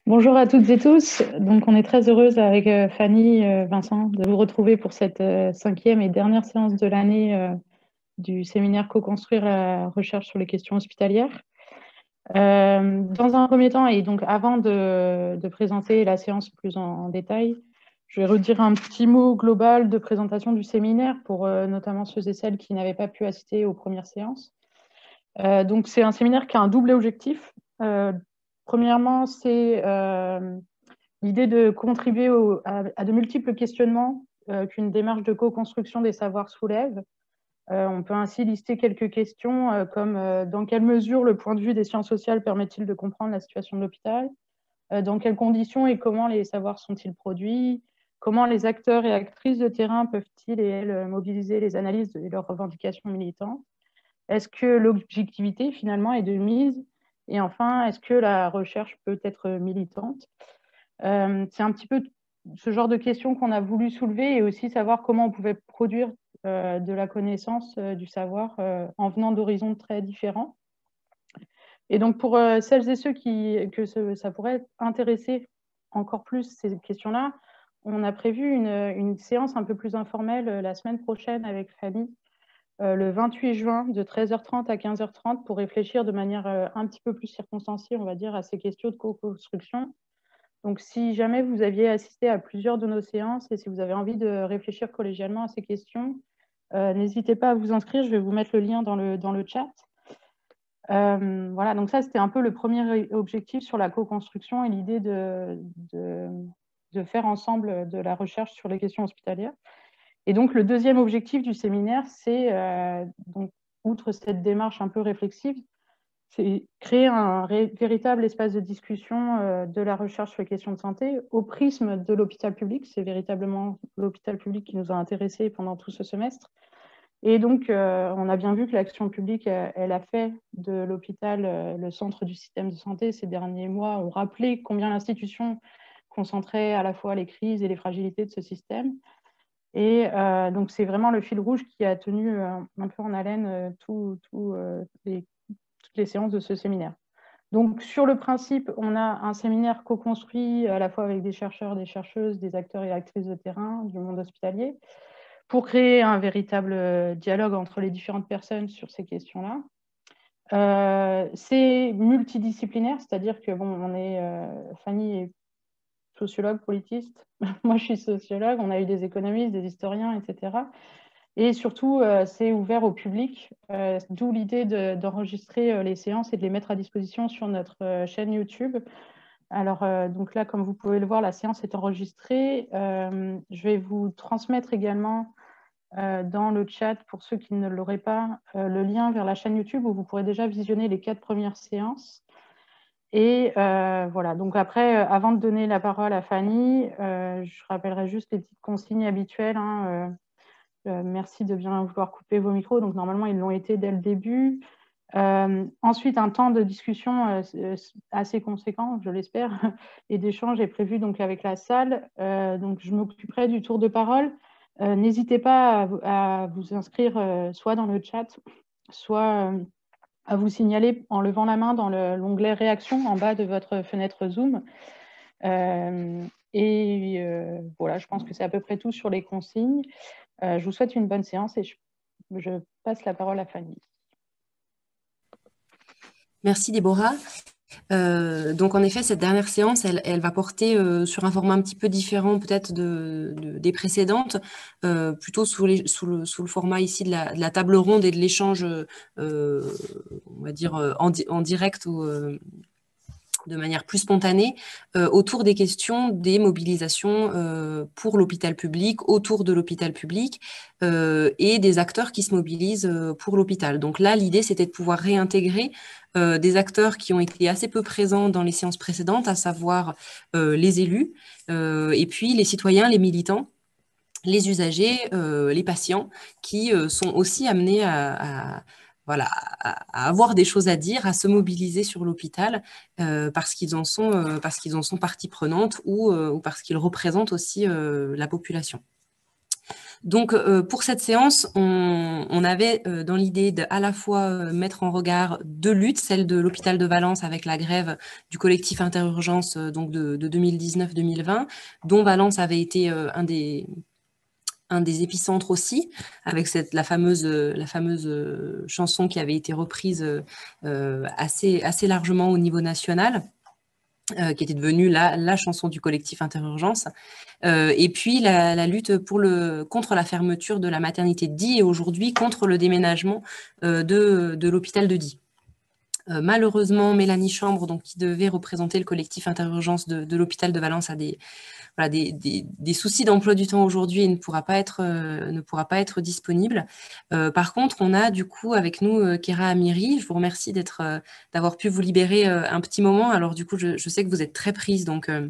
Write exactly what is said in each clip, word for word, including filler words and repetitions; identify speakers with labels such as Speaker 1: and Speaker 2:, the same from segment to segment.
Speaker 1: Bonjour à toutes et tous. Donc, on est très heureuse avec euh, Fanny, euh, Vincent, de vous retrouver pour cette euh, cinquième et dernière séance de l'année euh, du séminaire Co-construire la recherche sur les questions hospitalières. Euh, dans un premier temps, et donc avant de, de présenter la séance plus en, en détail, je vais redire un petit mot global de présentation du séminaire pour euh, notamment ceux et celles qui n'avaient pas pu assister aux premières séances. Euh, donc, c'est un séminaire qui a un double objectif. Euh, premièrement, c'est euh, l'idée de contribuer au, à, à, de multiples questionnements euh, qu'une démarche de co-construction des savoirs soulève. Euh, on peut ainsi lister quelques questions euh, comme euh, dans quelle mesure le point de vue des sciences sociales permet-il de comprendre la situation de l'hôpital, euh, dans quelles conditions et comment les savoirs sont-ils produits, comment les acteurs et actrices de terrain peuvent-ils et elles mobiliser les analyses et leurs revendications militantes, est-ce que l'objectivité finalement est de mise, et enfin, est-ce que la recherche peut être militante? Euh, c'est un petit peu ce genre de questions qu'on a voulu soulever et aussi savoir comment on pouvait produire euh, de la connaissance, euh, du savoir euh, en venant d'horizons très différents. Et donc pour euh, celles et ceux qui, que ce, ça pourrait intéresser encore plus ces questions-là, on a prévu une, une séance un peu plus informelle euh, la semaine prochaine avec Fanny, euh, le vingt-huit juin de treize heures trente à quinze heures trente pour réfléchir de manière euh, un petit peu plus circonstanciée, on va dire, à ces questions de co-construction. Donc, si jamais vous aviez assisté à plusieurs de nos séances et si vous avez envie de réfléchir collégialement à ces questions, euh, n'hésitez pas à vous inscrire. Je vais vous mettre le lien dans le, dans le chat. Euh, voilà, donc ça, c'était un peu le premier objectif sur la co-construction et l'idée de, de, de faire ensemble de la recherche sur les questions hospitalières. Et donc, le deuxième objectif du séminaire, c'est, euh, donc, outre cette démarche un peu réflexive, c'est créer un véritable espace de discussion euh, de la recherche sur les questions de santé au prisme de l'hôpital public. C'est véritablement l'hôpital public qui nous a intéressés pendant tout ce semestre. Et donc, euh, on a bien vu que l'action publique, elle a fait de l'hôpital euh, le centre du système de santé ces derniers mois, ont rappelé combien l'institution concentrait à la fois les crises et les fragilités de ce système. Et euh, donc, c'est vraiment le fil rouge qui a tenu euh, un peu en haleine euh, tout, tout, euh, les toutes les séances de ce séminaire. Donc, sur le principe, on a un séminaire co-construit à la fois avec des chercheurs, des chercheuses, des acteurs et actrices de terrain du monde hospitalier pour créer un véritable dialogue entre les différentes personnes sur ces questions-là. Euh, c'est multidisciplinaire, c'est-à-dire que, bon, on est, euh, Fanny est sociologue, politiste, moi je suis sociologue, on a eu des économistes, des historiens, et cetera. Et surtout, euh, c'est ouvert au public, euh, d'où l'idée d'enregistrer euh, les séances et de les mettre à disposition sur notre euh, chaîne YouTube. Alors, euh, donc là, comme vous pouvez le voir, la séance est enregistrée. Euh, je vais vous transmettre également euh, dans le chat, pour ceux qui ne l'auraient pas, euh, le lien vers la chaîne YouTube où vous pourrez déjà visionner les quatre premières séances. Et euh, voilà, donc après, euh, avant de donner la parole à Fanny, euh, je rappellerai juste les petites consignes habituelles, hein, euh, Euh, merci de bien vouloir couper vos micros. Donc, normalement, ils l'ont été dès le début. Euh, ensuite, un temps de discussion euh, assez conséquent, je l'espère, et d'échange est prévu donc, avec la salle. Euh, donc, je m'occuperai du tour de parole. Euh, N'hésitez pas à, à vous inscrire euh, soit dans le chat, soit euh, à vous signaler en levant la main dans l'onglet réaction en bas de votre fenêtre Zoom. Euh, et euh, voilà, je pense que c'est à peu près tout sur les consignes. Euh, je vous souhaite une bonne séance et je, je passe la parole à Fanny.
Speaker 2: Merci Déborah. Euh, donc en effet, cette dernière séance, elle, elle va porter euh, sur un format un petit peu différent peut-être de, de, des précédentes, euh, plutôt sous, les, sous, le, sous le format ici de la, de la table ronde et de l'échange, euh, on va dire, en, en direct ou euh, de manière plus spontanée, euh, autour des questions des mobilisations euh, pour l'hôpital public, autour de l'hôpital public euh, et des acteurs qui se mobilisent euh, pour l'hôpital. Donc là, l'idée, c'était de pouvoir réintégrer euh, des acteurs qui ont été assez peu présents dans les séances précédentes, à savoir euh, les élus euh, et puis les citoyens, les militants, les usagers, euh, les patients, qui euh, sont aussi amenés à, à voilà, à, à avoir des choses à dire, à se mobiliser sur l'hôpital euh, parce qu'ils en sont, euh, parce qu'ils en sont partie prenante ou, euh, ou parce qu'ils représentent aussi euh, la population. Donc, euh, pour cette séance, on, on avait euh, dans l'idée de à la fois euh, mettre en regard deux luttes, celle de l'hôpital de Valence avec la grève du collectif Interurgence euh, donc de, de deux mille dix-neuf deux mille vingt, dont Valence avait été euh, un des un des épicentres aussi, avec cette, la fameuse, la fameuse euh, chanson qui avait été reprise euh, assez, assez largement au niveau national. Euh, qui était devenue la, la chanson du collectif Interurgence. Euh, et puis la, la lutte pour le, contre la fermeture de la maternité de Die et aujourd'hui contre le déménagement euh, de, de l'hôpital de Die. Euh, malheureusement, Mélanie Chambre, donc, qui devait représenter le collectif Interurgence de, de l'hôpital de Valence, a des, voilà, des, des, des soucis d'emploi du temps aujourd'hui et ne pourra pas être, euh, ne pourra pas être disponible. Euh, par contre, on a du coup avec nous euh, Kéra Amiri. Je vous remercie d'être, euh, d'avoir pu vous libérer euh, un petit moment. Alors du coup, je, je sais que vous êtes très prise, donc euh,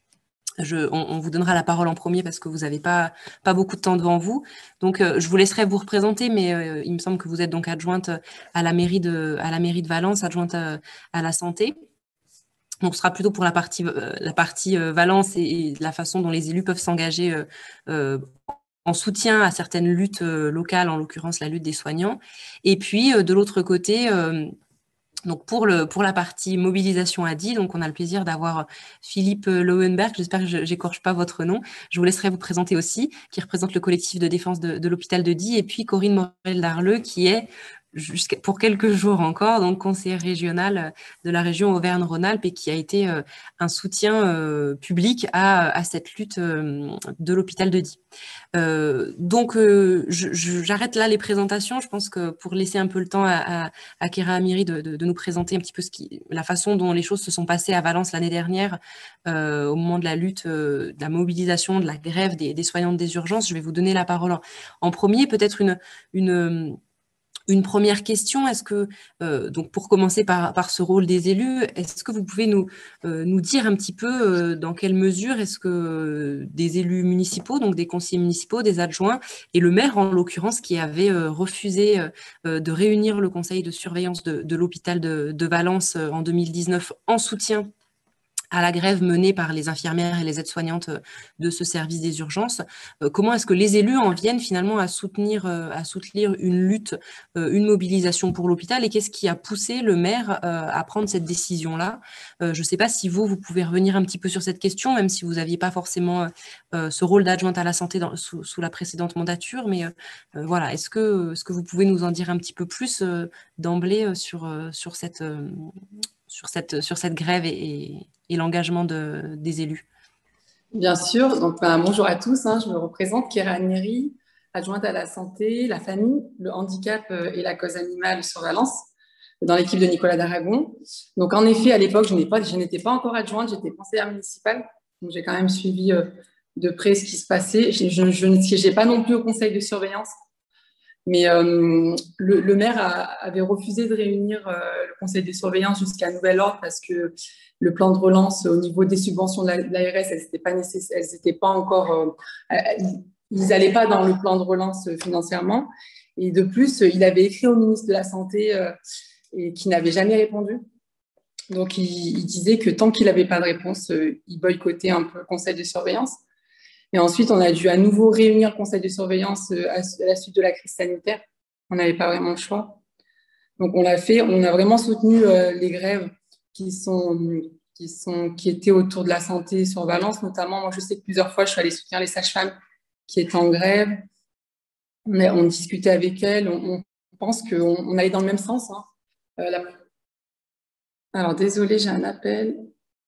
Speaker 2: je, on, on vous donnera la parole en premier parce que vous n'avez pas, pas beaucoup de temps devant vous. Donc, euh, je vous laisserai vous représenter, mais euh, il me semble que vous êtes donc adjointe à la mairie de, à la mairie de Valence, adjointe à, à la santé. Donc, ce sera plutôt pour la partie, euh, la partie euh, Valence et, et la façon dont les élus peuvent s'engager euh, euh, en soutien à certaines luttes euh, locales, en l'occurrence la lutte des soignants. Et puis, euh, de l'autre côté, euh, donc pour, le, pour la partie mobilisation à Die, donc on a le plaisir d'avoir Philippe Lowenberg, j'espère que je n'écorche pas votre nom, je vous laisserai vous présenter aussi, qui représente le collectif de défense de, de l'hôpital de Die, et puis Corinne Morel-Darleux, qui est jusqu'à pour quelques jours encore, donc conseillère régionale de la région Auvergne-Rhône-Alpes et qui a été euh, un soutien euh, public à, à cette lutte euh, de l'hôpital de Die. Euh, donc, euh, j'arrête là les présentations. Je pense que pour laisser un peu le temps à, à, à Kéra Amiri de, de, de nous présenter un petit peu ce qui, la façon dont les choses se sont passées à Valence l'année dernière, euh, au moment de la lutte, euh, de la mobilisation, de la grève des, des soignantes des urgences, je vais vous donner la parole en, en premier. Peut-être une, une Une première question, est-ce que, euh, donc pour commencer par, par ce rôle des élus, est-ce que vous pouvez nous, euh, nous dire un petit peu euh, dans quelle mesure est-ce que euh, des élus municipaux, donc des conseillers municipaux, des adjoints, et le maire en l'occurrence qui avait euh, refusé euh, de réunir le conseil de surveillance de, de l'hôpital de, de Valence euh, en deux mille dix-neuf en soutien à la grève menée par les infirmières et les aides-soignantes de ce service des urgences. Euh, comment est-ce que les élus en viennent finalement à soutenir, euh, à soutenir une lutte, euh, une mobilisation pour l'hôpital et qu'est-ce qui a poussé le maire euh, à prendre cette décision-là? euh, Je ne sais pas si vous, vous pouvez revenir un petit peu sur cette question, même si vous n'aviez pas forcément euh, ce rôle d'adjointe à la santé dans, sous, sous la précédente mandature, mais euh, voilà, est-ce que, est-ce que vous pouvez nous en dire un petit peu plus euh, d'emblée euh, sur, euh, sur cette... Euh, sur cette, sur cette grève et, et, et l'engagement de, des élus?
Speaker 3: Bien sûr. Donc, ben, bonjour à tous. Hein, je me représente, Kéra Amiri, adjointe à la santé, la famille, le handicap et la cause animale sur Valence, dans l'équipe de Nicolas Daragon. Donc, en effet, à l'époque, je n'étais pas, pas encore adjointe, j'étais conseillère municipale. Donc, j'ai quand même suivi euh, de près ce qui se passait. Je, je ne siégeais pas non plus au conseil de surveillance. Mais euh, le, le maire a, avait refusé de réunir euh, le conseil de surveillance jusqu'à nouvel ordre parce que le plan de relance au niveau des subventions de l'A R S, elles n'étaient pas, elles n'étaient pas encore, euh, ils n'allaient pas dans le plan de relance financièrement. Et de plus, il avait écrit au ministre de la Santé euh, et qui n'avait jamais répondu. Donc, il, il disait que tant qu'il n'avait pas de réponse, euh, il boycottait un peu le conseil de surveillance. Et ensuite, on a dû à nouveau réunir le conseil de surveillance à la suite de la crise sanitaire. On n'avait pas vraiment le choix. Donc, on l'a fait. On a vraiment soutenu euh, les grèves qui, sont, qui, sont, qui étaient autour de la santé sur Valence, notamment. Moi, je sais que plusieurs fois, je suis allée soutenir les sages-femmes qui étaient en grève. On, a, on discutait avec elles. On, on pense qu'on on allait dans le même sens. Hein. Euh, la... Alors, désolée, j'ai un appel.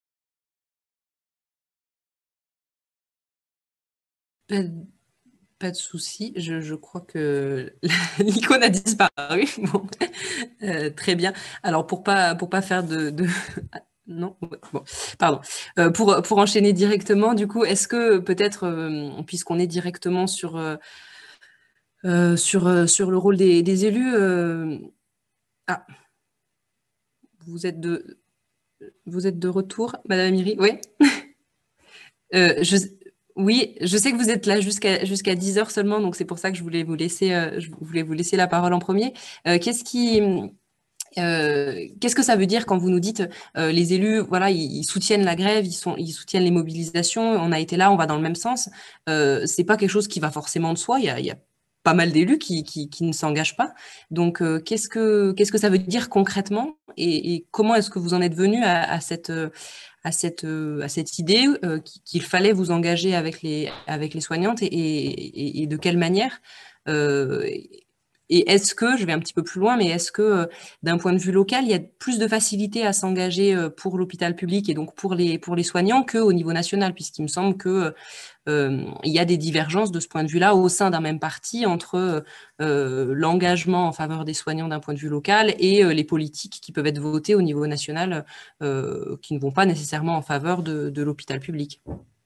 Speaker 2: Pas de, pas de souci, je, je crois que l'icône a disparu. Bon. Euh, très bien. Alors pour pas pour pas faire de, de... non, bon, pardon. Euh, pour pour enchaîner directement, du coup, est-ce que peut-être, euh, puisqu'on est directement sur euh, euh, sur euh, sur le rôle des, des élus, euh... ah, vous êtes de vous êtes de retour, Madame Amiri, oui. euh, je Oui, je sais que vous êtes là jusqu'à jusqu'à dix heures seulement, donc c'est pour ça que je voulais vous laisser, euh, je voulais vous laisser la parole en premier. Euh, qu'est-ce qui, Euh, qu'est-ce que ça veut dire quand vous nous dites euh, les élus, voilà, ils, ils soutiennent la grève, ils, sont, ils soutiennent les mobilisations, on a été là, on va dans le même sens. Euh, c'est pas quelque chose qui va forcément de soi. Il y a, il y a pas mal d'élus qui, qui, qui ne s'engagent pas. Donc, euh, qu'est-ce que qu'est-ce que ça veut dire concrètement et, et comment est-ce que vous en êtes venu à, à cette à cette à cette idée euh, qu'il fallait vous engager avec les avec les soignantes et, et, et de quelle manière? Euh, Et est-ce que, je vais un petit peu plus loin, mais est-ce que euh, d'un point de vue local, il y a plus de facilité à s'engager euh, pour l'hôpital public et donc pour les, pour les soignants qu'au niveau national, puisqu'il me semble que euh, il y a des divergences de ce point de vue-là au sein d'un même parti entre euh, l'engagement en faveur des soignants d'un point de vue local et euh, les politiques qui peuvent être votées au niveau national euh, qui ne vont pas nécessairement en faveur de, de l'hôpital public.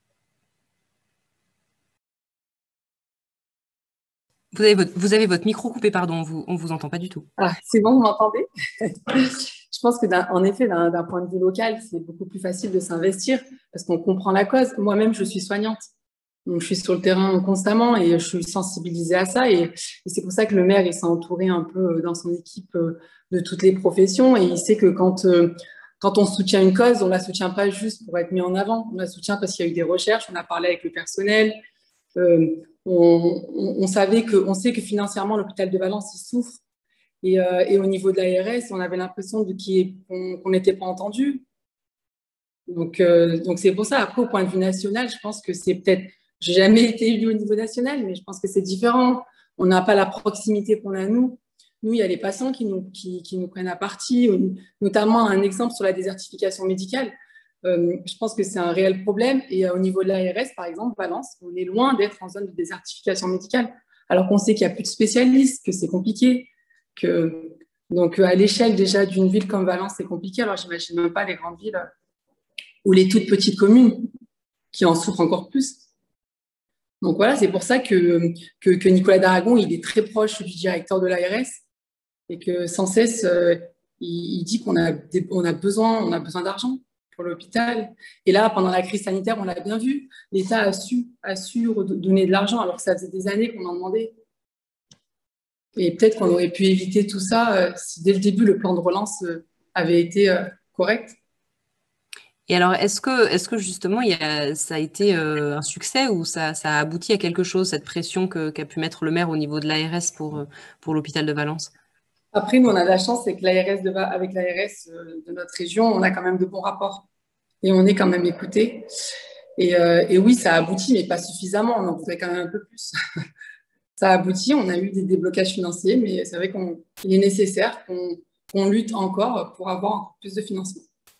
Speaker 2: Vous avez, votre, vous avez votre micro coupé, pardon, on ne vous entend pas du tout.
Speaker 3: Ah, c'est bon, vous m'entendez? Je pense qu'en effet, d'un point de vue local, c'est beaucoup plus facile de s'investir parce qu'on comprend la cause. Moi-même, je suis soignante. Donc, je suis sur le terrain constamment et je suis sensibilisée à ça. Et, et c'est pour ça que le maire, il s'est entouré un peu dans son équipe de toutes les professions. Et il sait que quand, quand on soutient une cause, on ne la soutient pas juste pour être mis en avant. On la soutient parce qu'il y a eu des recherches, on a parlé avec le personnel. Euh, on, on, on savait que, on sait que financièrement, l'hôpital de Valence, il souffre. Et, euh, et au niveau de l'A R S, on avait l'impression qu'on n'était pas entendu. Donc, euh, donc c'est pour ça. Après, au point de vue national, je pense que c'est peut-être... J'ai jamais été élue au niveau national, mais je pense que c'est différent. On n'a pas la proximité qu'on a nous. Nous, il y a les patients qui nous, qui, qui nous prennent à partie, notamment un exemple sur la désertification médicale. Euh, je pense que c'est un réel problème. Et euh, au niveau de l'A R S, par exemple, Valence, on est loin d'être en zone de désertification médicale, alors qu'on sait qu'il n'y a plus de spécialistes, que c'est compliqué. Que... Donc, à l'échelle déjà d'une ville comme Valence, c'est compliqué. Alors, j'imagine même pas les grandes villes ou les toutes petites communes qui en souffrent encore plus. Donc, voilà, c'est pour ça que, que, que Nicolas Daragon, il est très proche du directeur de l'A R S et que sans cesse, euh, il, il dit qu'on a, on a besoin, on a besoin d'argent pour l'hôpital. Et là, pendant la crise sanitaire, on l'a bien vu, l'État a su, a su donner de l'argent alors que ça faisait des années qu'on en demandait. Et peut-être qu'on aurait pu éviter tout ça euh, si dès le début, le plan de relance euh, avait été euh, correct.
Speaker 2: Et alors, est-ce que, est-ce que justement, il y a, ça a été euh, un succès ou ça, ça a abouti à quelque chose, cette pression que, qu'a pu mettre le maire au niveau de l'A R S pour, pour l'hôpital de Valence?
Speaker 3: Après, nous, on a de la chance, c'est que l'A R S de, avec l'A R S de notre région, on a quand même de bons rapports et on est quand même écoutés. Et, euh, et oui, ça a abouti, mais pas suffisamment. On en voudrait quand même un peu plus. Ça a abouti, on a eu des déblocages financiers, mais c'est vrai qu'il est nécessaire qu'on qu'on lutte encore pour avoir encore plus de financement.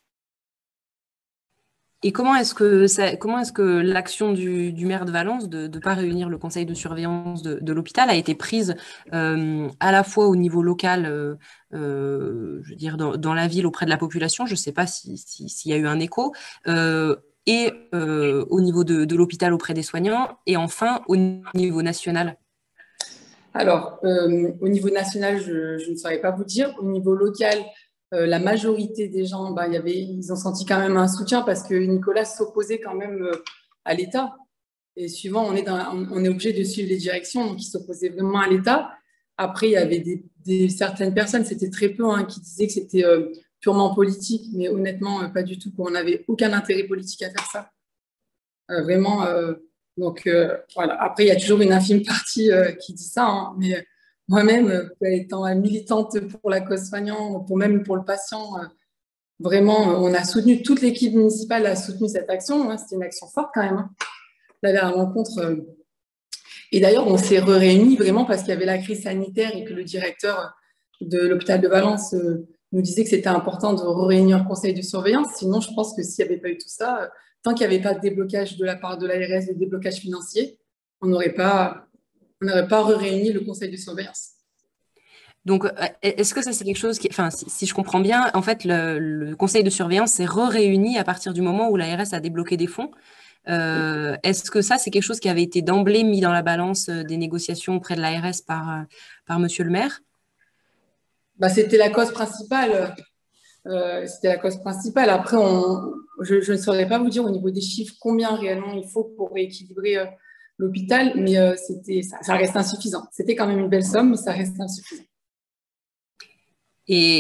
Speaker 2: Et comment est-ce que, ça, comment est-ce que l'action du, du maire de Valence de ne pas réunir le conseil de surveillance de, de l'hôpital a été prise euh, à la fois au niveau local, euh, euh, je veux dire dans, dans la ville auprès de la population, je ne sais pas s'il si, si y a eu un écho, euh, et euh, au niveau de, de l'hôpital auprès des soignants, et enfin au niveau national?
Speaker 3: Alors, euh, au niveau national, je, je ne saurais pas vous dire. Au niveau local, euh, la majorité des gens, bah, y avait, ils ont senti quand même un soutien parce que Nicolas s'opposait quand même euh, à l'État. Et suivant, on est, dans, on est obligé de suivre les directions, donc il s'opposait vraiment à l'État. Après, il y avait des, des, certaines personnes, c'était très peu, hein, qui disaient que c'était euh, purement politique, mais honnêtement, euh, pas du tout. On n'avait aucun intérêt politique à faire ça. Euh, vraiment... Euh, Donc, euh, voilà. Après, il y a toujours une infime partie euh, qui dit ça, hein, mais moi-même, euh, étant militante pour la cause soignante, pour même pour le patient, euh, vraiment, euh, on a soutenu, toute l'équipe municipale a soutenu cette action. Hein, c'était une action forte quand même. Hein. La dernière rencontre. Euh, et d'ailleurs, on s'est réunis vraiment parce qu'il y avait la crise sanitaire et que le directeur de l'hôpital de Valence euh, nous disait que c'était important de réunir un conseil de surveillance. Sinon, je pense que s'il n'y avait pas eu tout ça, euh, tant qu'il n'y avait pas de déblocage de la part de l'A R S, de déblocage financier, on n'aurait pas, on n'aurait pas réuni le conseil de surveillance.
Speaker 2: Donc, est-ce que ça, c'est quelque chose qui... Enfin, si, si je comprends bien, en fait, le, le conseil de surveillance s'est re-réuni à partir du moment où l'A R S a débloqué des fonds. Euh, est-ce que ça, c'est quelque chose qui avait été d'emblée mis dans la balance des négociations auprès de l'A R S par, par monsieur le maire?
Speaker 3: Bah, c'était la cause principale. Euh, c'était la cause principale. Après, on, je, je ne saurais pas vous dire au niveau des chiffres combien réellement il faut pour rééquilibrer euh, l'hôpital, mais euh, c'était, ça, ça reste insuffisant. C'était quand même une belle somme, mais ça reste insuffisant.
Speaker 2: Et,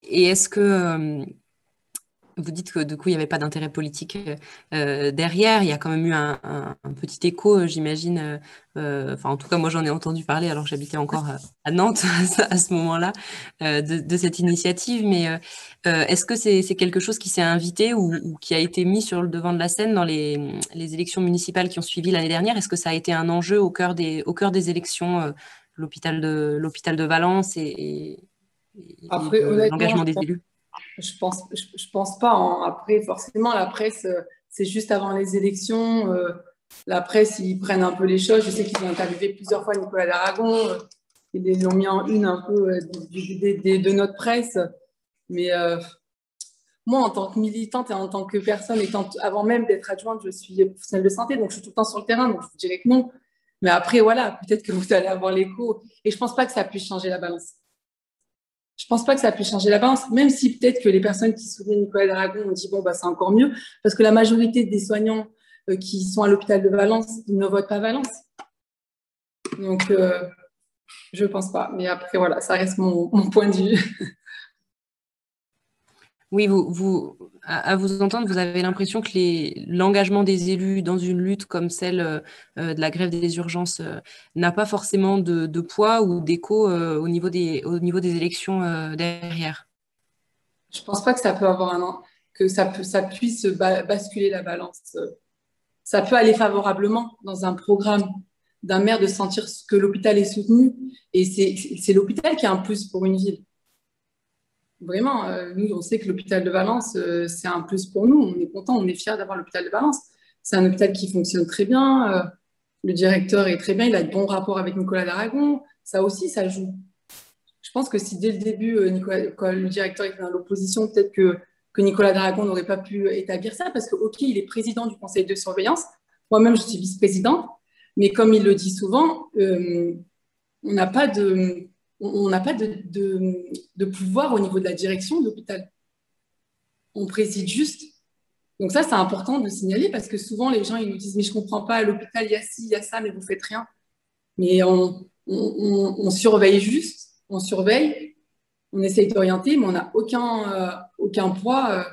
Speaker 2: et est-ce que euh, vous dites que du coup, il n'y avait pas d'intérêt politique euh, derrière. Il y a quand même eu un, un, un petit écho, j'imagine. Euh, enfin, en tout cas, moi, j'en ai entendu parler alors que j'habitais encore à, à Nantes à ce moment-là euh, de, de cette initiative. Mais euh, est-ce que c'est c'est quelque chose qui s'est invité ou, ou qui a été mis sur le devant de la scène dans les, les élections municipales qui ont suivi l'année dernière? Est-ce que ça a été un enjeu au cœur des, au cœur des élections, euh, l'hôpital de, l'hôpital de Valence et, et, et
Speaker 3: Après, honnêtement,
Speaker 2: l'engagement
Speaker 3: je
Speaker 2: des
Speaker 3: pense
Speaker 2: élus?
Speaker 3: Je pense, je, je pense pas. Hein. Après, forcément, la presse, euh, c'est juste avant les élections. Euh, la presse, ils prennent un peu les choses. Je sais qu'ils ont interviewé plusieurs fois Nicolas Daragon. Euh, ils les ont mis en une un peu euh, de, de, de, de notre presse. Mais euh, moi, en tant que militante et en tant que personne, étant, avant même d'être adjointe, je suis professionnelle de santé, donc je suis tout le temps sur le terrain, donc je vous dirais que non. Mais après, voilà, peut-être que vous allez avoir l'écho. Et je pense pas que ça puisse changer la balance. Je pense pas que ça puisse changer la balance, même si peut-être que les personnes qui soutenaient Nicolas Daragon ont dit bon, bah, c'est encore mieux, parce que la majorité des soignants euh, qui sont à l'hôpital de Valence, ils ne votent pas Valence. Donc, euh, je pense pas. Mais après, voilà, ça reste mon, mon point de vue.
Speaker 2: Oui, vous, vous, à vous entendre, vous avez l'impression que les, l'engagement des élus dans une lutte comme celle euh, de la grève des urgences euh, n'a pas forcément de, de poids ou d'écho euh, au niveau des, au niveau des élections euh, derrière.
Speaker 3: Je pense pas que ça peut avoir un que ça peut, ça puisse ba basculer la balance. Ça peut aller favorablement dans un programme d'un maire de sentir que l'hôpital est soutenu, et c'est l'hôpital qui a un plus pour une ville. Vraiment, euh, nous, on sait que l'hôpital de Valence, euh, c'est un plus pour nous. On est content, on est fiers d'avoir l'hôpital de Valence. C'est un hôpital qui fonctionne très bien. Euh, le directeur est très bien. Il a de bons rapports avec Nicolas Daragon. Ça aussi, ça joue. Je pense que si dès le début, euh, Nicolas, quand le directeur était dans l'opposition, peut-être que, que Nicolas Daragon n'aurait pas pu établir ça, parce que, OK, il est président du conseil de surveillance. Moi-même, je suis vice-présidente. Mais comme il le dit souvent, euh, on n'a pas de on n'a pas de, de, de pouvoir au niveau de la direction de l'hôpital. On préside juste. Donc ça, c'est important de signaler, parce que souvent, les gens, ils nous disent « Mais je ne comprends pas, à l'hôpital, il y a ci, il y a ça, mais vous ne faites rien. » Mais on, on, on, on surveille juste, on surveille, on essaye d'orienter, mais on n'a aucun, euh, aucun poids. Euh,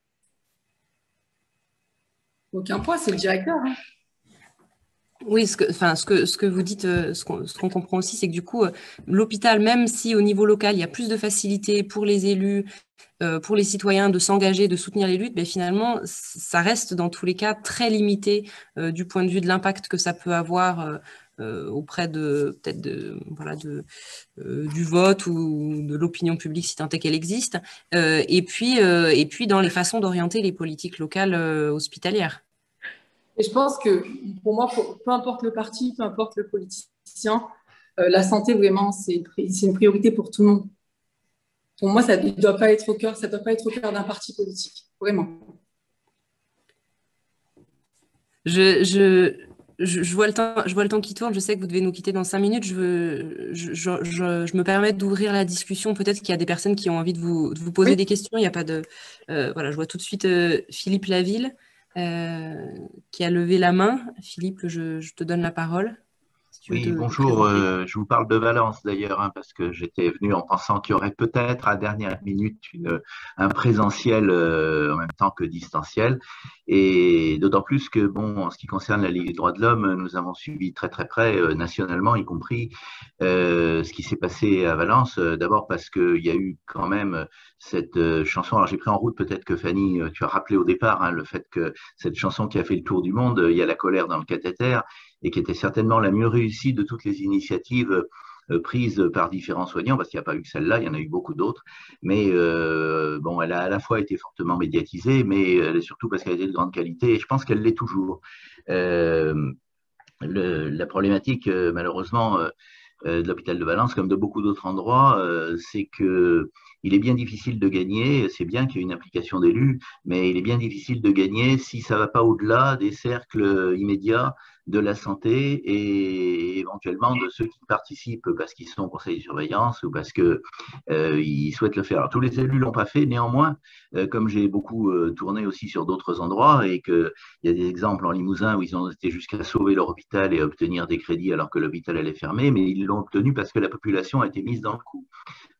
Speaker 3: aucun poids, c'est le directeur. Hein.
Speaker 2: Oui, ce que, enfin, ce que, ce que vous dites, ce qu'on qu'on comprend aussi, c'est que du coup, l'hôpital, même si au niveau local, il y a plus de facilité pour les élus, euh, pour les citoyens de s'engager, de soutenir les luttes, mais finalement, ça reste dans tous les cas très limité euh, du point de vue de l'impact que ça peut avoir euh, euh, auprès de peut-être de voilà de euh, du vote ou de l'opinion publique si tant est qu'elle existe, euh, et puis euh, et puis dans les façons d'orienter les politiques locales euh, hospitalières.
Speaker 3: Et je pense que pour moi, pour, peu importe le parti, peu importe le politicien, euh, la santé, vraiment, c'est une priorité pour tout le monde. Pour moi, ça ne doit pas être au cœur, ça doit pas être au cœur d'un parti politique, vraiment.
Speaker 2: Je, je, je, je, vois le temps, je vois le temps qui tourne, je sais que vous devez nous quitter dans cinq minutes. Je, veux, je, je, je, je me permets d'ouvrir la discussion. Peut-être qu'il y a des personnes qui ont envie de vous, de vous poser oui. des questions. Il n'y a pas de... Euh, voilà, je vois tout de suite euh, Philippe Laville euh, qui a levé la main. Philippe, je, je te donne la parole.
Speaker 4: Si oui, te, bonjour. Euh, je vous parle de Valence d'ailleurs, hein, parce que j'étais venu en pensant qu'il y aurait peut-être à dernière minute une, un présentiel euh, en même temps que distanciel. Et d'autant plus que, bon, en ce qui concerne la Ligue des droits de l'homme, nous avons suivi très très près, euh, nationalement, y compris euh, ce qui s'est passé à Valence. Euh, D'abord parce qu'il y a eu quand même cette euh, chanson. Alors j'ai pris en route, peut-être que Fanny, tu as rappelé au départ, hein, le fait que cette chanson qui a fait le tour du monde, il y a la colère dans le cathéter, et qui était certainement la mieux réussie de toutes les initiatives euh, prises par différents soignants, parce qu'il n'y a pas eu que celle-là, il y en a eu beaucoup d'autres, mais euh, bon, elle a à la fois été fortement médiatisée, mais elle est surtout parce qu'elle était de grande qualité, et je pense qu'elle l'est toujours. Euh, le, la problématique, euh, malheureusement, euh, de l'hôpital de Valence, comme de beaucoup d'autres endroits, euh, c'est que il est bien difficile de gagner. C'est bien qu'il y ait une implication d'élus, mais il est bien difficile de gagner si ça ne va pas au-delà des cercles immédiats de la santé et éventuellement de ceux qui participent parce qu'ils sont au conseil de surveillance ou parce qu'ils euh, souhaitent le faire. Alors, tous les élus ne l'ont pas fait, néanmoins, euh, comme j'ai beaucoup euh, tourné aussi sur d'autres endroits et qu'il y a des exemples en Limousin où ils ont été jusqu'à sauver leur hôpital et obtenir des crédits alors que l'hôpital allait fermer, mais ils l'ont obtenu parce que la population a été mise dans le coup.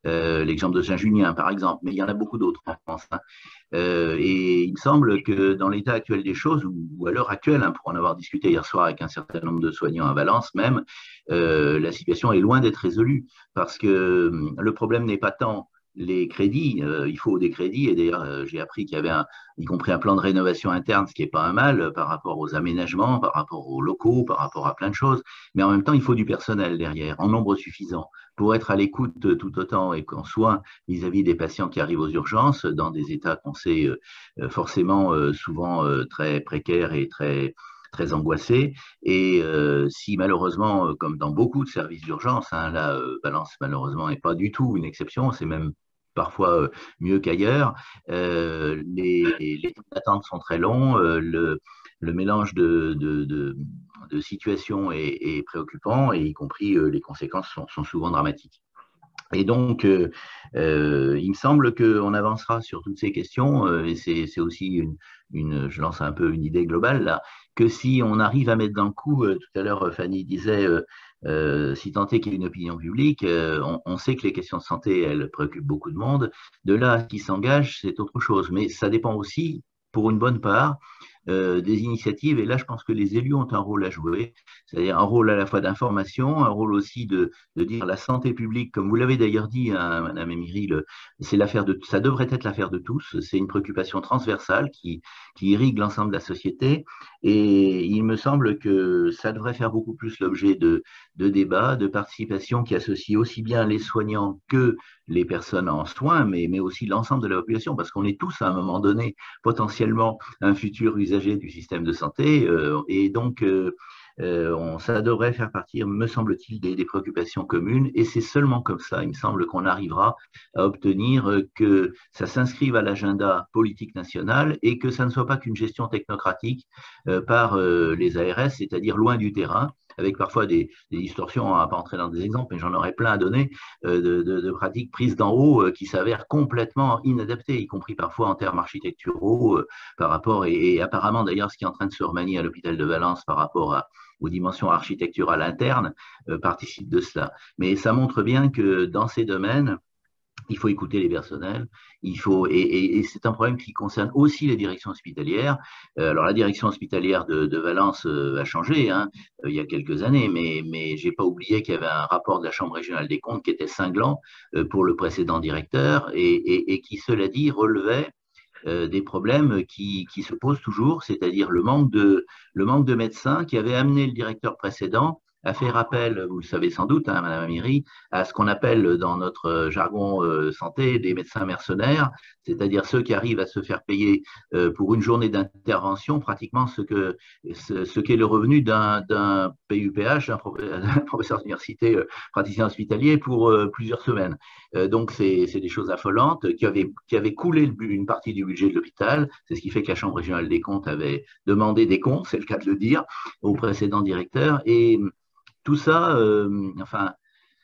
Speaker 4: Euh, l'exemple de Saint-Junien, par exemple, mais il y en a beaucoup d'autres en France. Hein. Euh, et il me semble que dans l'état actuel des choses, ou, ou à l'heure actuelle, hein, pour en avoir discuté hier soir avec un certain nombre de soignants à Valence même, euh, la situation est loin d'être résolue, parce que hum, le problème n'est pas tant les crédits, euh, il faut des crédits, et d'ailleurs euh, j'ai appris qu'il y avait un, y compris un plan de rénovation interne, ce qui n'est pas un mal euh, par rapport aux aménagements, par rapport aux locaux, par rapport à plein de choses, mais en même temps il faut du personnel derrière, en nombre suffisant, pour être à l'écoute tout autant et qu'en soin vis-à-vis des patients qui arrivent aux urgences, dans des états qu'on sait euh, forcément euh, souvent euh, très précaires et très très angoissés. Et euh, si malheureusement, euh, comme dans beaucoup de services d'urgence, hein, là, euh, Valence malheureusement n'est pas du tout une exception, c'est même parfois euh, mieux qu'ailleurs. Euh, les, les temps d'attente sont très longs, euh, le, le mélange de, de, de, de situations est, est préoccupant, et y compris euh, les conséquences sont, sont souvent dramatiques. Et donc, euh, euh, il me semble qu'on avancera sur toutes ces questions, euh, et c'est aussi une, une, je lance un peu une idée globale là, que si on arrive à mettre dans le coup, euh, tout à l'heure Fanny disait, euh, euh, si tant est qu'il y ait une opinion publique, euh, on, on sait que les questions de santé, elles préoccupent beaucoup de monde. De là à ce qui s'engage, c'est autre chose. Mais ça dépend aussi, pour une bonne part, euh, des initiatives. Et là, je pense que les élus ont un rôle à jouer, c'est-à-dire un rôle à la fois d'information, un rôle aussi de, de dire la santé publique, comme vous l'avez d'ailleurs dit, hein, Madame Émiry, c'est l'affaire de, ça devrait être l'affaire de tous. C'est une préoccupation transversale qui, qui irrigue l'ensemble de la société. Et il me semble que ça devrait faire beaucoup plus l'objet de, de débats, de participation qui associent aussi bien les soignants que les personnes en soins, mais, mais aussi l'ensemble de la population, parce qu'on est tous à un moment donné potentiellement un futur usager du système de santé, euh, et donc euh, euh, on, ça devrait faire partir, me semble-t-il, des, des préoccupations communes, et c'est seulement comme ça, il me semble, qu'on arrivera à obtenir que ça s'inscrive à l'agenda politique national et que ça ne soit pas qu'une gestion technocratique euh, par euh, les A R S, c'est-à-dire loin du terrain, avec parfois des, des distorsions, on ne va pas entrer dans des exemples, mais j'en aurais plein à donner, euh, de, de, de pratiques prises d'en haut euh, qui s'avèrent complètement inadaptées, y compris parfois en termes architecturaux, euh, par rapport, et, et apparemment d'ailleurs ce qui est en train de se remanier à l'hôpital de Valence par rapport à, aux dimensions architecturales internes, euh, participe de cela. Mais ça montre bien que dans ces domaines, il faut écouter les personnels, il faut, et, et, et c'est un problème qui concerne aussi les directions hospitalières. Euh, alors la direction hospitalière de, de Valence euh, a changé hein, euh, il y a quelques années, mais, mais je n'ai pas oublié qu'il y avait un rapport de la Chambre régionale des comptes qui était cinglant euh, pour le précédent directeur, et, et, et qui, cela dit, relevait euh, des problèmes qui, qui se posent toujours, c'est-à-dire le manque de, le manque de médecins qui avait amené le directeur précédent a fait rappel, vous le savez sans doute, hein, Madame Amiri, à ce qu'on appelle dans notre jargon euh, santé des médecins mercenaires, c'est-à-dire ceux qui arrivent à se faire payer euh, pour une journée d'intervention pratiquement ce que ce, ce qu'est le revenu d'un P U P H, un professeur d'université euh, praticien hospitalier pour euh, plusieurs semaines. Euh, donc c'est des choses affolantes qui avaient, qui avaient coulé le, une partie du budget de l'hôpital. C'est ce qui fait que la Chambre régionale des comptes avait demandé des comptes, c'est le cas de le dire, au précédent directeur. Et tout ça, euh, enfin,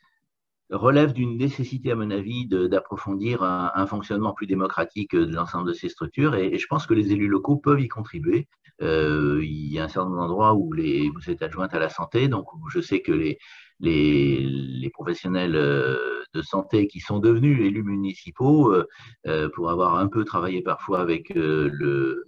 Speaker 4: relève d'une nécessité, à mon avis, d'approfondir un, un fonctionnement plus démocratique de l'ensemble de ces structures. Et, et je pense que les élus locaux peuvent y contribuer. Euh, il y a un certain nombre d'endroits où les, vous êtes adjointe à la santé, donc je sais que les, les, les professionnels de santé qui sont devenus élus municipaux, euh, pour avoir un peu travaillé parfois avec euh, le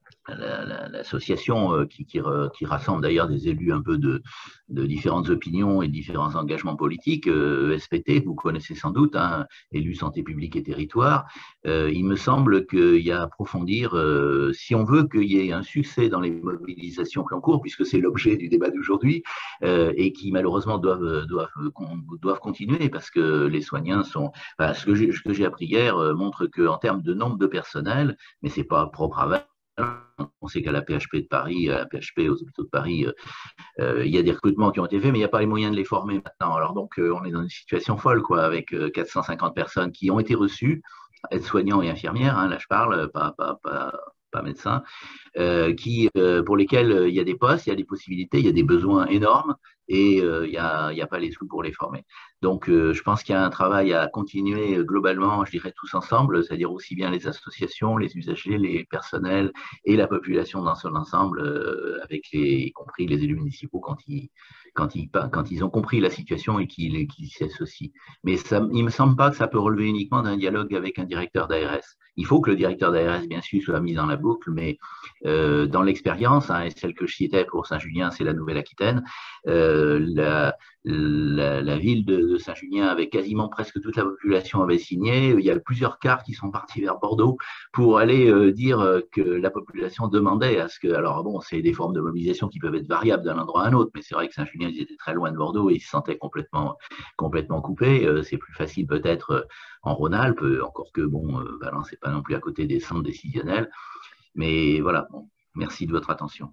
Speaker 4: l'association la, la, qui, qui, qui rassemble d'ailleurs des élus un peu de, de différentes opinions et différents engagements politiques, euh, E S P T, vous connaissez sans doute, hein, élus santé publique et territoire. Euh, il me semble qu'il y a à approfondir, euh, si on veut qu'il y ait un succès dans les mobilisations qui en cours, puisque c'est l'objet du débat d'aujourd'hui, euh, et qui malheureusement doivent, doivent, doivent continuer, parce que les soignants sont... Enfin, ce que j'ai appris hier euh, montre qu'en termes de nombre de personnel, mais ce n'est pas propre à Valence. On sait qu'à la P H P de Paris, à la P H P, aux hôpitaux de Paris, euh, il y a des recrutements qui ont été faits, mais il n'y a pas les moyens de les former maintenant. Alors donc, euh, on est dans une situation folle, quoi, avec euh, quatre cent cinquante personnes qui ont été reçues, aides-soignants et infirmières, hein, là je parle, pas, pas, pas, pas médecins, euh, qui, euh, pour lesquels euh, il y a des postes, il y a des possibilités, il y a des besoins énormes et euh, il n'y a, il y a pas les sous pour les former. Donc, euh, je pense qu'il y a un travail à continuer euh, globalement, je dirais tous ensemble, c'est-à-dire aussi bien les associations, les usagers, les personnels et la population dans son ensemble, euh, avec les, y compris les élus municipaux quand ils, quand ils, quand ils ont compris la situation et qu'ils qu'ils s'y associent. Mais ça, il ne me semble pas que ça peut relever uniquement d'un dialogue avec un directeur d'A R S. Il faut que le directeur d'A R S, bien sûr, soit mis dans la boucle, mais euh, dans l'expérience, hein, et celle que je citais pour Saint-Julien, c'est la Nouvelle-Aquitaine, euh, la, la, la ville de, de Saint-Julien, avec quasiment presque toute la population, avait signé. Il y a plusieurs cars qui sont partis vers Bordeaux pour aller euh, dire que la population demandait à ce que, alors bon, c'est des formes de mobilisation qui peuvent être variables d'un endroit à un autre, mais c'est vrai que Saint-Julien, ils étaient très loin de Bordeaux et ils se sentaient complètement, complètement coupés. Euh, c'est plus facile peut-être en Rhône-Alpes, encore que bon, euh, Valence n'est pas non plus à côté des centres décisionnels. Mais voilà, bon, merci de votre attention.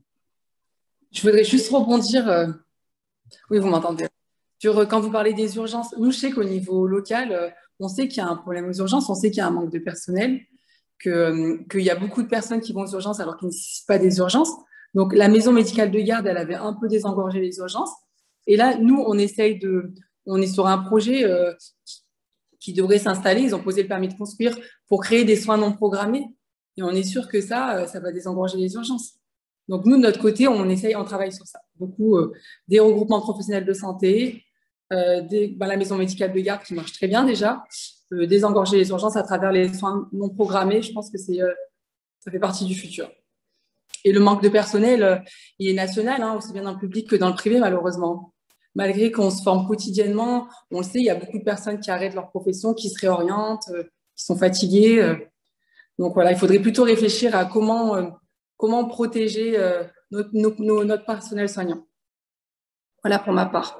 Speaker 3: Je voudrais juste rebondir, euh... oui, vous m'entendez, sur euh, quand vous parlez des urgences. Nous, je sais qu'au niveau local, euh, on sait qu'il y a un problème aux urgences, on sait qu'il y a un manque de personnel, qu'il euh, qu'il y a beaucoup de personnes qui vont aux urgences alors qu'ils ne nécessitent pas des urgences. Donc, la maison médicale de garde, elle avait un peu désengorgé les urgences. Et là, nous, on essaye de... On est sur un projet euh, qui devrait s'installer. Ils ont posé le permis de construire pour créer des soins non programmés. Et on est sûr que ça, ça va désengorger les urgences. Donc, nous, de notre côté, on essaye, on travaille sur ça. Beaucoup euh, des regroupements professionnels de santé, euh, des, ben, la maison médicale de garde qui marche très bien déjà, euh, désengorger les urgences à travers les soins non programmés. Je pense que c'est, euh, ça fait partie du futur. Et le manque de personnel, euh, il est national, hein, aussi bien dans le public que dans le privé, malheureusement. Malgré qu'on se forme quotidiennement, on le sait, il y a beaucoup de personnes qui arrêtent leur profession, qui se réorientent, euh, qui sont fatiguées. Euh. Donc voilà, il faudrait plutôt réfléchir à comment, euh, comment protéger euh, notre, nos, notre personnel soignant. Voilà pour ma part.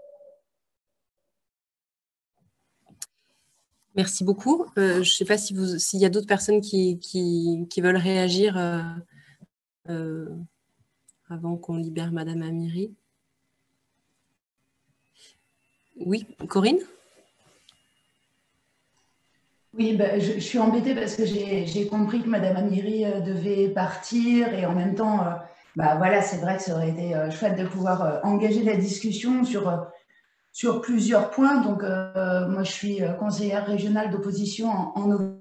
Speaker 2: Merci beaucoup. Euh, je ne sais pas si vous, s'il y a d'autres personnes qui, qui, qui veulent réagir euh, euh, avant qu'on libère Madame Amiri. Oui, Corinne?
Speaker 5: Oui, bah, je, je suis embêtée parce que j'ai compris que Madame Amiri euh, devait partir et en même temps, euh, bah, voilà, c'est vrai que ça aurait été euh, chouette de pouvoir euh, engager la discussion sur, euh, sur plusieurs points. Donc, euh, moi, je suis euh, conseillère régionale d'opposition en, en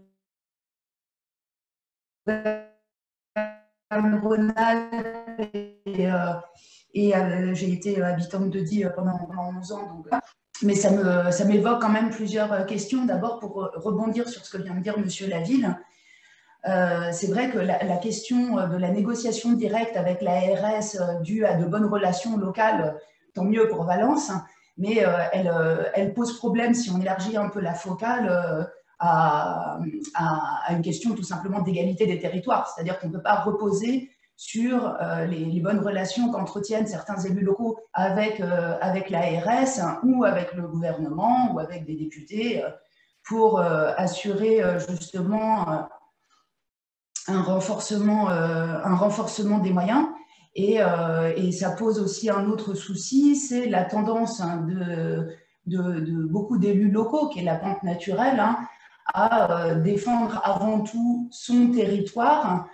Speaker 5: Auvergne-Rhône-Alpes et, euh, et euh, j'ai été habitante de Die pendant, pendant onze ans. Donc, mais ça me, ça m'évoque quand même plusieurs questions. D'abord, pour rebondir sur ce que vient de dire Monsieur Laville, euh, c'est vrai que la, la question de la négociation directe avec l'A R S euh, due à de bonnes relations locales, tant mieux pour Valence, mais euh, elle, euh, elle pose problème si on élargit un peu la focale euh, à, à, à une question tout simplement d'égalité des territoires. C'est-à-dire qu'on ne peut pas reposer sur euh, les, les bonnes relations qu'entretiennent certains élus locaux avec, euh, avec l'A R S hein, ou avec le gouvernement ou avec des députés euh, pour euh, assurer euh, justement euh, un, renforcement, euh, un renforcement des moyens. Et, euh, et ça pose aussi un autre souci, c'est la tendance hein, de, de, de beaucoup d'élus locaux, qui est la pente naturelle, hein, à euh, défendre avant tout son territoire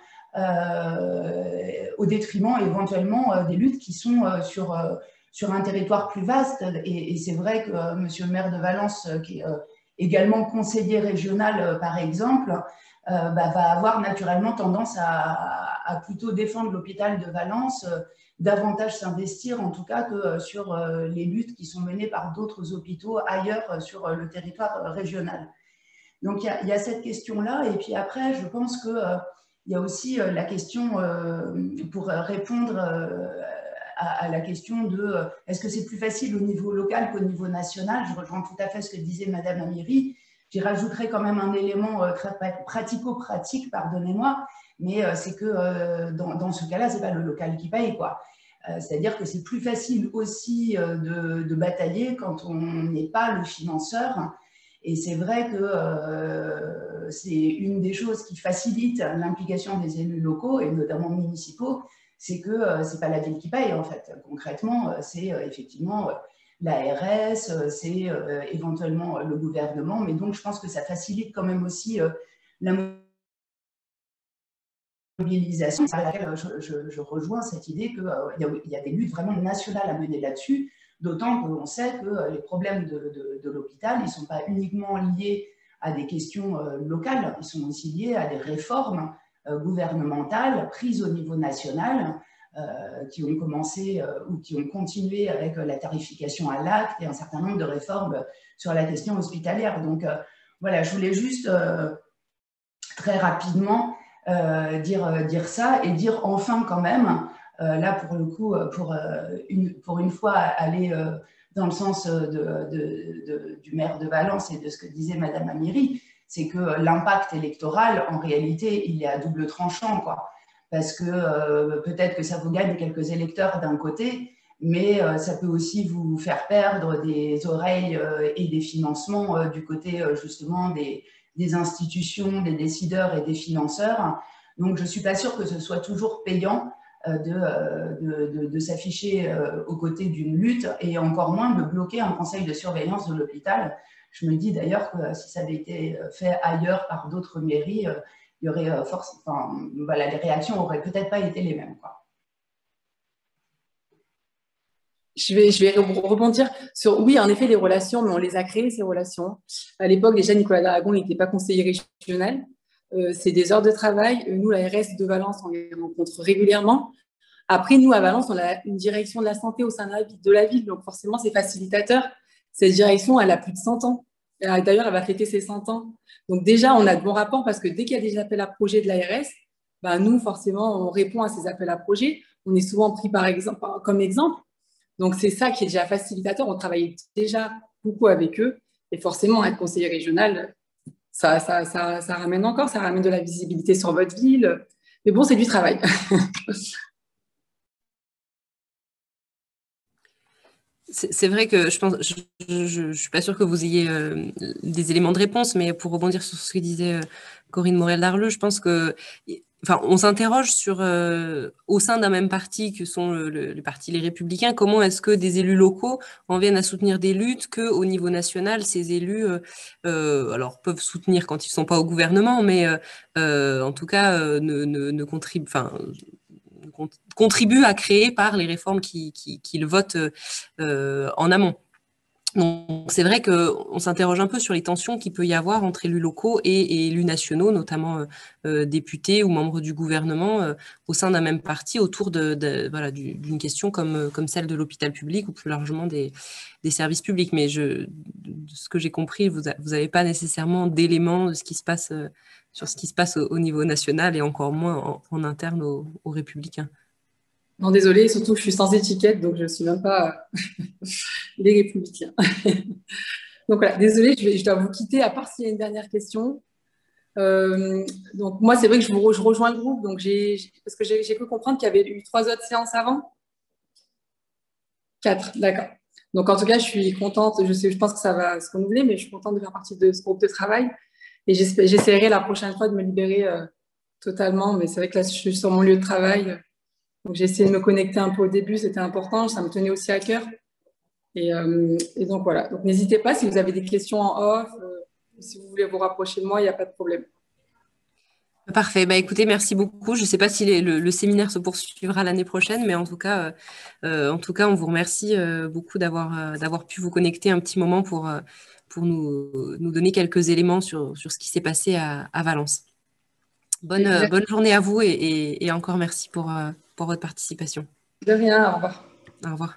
Speaker 5: Euh, au détriment éventuellement euh, des luttes qui sont euh, sur, euh, sur un territoire plus vaste. Et, et c'est vrai que euh, monsieur le maire de Valence, euh, qui est euh, également conseiller régional euh, par exemple, euh, bah, va avoir naturellement tendance à, à plutôt défendre l'hôpital de Valence, euh, davantage s'investir en tout cas que euh, sur euh, les luttes qui sont menées par d'autres hôpitaux ailleurs euh, sur euh, le territoire euh, régional. Donc il y, y a cette question-là. Et puis après, je pense que euh, il y a aussi euh, la question, euh, pour répondre euh, à, à la question de euh, est-ce que c'est plus facile au niveau local qu'au niveau national? Je rejoins tout à fait ce que disait Madame Amiri. J'y rajouterai quand même un élément euh, très pratico-pratique, pardonnez-moi, mais euh, c'est que euh, dans, dans ce cas-là, ce n'est pas le local qui paye, quoi. Euh, c'est-à-dire que c'est plus facile aussi euh, de, de batailler quand on n'est pas le financeur. Et c'est vrai que euh, c'est une des choses qui facilite l'implication des élus locaux, et notamment municipaux, c'est que euh, ce n'est pas la ville qui paye, en fait. Concrètement, c'est euh, effectivement euh, l'A R S, euh, c'est euh, éventuellement euh, le gouvernement. Mais donc, je pense que ça facilite quand même aussi euh, la mobilisation, à laquelle je, je, je rejoins cette idée qu'il euh, y, y a des luttes vraiment nationales à mener là-dessus, d'autant qu'on sait que les problèmes de, de, de l'hôpital, ils ne sont pas uniquement liés à des questions euh, locales, ils sont aussi liés à des réformes euh, gouvernementales prises au niveau national, euh, qui ont commencé euh, ou qui ont continué avec la tarification à l'acte et un certain nombre de réformes sur la question hospitalière. Donc euh, voilà, je voulais juste euh, très rapidement euh, dire, dire ça et dire enfin quand même, euh, là pour le coup, pour, euh, une, pour une fois aller euh, dans le sens de, de, de, du maire de Valence et de ce que disait Madame Amiri, c'est que l'impact électoral, en réalité, il est à double tranchant, quoi. Parce que euh, peut-être que ça vous gagne quelques électeurs d'un côté, mais euh, ça peut aussi vous faire perdre des oreilles euh, et des financements euh, du côté euh, justement des, des institutions, des décideurs et des financeurs. Donc, je ne suis pas sûre que ce soit toujours payant euh, de, euh, de, de, de s'afficher euh, aux côtés d'une lutte et encore moins de bloquer un conseil de surveillance de l'hôpital. Je me dis d'ailleurs que euh, si ça avait été fait ailleurs par d'autres mairies, euh, il y aurait euh, force, enfin, voilà, les réactions n'auraient peut-être pas été les mêmes, quoi.
Speaker 3: Je vais, je vais rebondir sur, oui, en effet, les relations, mais on les a créées, ces relations. À l'époque, déjà, Nicolas Daragon n'était pas conseiller régional. Euh, c'est des heures de travail. Nous, la R S de Valence, on les rencontre régulièrement. Après, nous, à Valence, on a une direction de la santé au sein de la ville, de la ville donc forcément, c'est facilitateur. Cette direction, elle a plus de cent ans. D'ailleurs, elle va fêter ses cent ans. Donc déjà, on a de bons rapports parce que dès qu'il y a des appels à projets de l'A R S, ben, nous, forcément, on répond à ces appels à projets. On est souvent pris par exemple, comme exemple. Donc, c'est ça qui est déjà facilitateur. On travaille déjà beaucoup avec eux. Et forcément, être conseiller régional, ça, ça, ça, ça ramène encore, ça ramène de la visibilité sur votre ville. Mais bon, c'est du travail.
Speaker 2: C'est vrai que je pense, je ne suis pas sûre que vous ayez euh, des éléments de réponse, mais pour rebondir sur ce que disait euh, Corinne Morel-Darleux, je pense que, enfin, on s'interroge sur, euh, au sein d'un même parti que sont le, le, le parti Les Républicains, comment est-ce que des élus locaux en viennent à soutenir des luttes que, au niveau national, ces élus, euh, euh, alors peuvent soutenir quand ils ne sont pas au gouvernement, mais euh, euh, en tout cas euh, ne, ne, ne contribuent, enfin, contribue à créer par les réformes qu'ils qui, qui le votent euh, en amont. Donc c'est vrai qu'on s'interroge un peu sur les tensions qu'il peut y avoir entre élus locaux et, et élus nationaux, notamment euh, députés ou membres du gouvernement euh, au sein d'un même parti autour de, de, voilà, d'une question comme, comme celle de l'hôpital public ou plus largement des, des services publics. Mais je, de ce que j'ai compris, vous n'avez pas nécessairement d'éléments de ce qui se passe, euh, sur ce qui se passe au, au niveau national et encore moins en, en interne aux, aux Républicains.
Speaker 3: Non, désolée, surtout que je suis sans étiquette, donc je ne suis même pas les Républicains. Donc voilà, désolée, je, vais, je dois vous quitter, à part s'il y a une dernière question. Euh, donc moi, c'est vrai que je, vous, je rejoins le groupe, donc j'ai, parce que j'ai cru comprendre qu'il y avait eu trois autres séances avant. Quatre, d'accord. Donc en tout cas, je suis contente, je, sais, je pense que ça va se renouveler, mais je suis contente de faire partie de ce groupe de travail. Et j'essaierai la prochaine fois de me libérer euh, totalement, mais c'est vrai que là, je suis sur mon lieu de travail. Donc, j'ai essayé de me connecter un peu au début, c'était important, ça me tenait aussi à cœur. Et, euh, et donc, voilà. Donc, n'hésitez pas, si vous avez des questions en off, euh, si vous voulez vous rapprocher de moi, il n'y a pas de problème.
Speaker 2: Parfait. Bah, écoutez, merci beaucoup. Je ne sais pas si les, le, le séminaire se poursuivra l'année prochaine, mais en tout cas, euh, en tout cas, on vous remercie euh, beaucoup d'avoir euh, d'avoir pu vous connecter un petit moment pour, euh, pour nous, nous donner quelques éléments sur, sur ce qui s'est passé à, à Valence. Bonne, euh, bonne journée à vous et, et, et encore merci pour, euh, pour votre participation.
Speaker 3: De rien, au revoir.
Speaker 2: Au revoir.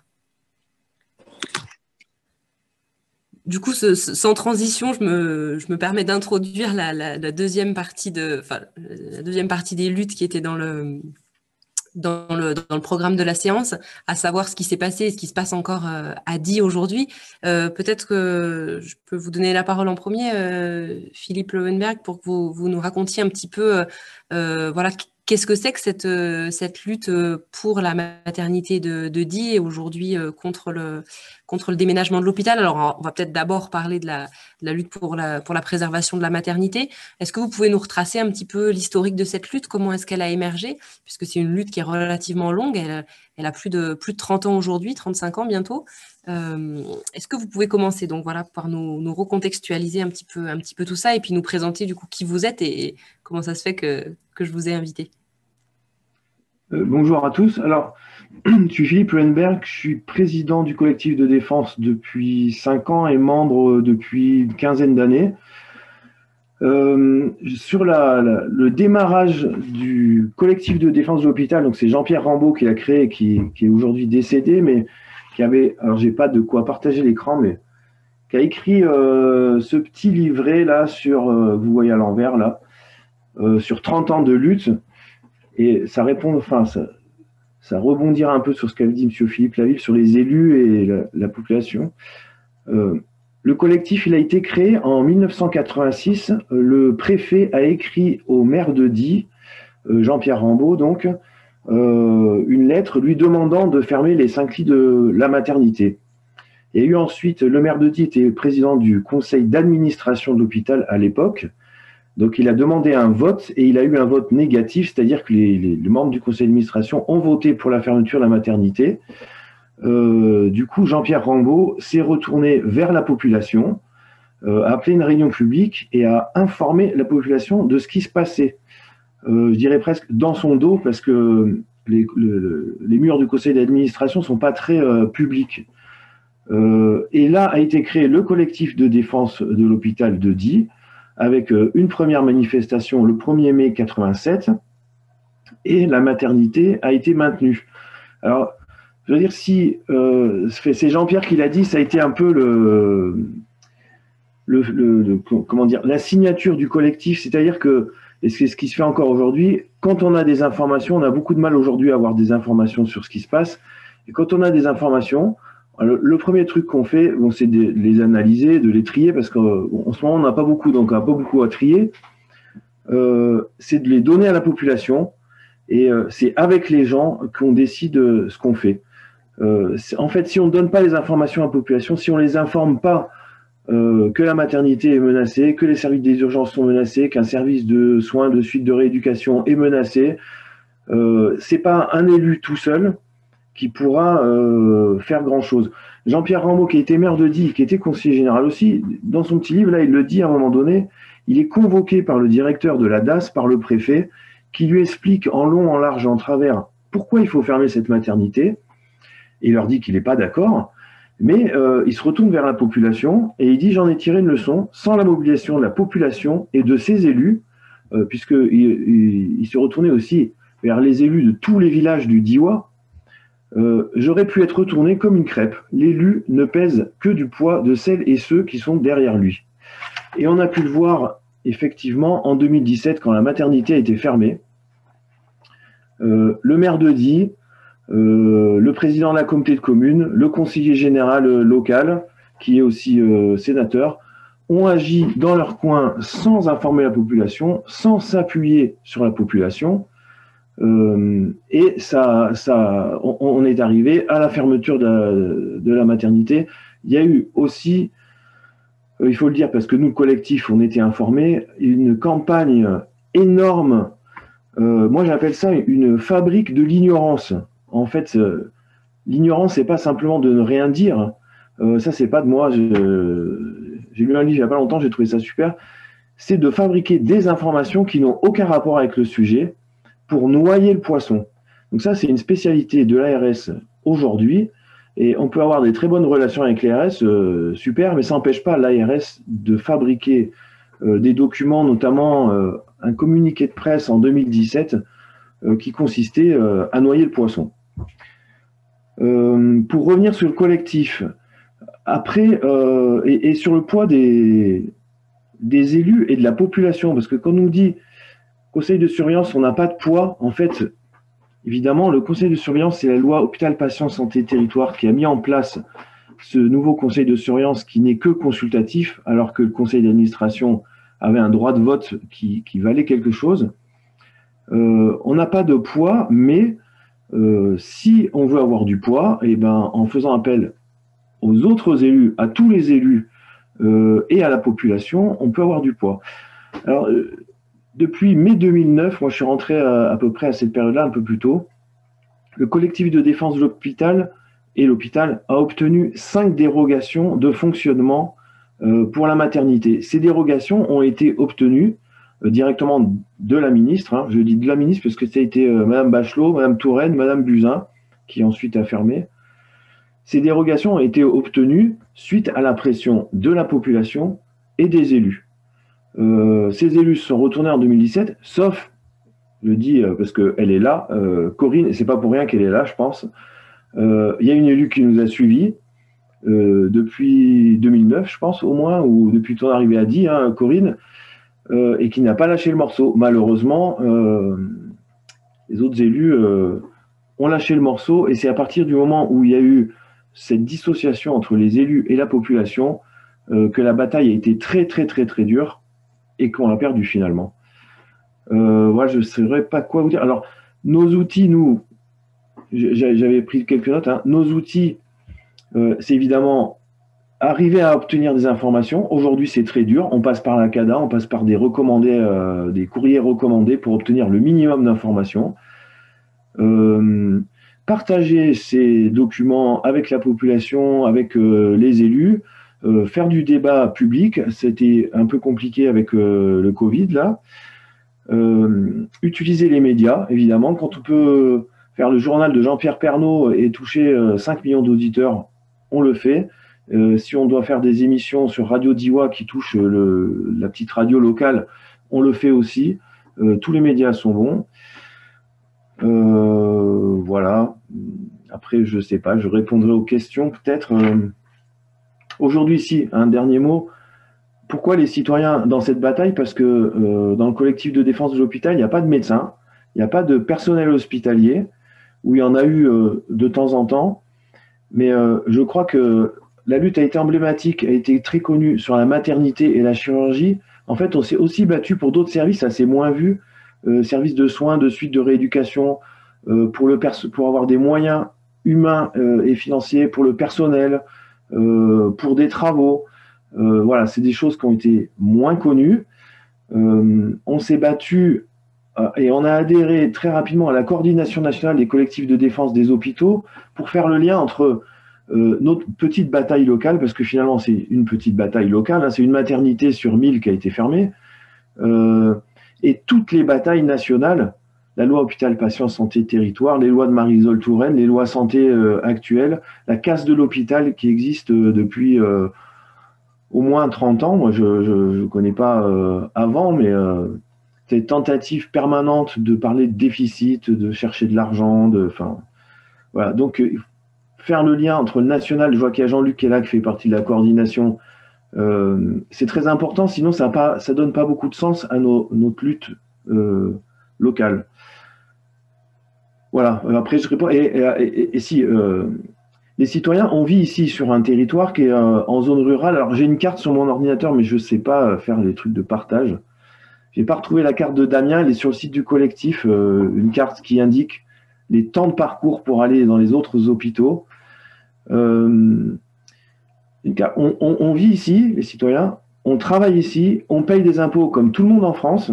Speaker 2: Du coup, ce, ce, sans transition, je me, je me permets d'introduire la, la, la deuxième partie de, enfin, la deuxième partie des luttes qui était dans le, dans le, dans le programme de la séance, à savoir ce qui s'est passé et ce qui se passe encore euh, à Die aujourd'hui. Euh, Peut-être que je peux vous donner la parole en premier, euh, Philippe Lowenberg, pour que vous, vous nous racontiez un petit peu, euh, voilà, qu'est-ce que c'est que cette, cette lutte pour la maternité de, de Die et aujourd'hui contre le, contre le déménagement de l'hôpital. Alors, on va peut-être d'abord parler de la, de la lutte pour la, pour la préservation de la maternité. Est-ce que vous pouvez nous retracer un petit peu l'historique de cette lutte? Comment est-ce qu'elle a émergé? Puisque c'est une lutte qui est relativement longue. Elle, elle a plus de, plus de trente ans aujourd'hui, trente-cinq ans bientôt. Euh, est-ce que vous pouvez commencer donc voilà par nous, nous recontextualiser un petit peu un petit peu tout ça et puis nous présenter du coup qui vous êtes et, et comment ça se fait que, que je vous ai invité.
Speaker 6: Euh, bonjour à tous. Alors, je suis Philippe Leuenberg, je suis président du collectif de défense depuis cinq ans et membre depuis une quinzaine d'années. Euh, sur la, la, le démarrage du collectif de défense de l'hôpital, donc c'est Jean-Pierre Rambaud qui l'a créé, qui, qui est aujourd'hui décédé, mais qui avait, alors j'ai pas de quoi partager l'écran, mais qui a écrit euh, ce petit livret là sur, euh, vous voyez à l'envers là, euh, sur trente ans de lutte, et ça répond, enfin ça, ça rebondira un peu sur ce qu'avait dit M. Philippe Laville sur les élus et la, la population. Euh, Le collectif, il a été créé en mille neuf cent quatre-vingt-six. Le préfet a écrit au maire de Die, Jean-Pierre Rambaud, donc, euh, une lettre lui demandant de fermer les cinq lits de la maternité. Il y a eu ensuite, le maire de Die était président du conseil d'administration de l'hôpital à l'époque. Donc, il a demandé un vote et il a eu un vote négatif, c'est-à-dire que les, les, les membres du conseil d'administration ont voté pour la fermeture de la maternité. Euh, du coup, Jean-Pierre Rambaud s'est retourné vers la population, euh, a appelé une réunion publique et a informé la population de ce qui se passait. Euh, je dirais presque dans son dos, parce que les, le, les murs du conseil d'administration ne sont pas très euh, publics. Euh, et là a été créé le collectif de défense de l'hôpital de Die, avec euh, une première manifestation le premier mai quatre-vingt-sept, et la maternité a été maintenue. Alors, je veux dire, si euh, c'est Jean-Pierre qui l'a dit, ça a été un peu le, le, le, le comment dire, la signature du collectif, c'est-à-dire que, et c'est ce qui se fait encore aujourd'hui, quand on a des informations, on a beaucoup de mal aujourd'hui à avoir des informations sur ce qui se passe, et quand on a des informations, le, le premier truc qu'on fait, bon, c'est de les analyser, de les trier, parce qu'en ce moment, on n'a pas beaucoup, donc on n'a pas beaucoup à trier, euh, c'est de les donner à la population, et euh, c'est avec les gens qu'on décide ce qu'on fait. Euh, en fait, si on ne donne pas les informations à la population, si on ne les informe pas euh, que la maternité est menacée, que les services des urgences sont menacés, qu'un service de soins, de suite de rééducation est menacé, euh, ce n'est pas un élu tout seul qui pourra euh, faire grand-chose. Jean-Pierre Rambaud, qui était maire de Die, qui était conseiller général aussi, dans son petit livre, là, il le dit à un moment donné, il est convoqué par le directeur de la D A S, par le préfet, qui lui explique en long, en large, en travers pourquoi il faut fermer cette maternité. Il leur dit qu'il n'est pas d'accord, mais euh, il se retourne vers la population et il dit « J'en ai tiré une leçon, sans la mobilisation de la population et de ses élus, euh, puisqu'il il, il se retournait aussi vers les élus de tous les villages du Diois, euh, j'aurais pu être retourné comme une crêpe. L'élu ne pèse que du poids de celles et ceux qui sont derrière lui. » Et on a pu le voir effectivement en deux mille dix-sept, quand la maternité a été fermée. Euh, le maire de Die, Euh, le président de la communauté de communes, le conseiller général euh, local, qui est aussi euh, sénateur, ont agi dans leur coin sans informer la population, sans s'appuyer sur la population. Euh, et ça, ça, on, on est arrivé à la fermeture de la, de la maternité. Il y a eu aussi, euh, il faut le dire parce que nous, collectif, on était informés, une campagne énorme. Euh, moi, j'appelle ça une fabrique de l'ignorance. En fait, euh, l'ignorance, c'est pas simplement de ne rien dire. Euh, ça, c'est pas de moi. J'ai lu un livre il n'y a pas longtemps, j'ai trouvé ça super. C'est de fabriquer des informations qui n'ont aucun rapport avec le sujet pour noyer le poisson. Donc ça, c'est une spécialité de l'A R S aujourd'hui. Et on peut avoir des très bonnes relations avec l'A R S, euh, super, mais ça n'empêche pas l'A R S de fabriquer euh, des documents, notamment euh, un communiqué de presse en deux mille dix-sept euh, qui consistait euh, à noyer le poisson. Euh, pour revenir sur le collectif, après, euh, et, et sur le poids des, des élus et de la population, parce que quand on nous dit conseil de surveillance, on n'a pas de poids, en fait, évidemment, le conseil de surveillance, c'est la loi Hôpital, Patient, Santé, Territoire qui a mis en place ce nouveau conseil de surveillance qui n'est que consultatif, alors que le conseil d'administration avait un droit de vote qui, qui valait quelque chose. Euh, on n'a pas de poids, mais Euh, si on veut avoir du poids, eh ben, en faisant appel aux autres élus, à tous les élus euh, et à la population, on peut avoir du poids. Alors, euh, depuis mai deux mille neuf, moi je suis rentré à, à peu près à cette période-là, un peu plus tôt, le collectif de défense de l'hôpital et l'hôpital a obtenu cinq dérogations de fonctionnement euh, pour la maternité. Ces dérogations ont été obtenues euh, directement de la ministre, hein, je dis de la ministre parce que ça a été euh, Madame Bachelot, Madame Touraine, Madame Buzyn, qui ensuite a fermé. Ces dérogations ont été obtenues suite à la pression de la population et des élus. Euh, ces élus se sont retournés en deux mille dix-sept, sauf, je dis euh, parce qu'elle est là, euh, Corinne, et c'est pas pour rien qu'elle est là, je pense. Euh, il y a une élue qui nous a suivis euh, depuis deux mille neuf, je pense, au moins, ou depuis ton arrivée à Die, hein, Corinne, euh, et qui n'a pas lâché le morceau. Malheureusement, euh, les autres élus euh, ont lâché le morceau, et c'est à partir du moment où il y a eu cette dissociation entre les élus et la population euh, que la bataille a été très très très très dure et qu'on l'a perdu finalement. Euh, voilà, je ne saurais pas quoi vous dire. Alors, nos outils, nous, j'avais pris quelques notes, hein, nos outils, euh, c'est évidemment arriver à obtenir des informations. Aujourd'hui, c'est très dur. On passe par la CADA, on passe par des recommandés, euh, des courriers recommandés pour obtenir le minimum d'informations. Euh, partager ces documents avec la population, avec euh, les élus, euh, faire du débat public, c'était un peu compliqué avec euh, le Covid, là. Euh, utiliser les médias, évidemment. Quand on peut faire le journal de Jean-Pierre Pernaut et toucher euh, cinq millions d'auditeurs, on le fait. Euh, si on doit faire des émissions sur Radio Diois qui touchent le, la petite radio locale, on le fait aussi. Euh, tous les médias sont bons. Euh, voilà. Après, je ne sais pas, je répondrai aux questions peut-être. Euh, Aujourd'hui, si, un dernier mot. Pourquoi les citoyens dans cette bataille? Parce que euh, dans le collectif de défense de l'hôpital, il n'y a pas de médecins, il n'y a pas de personnel hospitalier, où il y en a eu euh, de temps en temps. Mais euh, je crois que la lutte a été emblématique, a été très connue sur la maternité et la chirurgie. En fait, on s'est aussi battu pour d'autres services, ça s'est moins vu. Euh, services de soins, de suite, de rééducation, euh, pour, le pour avoir des moyens humains euh, et financiers pour le personnel, euh, pour des travaux. Euh, voilà, c'est des choses qui ont été moins connues. Euh, on s'est battu euh, et on a adhéré très rapidement à la coordination nationale des collectifs de défense des hôpitaux pour faire le lien entre euh, notre petite bataille locale, parce que finalement c'est une petite bataille locale, hein, c'est une maternité sur mille qui a été fermée, euh, et toutes les batailles nationales, la loi hôpital patient santé territoire, les lois de Marisol Touraine, les lois santé euh, actuelles, la casse de l'hôpital qui existe euh, depuis euh, au moins trente ans. Moi je ne connais pas euh, avant, mais euh, ces tentatives permanentes de parler de déficit, de chercher de l'argent, de, enfin, voilà. Donc euh, faire le lien entre le national, je vois qu'il y a Jean-Luc qui est là, qui fait partie de la coordination, euh, c'est très important, sinon ça ne donne pas beaucoup de sens à nos, notre lutte euh, locale. Voilà, après je réponds, et, et, et, et si, euh, les citoyens, on vit ici sur un territoire qui est euh, en zone rurale. Alors j'ai une carte sur mon ordinateur, mais je ne sais pas faire les trucs de partage. Je n'ai pas retrouvé la carte de Damien, elle est sur le site du collectif, euh, une carte qui indique les temps de parcours pour aller dans les autres hôpitaux. Euh, on, on, on vit ici, les citoyens, on travaille ici, on paye des impôts comme tout le monde en France.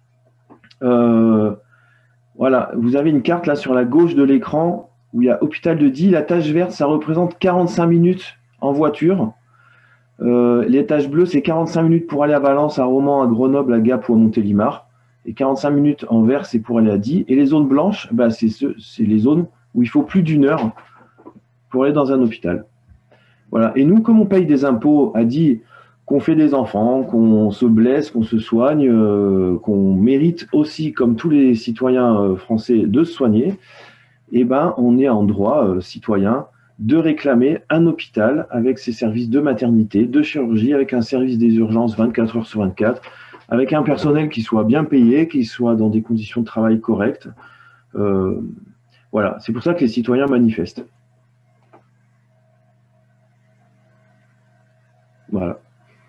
Speaker 6: Euh, voilà, vous avez une carte là sur la gauche de l'écran où il y a Hôpital de Die. La tache verte, ça représente quarante-cinq minutes en voiture. Euh, les taches bleues, c'est quarante-cinq minutes pour aller à Valence, à Romans, à Grenoble, à Gap ou à Montélimar. Et quarante-cinq minutes en vert, c'est pour aller à Die. Et les zones blanches, bah, c'est ce, les zones où il faut plus d'une heure pour aller dans un hôpital. Voilà. Et nous, comme on paye des impôts à Die, qu'on fait des enfants, qu'on se blesse, qu'on se soigne, euh, qu'on mérite aussi, comme tous les citoyens euh, français, de se soigner, eh ben, on est en droit euh, citoyen de réclamer un hôpital avec ses services de maternité, de chirurgie, avec un service des urgences vingt-quatre heures sur vingt-quatre, avec un personnel qui soit bien payé, qui soit dans des conditions de travail correctes. Euh, voilà, c'est pour ça que les citoyens manifestent. Voilà.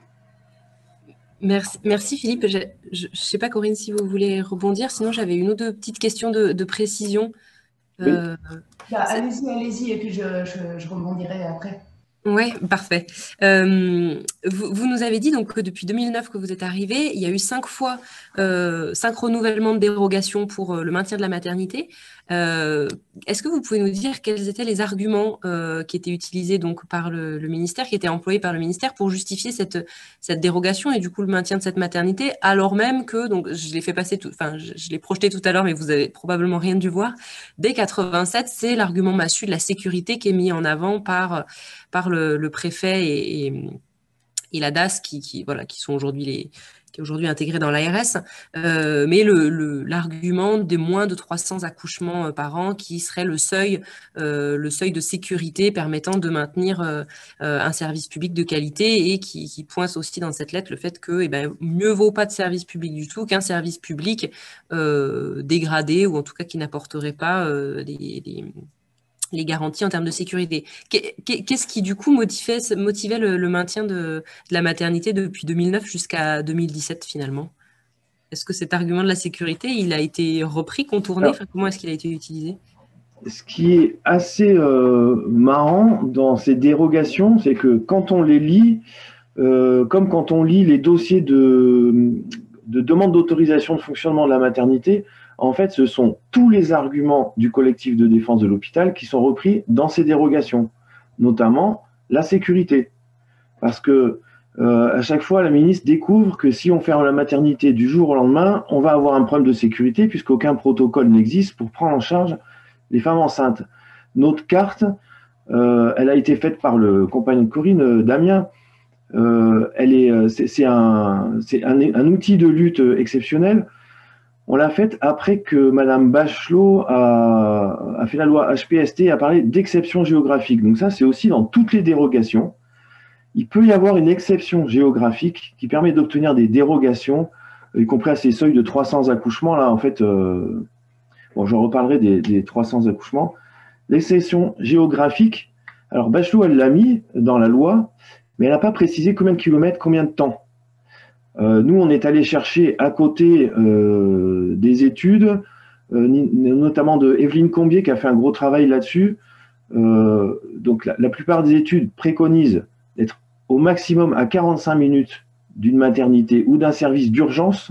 Speaker 2: Merci, merci Philippe. Je ne sais pas, Corinne, si vous voulez rebondir. Sinon, j'avais une ou deux petites questions de, de précision.
Speaker 6: Oui.
Speaker 2: Euh,
Speaker 5: bah, allez-y, allez-y, et puis je, je, je rebondirai après.
Speaker 2: Oui, parfait. Euh, vous, vous nous avez dit donc, que depuis deux mille neuf que vous êtes arrivé, il y a eu cinq fois, euh, cinq renouvellements de dérogation pour euh, le maintien de la maternité. Euh, Est-ce que vous pouvez nous dire quels étaient les arguments euh, qui étaient utilisés donc par le, le ministère, qui étaient employés par le ministère pour justifier cette, cette dérogation et du coup le maintien de cette maternité, alors même que, donc je l'ai fait passer, tout, enfin je, je l'ai projeté tout à l'heure, mais vous avez probablement rien dû voir, dès quatre-vingt-sept, c'est l'argument massu de la sécurité qui est mis en avant par, par le, le préfet et, et, et la D A S qui, qui, voilà, qui sont aujourd'hui les qui est aujourd'hui intégré dans l'A R S, euh, mais le, le, l'argument des moins de trois cents accouchements par an qui serait le seuil, euh, le seuil de sécurité permettant de maintenir euh, un service public de qualité et qui, qui pointe aussi dans cette lettre le fait que eh ben, mieux vaut pas de service public du tout qu'un service public euh, dégradé ou en tout cas qui n'apporterait pas euh, les, les les garanties en termes de sécurité. Qu'est-ce qui, du coup, motivait, motivait le, le maintien de, de la maternité depuis deux mille neuf jusqu'à deux mille dix-sept, finalement? Est-ce que cet argument de la sécurité, il a été repris, contourné? Enfin, comment est-ce qu'il a été utilisé?
Speaker 6: Ce qui est assez euh, marrant dans ces dérogations, c'est que quand on les lit, euh, comme quand on lit les dossiers de, de demande d'autorisation de fonctionnement de la maternité, en fait, ce sont tous les arguments du collectif de défense de l'hôpital qui sont repris dans ces dérogations, notamment la sécurité. Parce que euh, à chaque fois, la ministre découvre que si on ferme la maternité du jour au lendemain, on va avoir un problème de sécurité puisqu'aucun protocole n'existe pour prendre en charge les femmes enceintes. Notre carte, euh, elle a été faite par le compagnon de Corinne, euh, Damien. Euh, elle est, c'est, c'est, un, c'est un, un outil de lutte exceptionnel. On l'a faite après que Madame Bachelot a, a fait la loi H P S T et a parlé d'exception géographique. Donc ça, c'est aussi dans toutes les dérogations. Il peut y avoir une exception géographique qui permet d'obtenir des dérogations, y compris à ces seuils de trois cents accouchements. Là, en fait, euh, bon, je reparlerai des, des trois cents accouchements. L'exception géographique, alors Bachelot, elle l'a mis dans la loi, mais elle n'a pas précisé combien de kilomètres, combien de temps. Euh, nous, on est allé chercher à côté euh, des études, euh, notamment de Evelyne Combier qui a fait un gros travail là-dessus. Euh, donc, la, la plupart des études préconisent d'être au maximum à quarante-cinq minutes d'une maternité ou d'un service d'urgence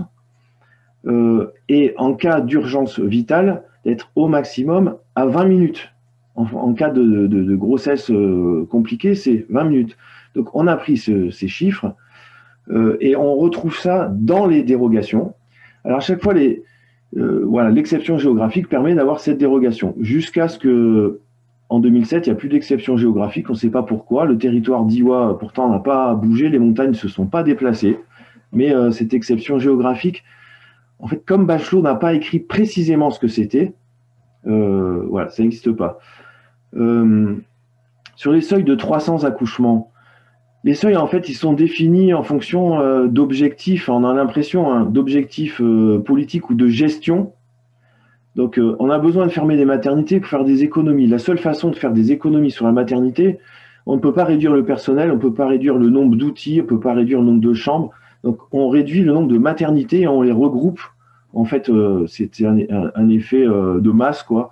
Speaker 6: euh, et en cas d'urgence vitale, d'être au maximum à vingt minutes. En, en cas de, de, de grossesse euh, compliquée, c'est vingt minutes. Donc, on a pris ce, ces chiffres. Euh, et on retrouve ça dans les dérogations. Alors, à chaque fois, les, euh, voilà, l'exception géographique permet d'avoir cette dérogation. Jusqu'à ce que, en deux mille sept, il n'y a plus d'exception géographique. On ne sait pas pourquoi. Le territoire d'Iwa, pourtant, n'a pas bougé. Les montagnes ne se sont pas déplacées. Mais euh, cette exception géographique, en fait, comme Bachelot n'a pas écrit précisément ce que c'était, euh, voilà, ça n'existe pas. Euh, sur les seuils de trois cents accouchements, les seuils, en fait, ils sont définis en fonction euh, d'objectifs, on a l'impression, hein, d'objectifs euh, politiques ou de gestion. Donc, euh, on a besoin de fermer des maternités pour faire des économies. La seule façon de faire des économies sur la maternité, on ne peut pas réduire le personnel, on ne peut pas réduire le nombre d'outils, on ne peut pas réduire le nombre de chambres. Donc, on réduit le nombre de maternités et on les regroupe. En fait, euh, c'est un, un, un effet euh, de masse, quoi.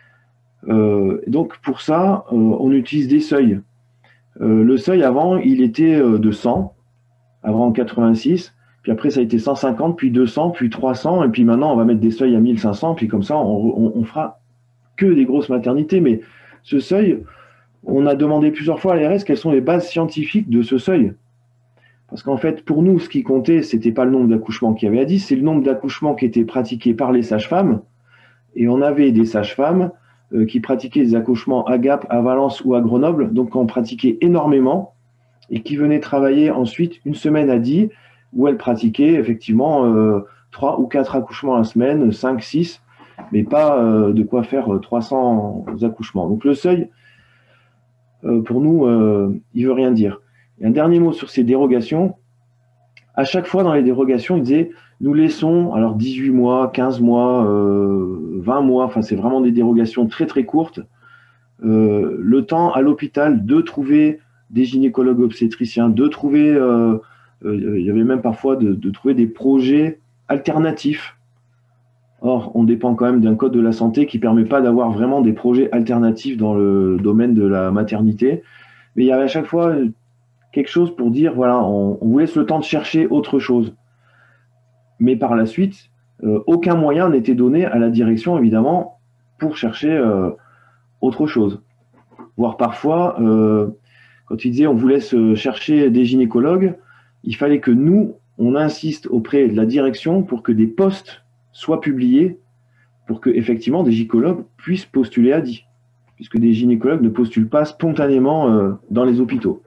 Speaker 6: Euh, donc, pour ça, euh, on utilise des seuils. Euh, le seuil avant, il était euh, de cent, avant en quatre-vingt-six, puis après ça a été cent cinquante, puis deux cents, puis trois cents, et puis maintenant on va mettre des seuils à mille cinq cents, puis comme ça on, on, on fera que des grosses maternités. Mais ce seuil, on a demandé plusieurs fois à l'A R S quelles sont les bases scientifiques de ce seuil. Parce qu'en fait, pour nous, ce qui comptait, c'était pas le nombre d'accouchements qu'il y avait à dix, c'est le nombre d'accouchements qui étaient pratiqués par les sages-femmes, et on avait des sages-femmes qui pratiquaient des accouchements à Gap, à Valence ou à Grenoble, donc on pratiquait énormément, et qui venaient travailler ensuite une semaine à Die, où elles pratiquaient effectivement euh, trois ou quatre accouchements à la semaine, cinq, six, mais pas euh, de quoi faire trois cents accouchements. Donc le seuil, euh, pour nous, euh, il ne veut rien dire. Et un dernier mot sur ces dérogations. À chaque fois dans les dérogations, il disait nous laissons alors dix-huit mois, quinze mois, euh, vingt mois, enfin c'est vraiment des dérogations très très courtes, euh, le temps à l'hôpital de trouver des gynécologues obstétriciens, de trouver, euh, euh, il y avait même parfois de, de trouver des projets alternatifs. Or, on dépend quand même d'un code de la santé qui ne permet pas d'avoir vraiment des projets alternatifs dans le domaine de la maternité. Mais il y avait à chaque fois quelque chose pour dire, voilà, on, on vous laisse le temps de chercher autre chose. Mais par la suite, euh, aucun moyen n'était donné à la direction, évidemment, pour chercher euh, autre chose. Voire parfois, euh, quand il disait on voulait se chercher des gynécologues, il fallait que nous, on insiste auprès de la direction pour que des postes soient publiés pour que effectivement des gynécologues puissent postuler à D I, puisque des gynécologues ne postulent pas spontanément euh, dans les hôpitaux.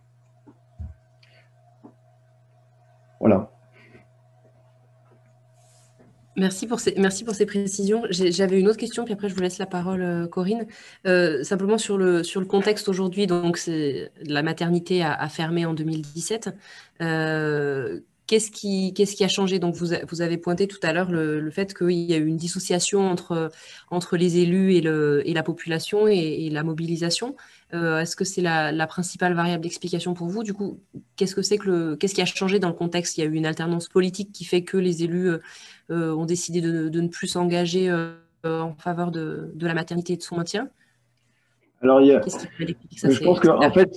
Speaker 6: Voilà.
Speaker 2: Merci pour ces, merci pour ces précisions. J'avais une autre question, puis après je vous laisse la parole, euh, Corinne. Euh, simplement sur le, sur le contexte aujourd'hui, donc c'est la maternité a, a fermé en deux mille dix-sept. Euh, Qu'est-ce qui, qu'est-ce qui a changé? Donc vous, vous avez pointé tout à l'heure le, le fait qu'il y a eu une dissociation entre, entre les élus et, le, et la population et, et la mobilisation. Euh, Est-ce que c'est la, la principale variable d'explication pour vous? Du coup, qu'est-ce que c'est que le, qu'est-ce qui a changé dans le contexte? Il y a eu une alternance politique qui fait que les élus euh, ont décidé de, de ne plus s'engager euh, en faveur de, de la maternité et de son maintien?
Speaker 6: Alors, il y a,
Speaker 2: qu'est-ce qui fait que ça
Speaker 6: je pense qu'en fait,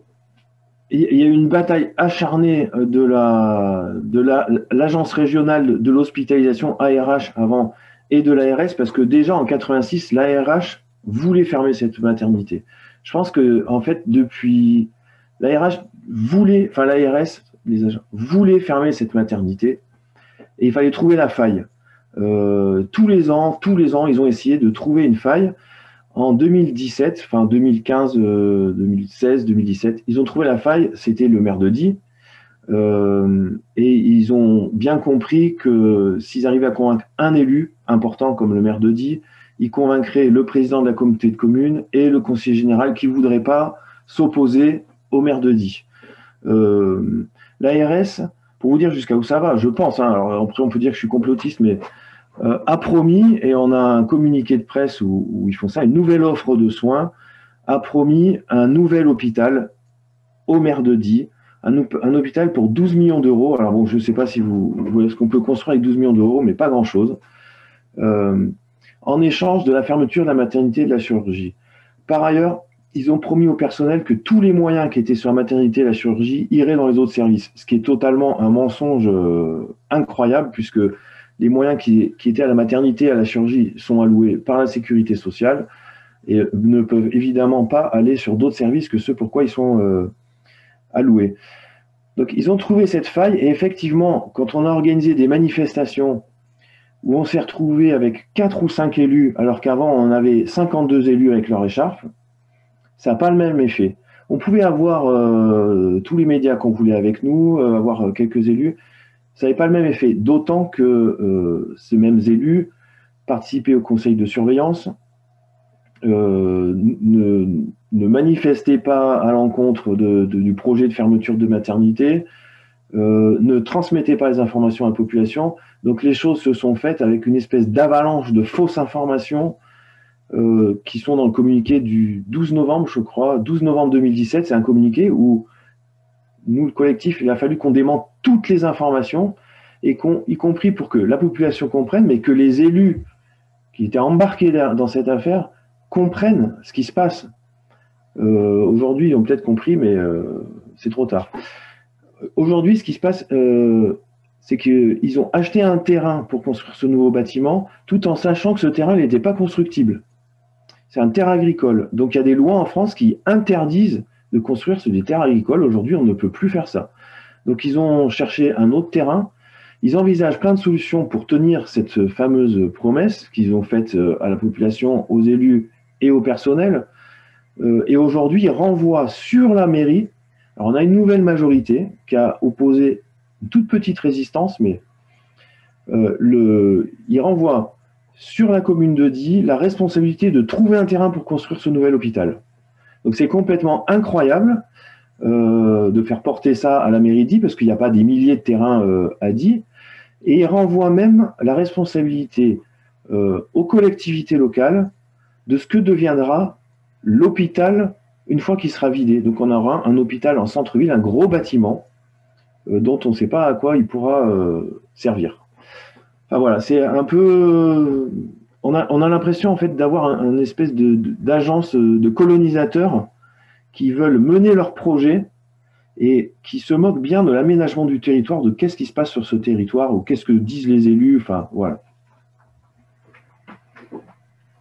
Speaker 6: il y a eu une bataille acharnée de la de la l'agence régionale de l'hospitalisation A R H avant et de l'A R S, parce que déjà en quatre-vingt-six, l'A R H voulait fermer cette maternité. Je pense que en fait depuis l'A R H voulait, enfin l'A R S, les agents voulaient fermer cette maternité et il fallait trouver la faille. Euh, tous les ans, tous les ans, ils ont essayé de trouver une faille. En deux mille dix-sept, enfin deux mille quinze, euh, deux mille seize, deux mille dix-sept, ils ont trouvé la faille, c'était le maire de D I. Euh, et ils ont bien compris que s'ils arrivaient à convaincre un élu important comme le maire de D I, ils convaincraient le président de la communauté de communes et le conseiller général qui ne voudraient pas s'opposer au maire de D I. Euh, L'A R S, pour vous dire jusqu'à où ça va, je pense, hein, alors après on peut dire que je suis complotiste, mais Euh, a promis, et on a un communiqué de presse où, où ils font ça, une nouvelle offre de soins, a promis un nouvel hôpital au maire de D I, un, un hôpital pour douze millions d'euros. Alors bon, je ne sais pas si vous, vous voyez ce qu'on peut construire avec douze millions d'euros, mais pas grand-chose, euh, en échange de la fermeture de la maternité et de la chirurgie. Par ailleurs, ils ont promis au personnel que tous les moyens qui étaient sur la maternité et la chirurgie iraient dans les autres services, ce qui est totalement un mensonge euh, incroyable, puisque les moyens qui, qui étaient à la maternité et à la chirurgie sont alloués par la sécurité sociale et ne peuvent évidemment pas aller sur d'autres services que ceux pour quoi ils sont euh, alloués. Donc, ils ont trouvé cette faille et effectivement, quand on a organisé des manifestations où on s'est retrouvé avec quatre ou cinq élus, alors qu'avant, on avait cinquante-deux élus avec leur écharpe, ça n'a pas le même effet. On pouvait avoir euh, tous les médias qu'on voulait avec nous, euh, avoir quelques élus, ça n'avait pas le même effet, d'autant que euh, ces mêmes élus participaient au conseil de surveillance, euh, ne, ne manifestaient pas à l'encontre de, de, du projet de fermeture de maternité, euh, ne transmettaient pas les informations à la population. Donc les choses se sont faites avec une espèce d'avalanche de fausses informations euh, qui sont dans le communiqué du douze novembre, je crois, douze novembre deux mille dix-sept, c'est un communiqué où nous, le collectif, il a fallu qu'on démente toutes les informations, et qu'on, y compris pour que la population comprenne, mais que les élus qui étaient embarqués dans cette affaire comprennent ce qui se passe. Euh, aujourd'hui, ils ont peut-être compris, mais euh, c'est trop tard. Aujourd'hui, ce qui se passe, euh, c'est qu'ils ont acheté un terrain pour construire ce nouveau bâtiment, tout en sachant que ce terrain n'était pas constructible. C'est un terre agricole. Donc, il y a des lois en France qui interdisent de construire sur des terres agricoles. Aujourd'hui, on ne peut plus faire ça. Donc, ils ont cherché un autre terrain. Ils envisagent plein de solutions pour tenir cette fameuse promesse qu'ils ont faite à la population, aux élus et au personnel. Et aujourd'hui, ils renvoient sur la mairie. Alors, on a une nouvelle majorité qui a opposé une toute petite résistance, mais euh, le, ils renvoient sur la commune de D I la responsabilité de trouver un terrain pour construire ce nouvel hôpital. Donc, c'est complètement incroyable euh, de faire porter ça à la mairie de D I, parce qu'il n'y a pas des milliers de terrains euh, à D I. Et il renvoie même la responsabilité euh, aux collectivités locales de ce que deviendra l'hôpital une fois qu'il sera vidé. Donc on aura un hôpital en centre-ville, un gros bâtiment euh, dont on ne sait pas à quoi il pourra euh, servir. Enfin voilà, c'est un peu... On a, on a l'impression en fait d'avoir un, un espèce de, de, d'agence de colonisateurs qui veulent mener leur projet et qui se moquent bien de l'aménagement du territoire, de qu'est-ce qui se passe sur ce territoire, ou qu'est-ce que disent les élus, enfin, voilà.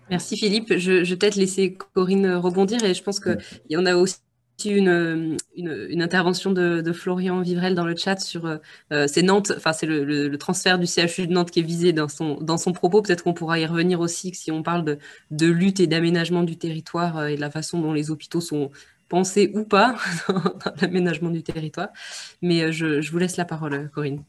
Speaker 2: Merci Philippe. Je, je vais peut-être laisser Corinne rebondir et je pense qu'il y en a aussi une, une, une intervention de, de Florian Vivrel dans le chat sur euh, c'est Nantes, enfin c'est le, le, le transfert du C H U de Nantes qui est visé dans son, dans son propos. Peut-être qu'on pourra y revenir aussi si on parle de, de lutte et d'aménagement du territoire et de la façon dont les hôpitaux sont pensés ou pas dans, dans l'aménagement du territoire. Mais je, je vous laisse la parole, Corinne.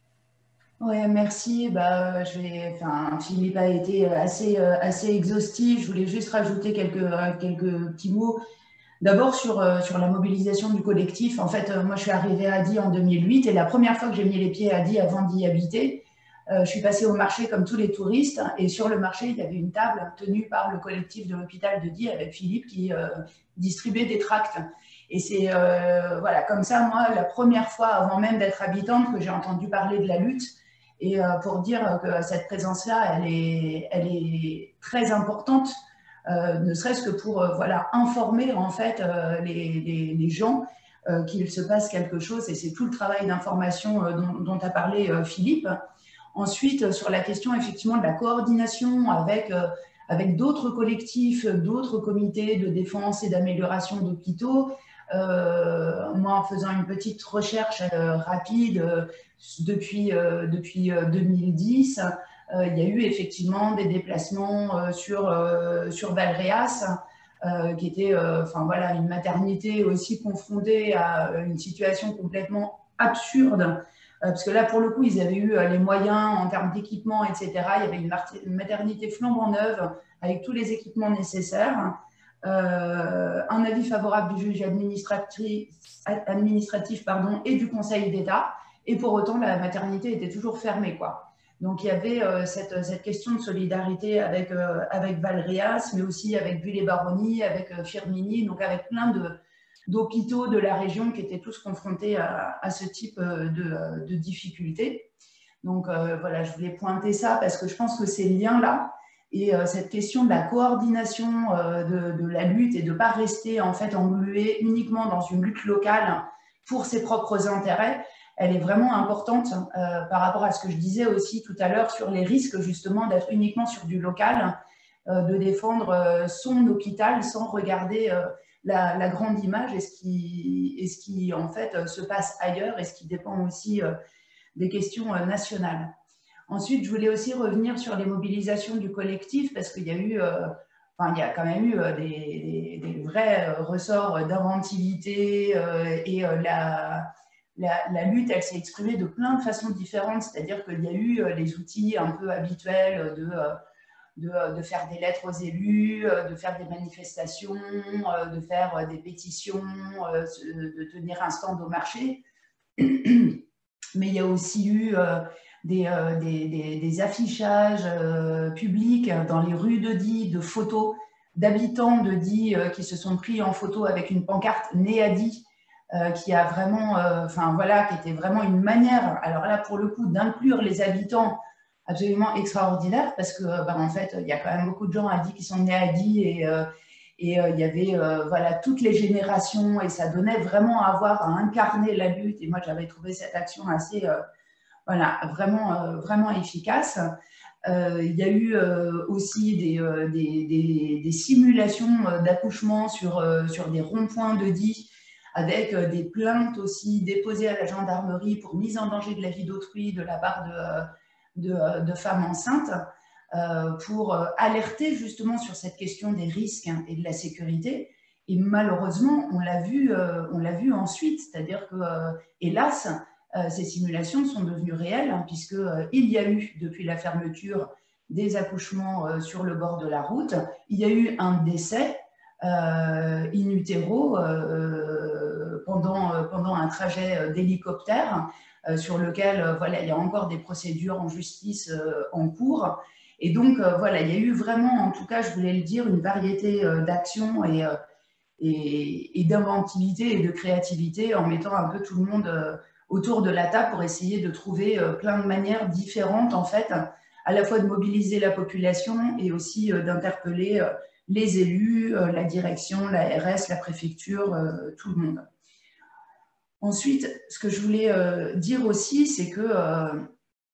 Speaker 5: Oui, merci. Bah, je vais, enfin, Philippe a été assez, assez exhaustif. Je voulais juste rajouter quelques, quelques petits mots. D'abord, sur, sur la mobilisation du collectif. En fait, moi, je suis arrivée à Die en deux mille huit et la première fois que j'ai mis les pieds à Die avant d'y habiter, euh, je suis passée au marché comme tous les touristes. Et sur le marché, il y avait une table tenue par le collectif de l'hôpital de Die avec Philippe qui euh, distribuait des tracts. Et c'est euh, voilà, comme ça, moi, la première fois, avant même d'être habitante, que j'ai entendu parler de la lutte. Et euh, pour dire que cette présence-là, elle est, elle est très importante, euh, ne serait-ce que pour euh, voilà, informer en fait euh, les, les, les gens euh, qu'il se passe quelque chose. Et c'est tout le travail d'information euh, dont, dont a parlé euh, Philippe. Ensuite, sur la question effectivement de la coordination avec, euh, avec d'autres collectifs, d'autres comités de défense et d'amélioration d'hôpitaux, euh, moi en faisant une petite recherche euh, rapide, euh, Depuis, euh, depuis euh, deux mille dix, euh, il y a eu effectivement des déplacements euh, sur, euh, sur Valréas, euh, qui était euh, enfin, voilà, une maternité aussi confrontée à une situation complètement absurde, euh, parce que là, pour le coup, ils avaient eu euh, les moyens en termes d'équipement, et cetera. Il y avait une, une maternité flambant neuve avec tous les équipements nécessaires. Euh, un avis favorable du juge administratif, administratif pardon, et du Conseil d'État. Et pour autant, la maternité était toujours fermée, quoi. Donc, il y avait euh, cette, cette question de solidarité avec, euh, avec Valréas, mais aussi avec Bulle-et-Baronnie, avec euh, Firminy, donc avec plein d'hôpitaux de, de la région qui étaient tous confrontés à, à ce type de, de difficultés. Donc, euh, voilà, je voulais pointer ça parce que je pense que ces liens-là et euh, cette question de la coordination euh, de, de la lutte et de ne pas rester en fait englué uniquement dans une lutte locale pour ses propres intérêts, elle est vraiment importante euh, par rapport à ce que je disais aussi tout à l'heure sur les risques justement d'être uniquement sur du local, euh, de défendre euh, son hôpital sans regarder euh, la, la grande image et ce, qui, et ce qui en fait euh, se passe ailleurs et ce qui dépend aussi euh, des questions euh, nationales. Ensuite, je voulais aussi revenir sur les mobilisations du collectif parce qu'il y a eu, euh, enfin, il y a quand même eu euh, des, des, des vrais euh, ressorts d'inventivité euh, et euh, la La, la lutte, elle s'est exprimée de plein de façons différentes, c'est-à-dire qu'il y a eu euh, les outils un peu habituels de, de, de faire des lettres aux élus, de faire des manifestations, de faire des pétitions, de tenir un stand au marché. Mais il y a aussi eu euh, des, euh, des, des, des affichages euh, publics dans les rues de Die, de photos d'habitants de Die euh, qui se sont pris en photo avec une pancarte « Né à Die ». Euh, qui a vraiment, enfin euh, voilà, qui était vraiment une manière, alors là pour le coup, d'inclure les habitants absolument extraordinaire parce que, bah, en fait, il y a quand même beaucoup de gens à Die qui sont nés à Die et euh, et euh, il y avait euh, voilà toutes les générations et ça donnait vraiment à voir, à incarner la lutte. Et moi, j'avais trouvé cette action assez, euh, voilà, vraiment, euh, vraiment efficace. Euh, il y a eu euh, aussi des, euh, des, des, des simulations d'accouchement sur, euh, sur des ronds-points de Die, avec des plaintes aussi déposées à la gendarmerie pour mise en danger de la vie d'autrui de la part de, de, de femmes enceintes, euh, pour alerter justement sur cette question des risques et de la sécurité. Et malheureusement, on l'a vu, euh, on l'a vu ensuite, c'est-à-dire que, euh, hélas, euh, ces simulations sont devenues réelles, hein, puisqu'il euh, y a eu, depuis la fermeture des accouchements euh, sur le bord de la route, il y a eu un décès Euh, in utero euh, pendant, euh, pendant un trajet d'hélicoptère euh, sur lequel euh, voilà, il y a encore des procédures en justice euh, en cours. Et donc, euh, voilà, il y a eu vraiment, en tout cas, je voulais le dire, une variété euh, d'actions et, euh, et, et d'inventivité et de créativité en mettant un peu tout le monde euh, autour de la table pour essayer de trouver euh, plein de manières différentes, en fait, à la fois de mobiliser la population et aussi euh, d'interpeller euh, les élus, euh, la direction, la R S, la préfecture, euh, tout le monde. Ensuite, ce que je voulais euh, dire aussi, c'est que euh,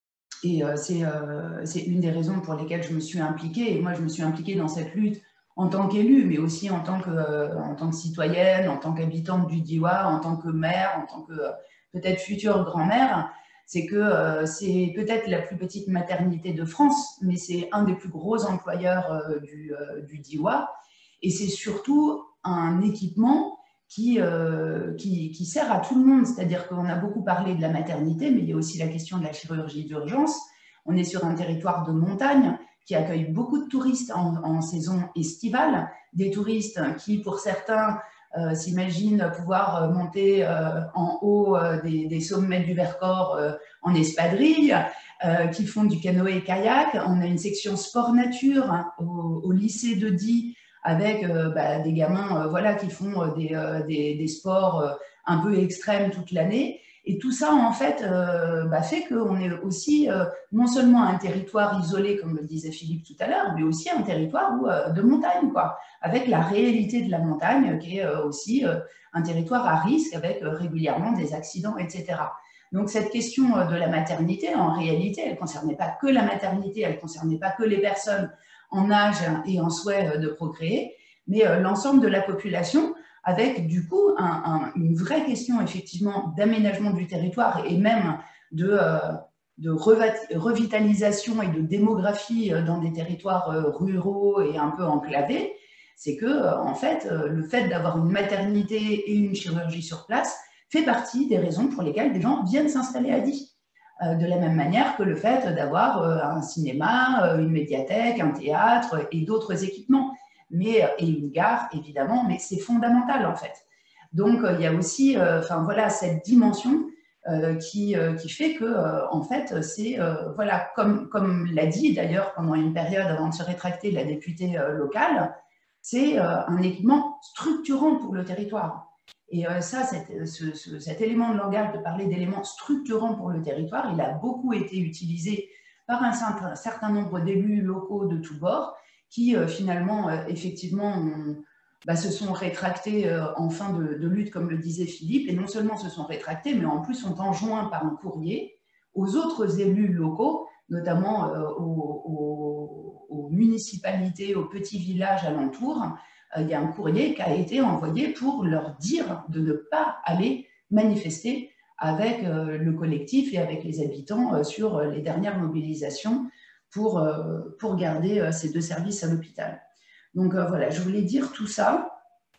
Speaker 5: Et euh, c'est euh, une des raisons pour lesquelles je me suis impliquée. Et moi, je me suis impliquée dans cette lutte en tant qu'élue, mais aussi en tant que, euh, en tant que citoyenne, en tant qu'habitante du Diois, en tant que mère, en tant que euh, peut-être future grand-mère. C'est que euh, c'est peut-être la plus petite maternité de France, mais c'est un des plus gros employeurs euh, du, euh, du Diois. Et c'est surtout un équipement qui, euh, qui, qui sert à tout le monde. C'est-à-dire qu'on a beaucoup parlé de la maternité, mais il y a aussi la question de la chirurgie d'urgence. On est sur un territoire de montagne qui accueille beaucoup de touristes en, en saison estivale, des touristes qui, pour certains, euh, s'imaginent pouvoir monter euh, en haut euh, des, des sommets du Vercors euh, en espadrille, euh, qui font du canoë-kayak. On a une section sport-nature hein, au, au lycée de Die, avec euh, bah, des gamins euh, voilà, qui font euh, des, euh, des, des sports euh, un peu extrêmes toute l'année. Et tout ça, en fait, euh, bah, fait qu'on est aussi euh, non seulement un territoire isolé, comme le disait Philippe tout à l'heure, mais aussi un territoire où, euh, de montagne, quoi, avec la réalité de la montagne, qui est euh, aussi euh, un territoire à risque, avec euh, régulièrement des accidents, et cetera. Donc, cette question euh, de la maternité, en réalité, elle ne concernait pas que la maternité, elle ne concernait pas que les personnes en âge et en souhait de procréer, mais euh, l'ensemble de la population, avec du coup un, un, une vraie question effectivement d'aménagement du territoire et même de, euh, de revitalisation et de démographie dans des territoires euh, ruraux et un peu enclavés. C'est que euh, en fait, euh, le fait d'avoir une maternité et une chirurgie sur place fait partie des raisons pour lesquelles des gens viennent s'installer à Die. De la même manière que le fait d'avoir un cinéma, une médiathèque, un théâtre et d'autres équipements, mais, et une gare évidemment, mais c'est fondamental en fait. Donc il y a aussi enfin, voilà, cette dimension euh, qui, euh, qui fait que euh, en fait, c'est, euh, voilà, comme, comme l'a dit d'ailleurs pendant une période avant de se rétracter la députée euh, locale, c'est euh, un équipement structurant pour le territoire. Et euh, ça, cet, ce, ce, cet élément de langage, de parler d'éléments structurants pour le territoire, il a beaucoup été utilisé par un certain, un certain nombre d'élus locaux de tous bords qui, euh, finalement, euh, effectivement, ont, bah, se sont rétractés euh, en fin de, de lutte, comme le disait Philippe, et non seulement se sont rétractés, mais en plus sont enjoints par un courrier aux autres élus locaux, notamment euh, aux, aux, aux municipalités, aux petits villages alentours. Il y a un courrier qui a été envoyé pour leur dire de ne pas aller manifester avec le collectif et avec les habitants sur les dernières mobilisations pour, pour garder ces deux services à l'hôpital. Donc voilà, je voulais dire tout ça.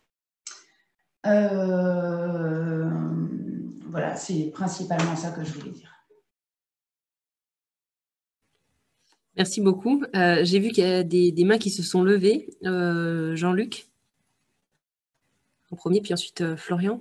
Speaker 5: Euh, voilà, c'est principalement ça que je voulais dire.
Speaker 2: Merci beaucoup. Euh, j'ai vu qu'il y a des, des mains qui se sont levées. Euh, Jean-Luc, en premier, puis ensuite euh, Florian.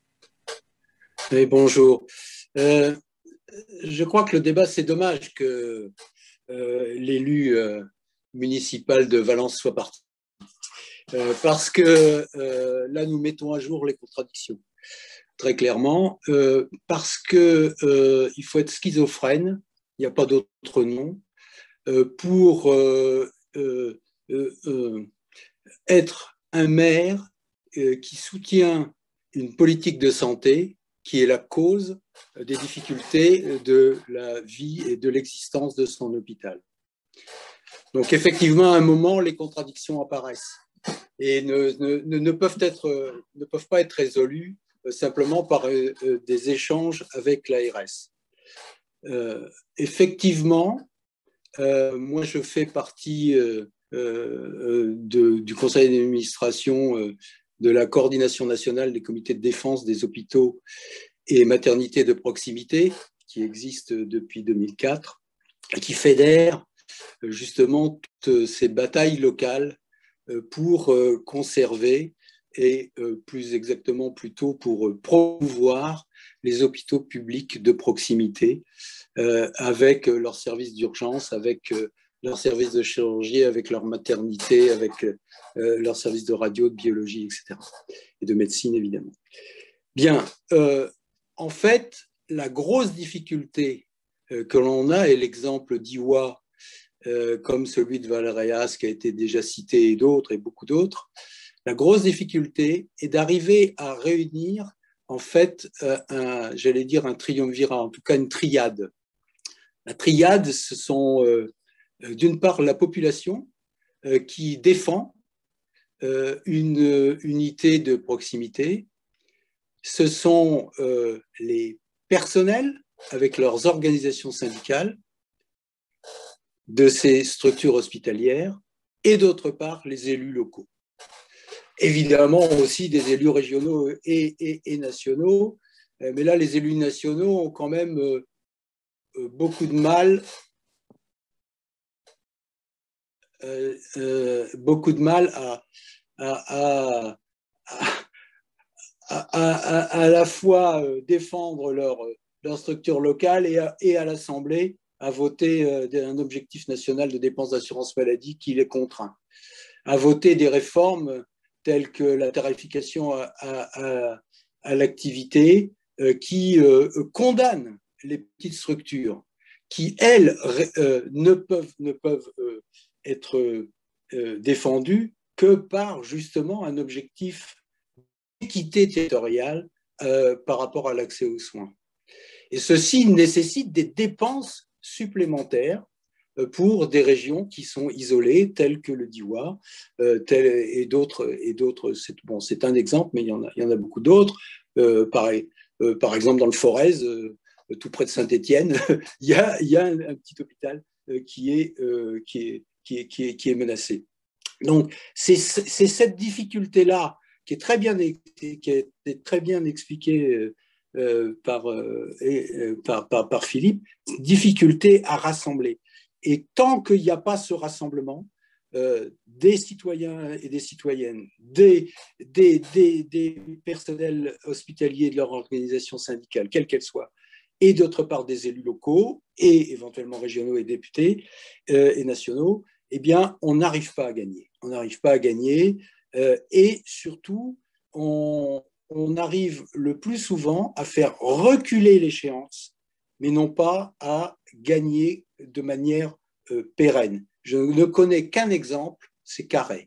Speaker 7: Oui, bonjour. Euh, je crois que le débat, c'est dommage que euh, l'élu euh, municipal de Valence soit parti. Euh, parce que euh, là, nous mettons à jour les contradictions, très clairement. Euh, parce qu'il euh, faut être schizophrène, il n'y a pas d'autre nom, pour euh, euh, euh, être un maire euh, qui soutient une politique de santé qui est la cause des difficultés de la vie et de l'existence de son hôpital. Donc effectivement, à un moment, les contradictions apparaissent et ne, ne, ne, peuvent, être, ne peuvent pas être résolues simplement par euh, des échanges avec l'A R S. Euh, effectivement, Euh, moi, je fais partie euh, euh, de, du conseil d'administration euh, de la coordination nationale des comités de défense des hôpitaux et maternités de proximité, qui existe depuis deux mille quatre, et qui fédère justement toutes ces batailles locales pour euh, conserver et euh, plus exactement plutôt pour euh, promouvoir les hôpitaux publics de proximité euh, avec euh, leurs services d'urgence, avec euh, leurs services de chirurgie, avec leur maternité, avec euh, leurs services de radio, de biologie, et cetera. Et de médecine, évidemment. Bien, euh, en fait, la grosse difficulté euh, que l'on a, et l'exemple d'Iwa, euh, comme celui de Valréas, qui a été déjà cité, et d'autres, et beaucoup d'autres, la grosse difficulté est d'arriver à réunir, en fait, un, j'allais dire un triumvirat, en tout cas une triade. La triade, ce sont euh, d'une part la population euh, qui défend euh, une unité de proximité, ce sont euh, les personnels avec leurs organisations syndicales de ces structures hospitalières et d'autre part les élus locaux. Évidemment aussi des élus régionaux et, et, et nationaux, mais là les élus nationaux ont quand même euh, beaucoup de mal euh, euh, beaucoup de mal à, à, à, à, à, à la fois défendre leur, leur structure locale et à, et à l'Assemblée à voter un objectif national de dépenses d'assurance maladie qui les contraint, à voter des réformes telles que la tarification à, à, à l'activité euh, qui euh, condamnent les petites structures qui, elles, euh, ne peuvent, ne peuvent euh, être euh, défendues que par justement un objectif d'équité territoriale euh, par rapport à l'accès aux soins. Et ceci nécessite des dépenses supplémentaires pour des régions qui sont isolées, telles que le Diois, euh, tel, et d'autres. Et d'autres. C'est, bon, c'est un exemple, mais il y en a, il y en a beaucoup d'autres. Euh, pareil, euh, par exemple, dans le Forez, euh, tout près de Saint-Étienne, il y a, il y a un, un petit hôpital euh, qui, est, euh, qui, est, qui, est, qui, est, qui est menacé. Donc, c'est, c'est cette difficulté-là qui est très bien, qui est très bien expliquée euh, par, euh, et, par, par, par Philippe, difficulté à rassembler. Et tant qu'il n'y a pas ce rassemblement euh, des citoyens et des citoyennes, des, des, des, des personnels hospitaliers de leur organisation syndicale, quelle qu'elle soit, et d'autre part des élus locaux et éventuellement régionaux et députés euh, et nationaux, eh bien, on n'arrive pas à gagner. On n'arrive pas à gagner euh, et surtout, on, on arrive le plus souvent à faire reculer l'échéance, mais non pas à gagner de manière euh, pérenne. Je ne connais qu'un exemple, c'est Carhaix.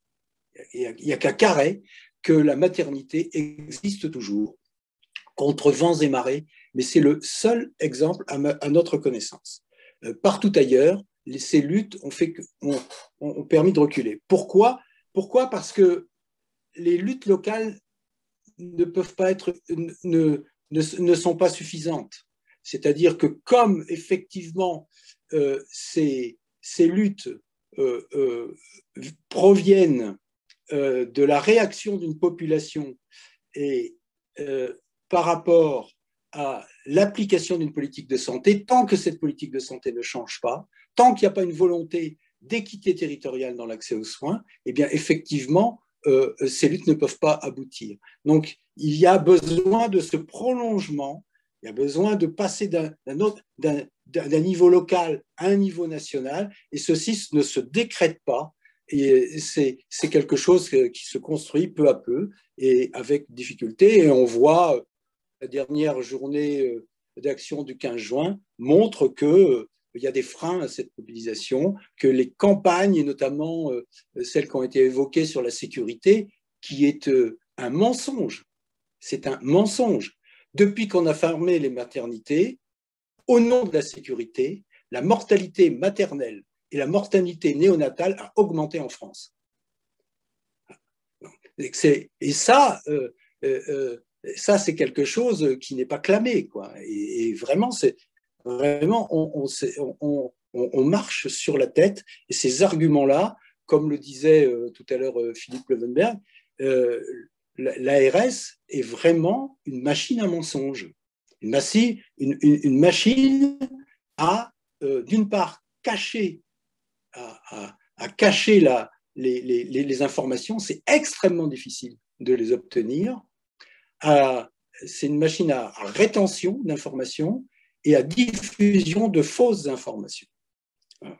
Speaker 7: Il n'y a, a qu'à Carhaix que la maternité existe toujours, contre vents et marées, mais c'est le seul exemple à, ma, à notre connaissance. Euh, partout ailleurs, ces luttes ont, fait que, ont, ont permis de reculer. Pourquoi ? Pourquoi ? Parce que les luttes locales ne peuvent pas être, ne, ne, ne sont pas suffisantes. C'est-à-dire que comme effectivement euh, ces, ces luttes euh, euh, proviennent euh, de la réaction d'une population et euh, par rapport à l'application d'une politique de santé, tant que cette politique de santé ne change pas, tant qu'il n'y a pas une volonté d'équité territoriale dans l'accès aux soins, eh bien effectivement, euh, ces luttes ne peuvent pas aboutir. Donc, il y a besoin de ce prolongement, il y a besoin de passer d'un, d'un, autre, d'un, d'un niveau local à un niveau national, et ceci ne se décrète pas, et c'est, c'est quelque chose qui se construit peu à peu, et avec difficulté, et on voit la dernière journée d'action du quinze juin montre qu'il y a des freins à cette mobilisation, que les campagnes, et notamment celles qui ont été évoquées sur la sécurité, qui est un mensonge. C'est un mensonge. Depuis qu'on a fermé les maternités, au nom de la sécurité, la mortalité maternelle et la mortalité néonatale a augmenté en France. Et ça, euh, euh, ça c'est quelque chose qui n'est pas clamé, quoi. Et, et vraiment, c'est vraiment, on, on, on, on marche sur la tête. Et ces arguments-là, comme le disait euh, tout à l'heure euh, Philippe Levenberg, euh, l'A R S est vraiment une machine à mensonges, une, massi, une, une, une machine à, euh, d'une part, cacher, à, à, à cacher la, les, les, les informations. C'est extrêmement difficile de les obtenir. À, c'est une machine à, à rétention d'informations et à diffusion de fausses informations. Voilà.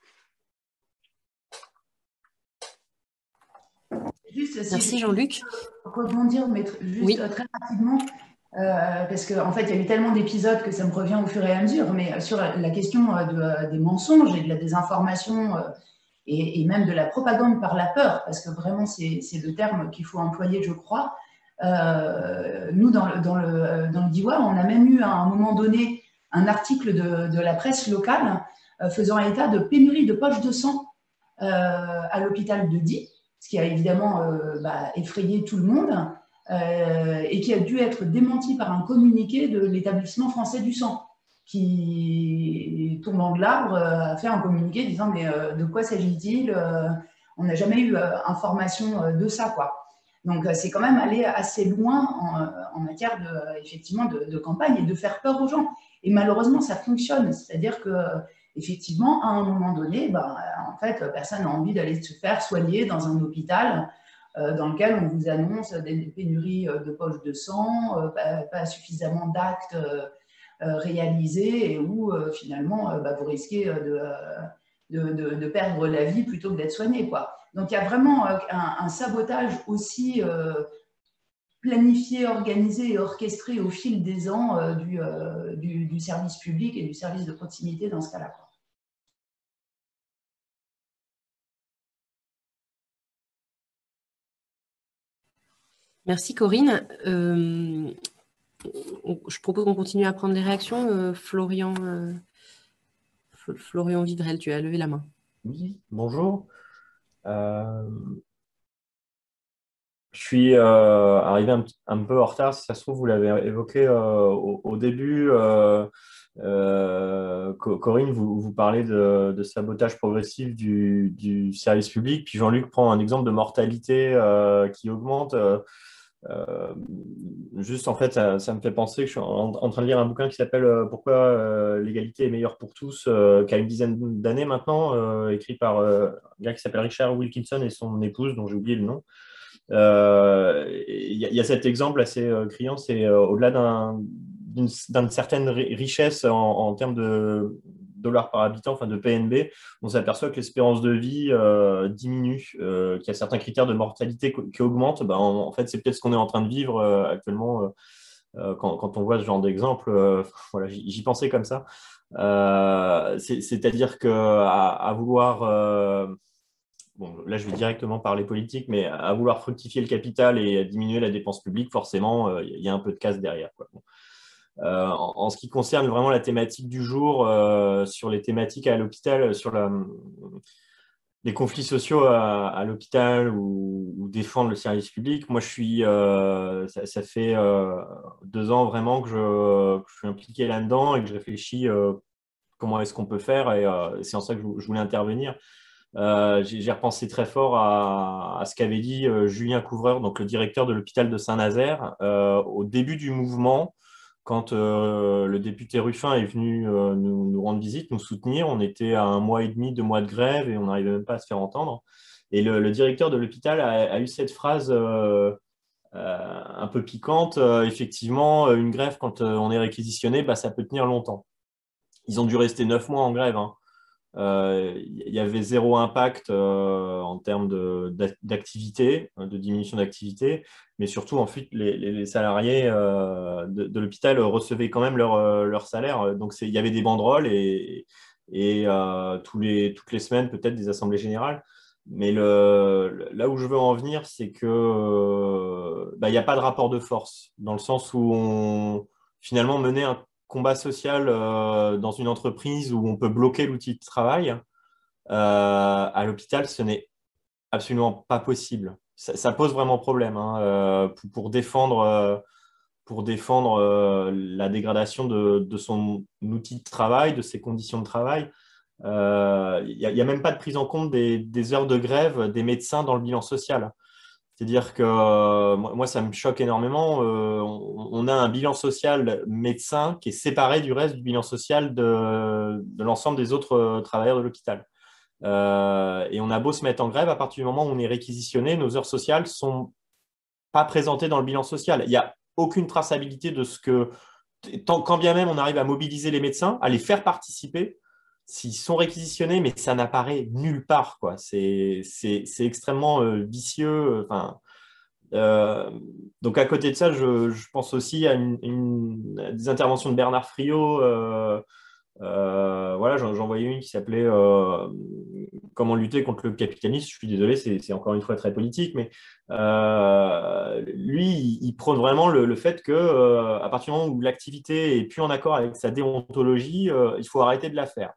Speaker 5: Juste, si
Speaker 2: Merci Jean-Luc.
Speaker 5: Rebondir, mais juste oui. très rapidement, euh, parce qu'en en fait, il y a eu tellement d'épisodes que ça me revient au fur et à mesure, mais sur la question de, des mensonges et de la désinformation, euh, et, et même de la propagande par la peur, parce que vraiment, c'est, c'est le terme qu'il faut employer, je crois. Euh, nous, dans le, dans, le, dans le Diois, on a même eu à un moment donné un article de, de la presse locale euh, faisant état de pénurie de poches de sang euh, à l'hôpital de Die, ce qui a évidemment euh, bah, effrayé tout le monde euh, et qui a dû être démenti par un communiqué de l'établissement français du sang, qui, tombant de l'arbre, a fait un communiqué disant mais euh, de quoi s'agit-il euh, On n'a jamais eu euh, information de ça, quoi. Donc c'est quand même aller assez loin en, en matière de, effectivement de, de campagne et de faire peur aux gens. Et malheureusement, ça fonctionne. C'est-à-dire que effectivement, à un moment donné, ben, en fait, personne n'a envie d'aller se faire soigner dans un hôpital euh, dans lequel on vous annonce des pénuries de poches de sang, euh, pas, pas suffisamment d'actes euh, réalisés et où euh, finalement euh, bah, vous risquez de, de, de, de perdre la vie plutôt que d'être soigné, quoi. Donc il y a vraiment euh, un, un sabotage aussi euh, planifié, organisé et orchestré au fil des ans euh, du, euh, du, du service public et du service de proximité dans ce cas-là.
Speaker 2: Merci Corinne. Euh, je propose qu'on continue à prendre les réactions. Euh, Florian, euh, Florian Vidrel, tu as levé la main.
Speaker 8: Oui, bonjour. Euh, je suis euh, arrivé un, un peu en retard, si ça se trouve, vous l'avez évoqué euh, au, au début. Euh, euh, Corinne, vous, vous parlez de, de sabotage progressif du, du service public, puis Jean-Luc prend un exemple de mortalité euh, qui augmente. Euh, Euh, juste, en fait, ça, ça me fait penser que je suis en, en train de lire un bouquin qui s'appelle euh, Pourquoi euh, l'égalité est meilleure pour tous, euh, qui a une dizaine d'années maintenant, euh, écrit par euh, un gars qui s'appelle Richard Wilkinson et son épouse, dont j'ai oublié le nom. Euh, Il y, y, a cet exemple assez euh, criant, c'est euh, au-delà d'un, d'une, d'une certaine richesse en, en termes de dollars par habitant, enfin de P N B, on s'aperçoit que l'espérance de vie euh, diminue, euh, qu'il y a certains critères de mortalité qui augmentent. Ben, en, en fait, c'est peut-être ce qu'on est en train de vivre euh, actuellement euh, quand, quand on voit ce genre d'exemple. Euh, voilà, j'y pensais comme ça. Euh, C'est-à-dire qu'à à vouloir... Euh, Bon, là, je vais directement parler politique, mais à vouloir fructifier le capital et diminuer la dépense publique, forcément, il euh, y a un peu de casse derrière, quoi. Bon. Euh, en, en ce qui concerne vraiment la thématique du jour, euh, sur les thématiques à l'hôpital, sur la, les conflits sociaux à, à l'hôpital ou, ou défendre le service public, moi, je suis, euh, ça, ça fait euh, deux ans vraiment que je, que je suis impliqué là-dedans et que je réfléchis euh, comment est-ce qu'on peut faire, et euh, c'est en ça que je, je voulais intervenir. Euh, j'ai repensé très fort à, à ce qu'avait dit euh, Julien Couvreur, donc le directeur de l'hôpital de Saint-Nazaire, euh, au début du mouvement, quand euh, le député Ruffin est venu euh, nous, nous rendre visite, nous soutenir. On était à un mois et demi, deux mois de grève et on n'arrivait même pas à se faire entendre. Et le, le directeur de l'hôpital a, a eu cette phrase euh, euh, un peu piquante. Euh, effectivement, une grève, quand euh, on est réquisitionné, bah, ça peut tenir longtemps. Ils ont dû rester neuf mois en grève, hein. Il euh, y avait zéro impact euh, en termes d'activité, de, de diminution d'activité, mais surtout, ensuite, les, les salariés euh, de, de l'hôpital recevaient quand même leur, leur salaire. Donc, il y avait des banderoles et, et euh, tous les, toutes les semaines, peut-être des assemblées générales. Mais le, là où je veux en venir, c'est qu'il bah, n'y a pas de rapport de force, dans le sens où on finalement menait un combat social euh, dans une entreprise où on peut bloquer l'outil de travail, euh, à l'hôpital, ce n'est absolument pas possible. Ça, ça pose vraiment problème, hein, euh, pour, pour défendre, euh, pour défendre euh, la dégradation de, de son outil de travail, de ses conditions de travail. Il euh, n'y a, a même pas de prise en compte des, des heures de grève des médecins dans le bilan social. C'est-à-dire que euh, moi, ça me choque énormément. Euh, on, on a un bilan social médecin qui est séparé du reste du bilan social de, de l'ensemble des autres euh, travailleurs de l'hôpital. Euh, et on a beau se mettre en grève, à partir du moment où on est réquisitionné, nos heures sociales ne sont pas présentées dans le bilan social. Il n'y a aucune traçabilité de ce que, tant, quand bien même on arrive à mobiliser les médecins, à les faire participer, s'ils sont réquisitionnés, mais ça n'apparaît nulle part, quoi. C'est extrêmement euh, vicieux. Enfin, euh, donc, à côté de ça, je, je pense aussi à, une, une, à des interventions de Bernard Friot, euh, Euh, voilà, j'en j'en voyais une qui s'appelait euh, Comment lutter contre le capitalisme. Je suis désolé, c'est encore une fois très politique, mais euh, lui, il, il prône vraiment le, le fait que euh, à partir du moment où l'activité est plus en accord avec sa déontologie, euh, il faut arrêter de la faire.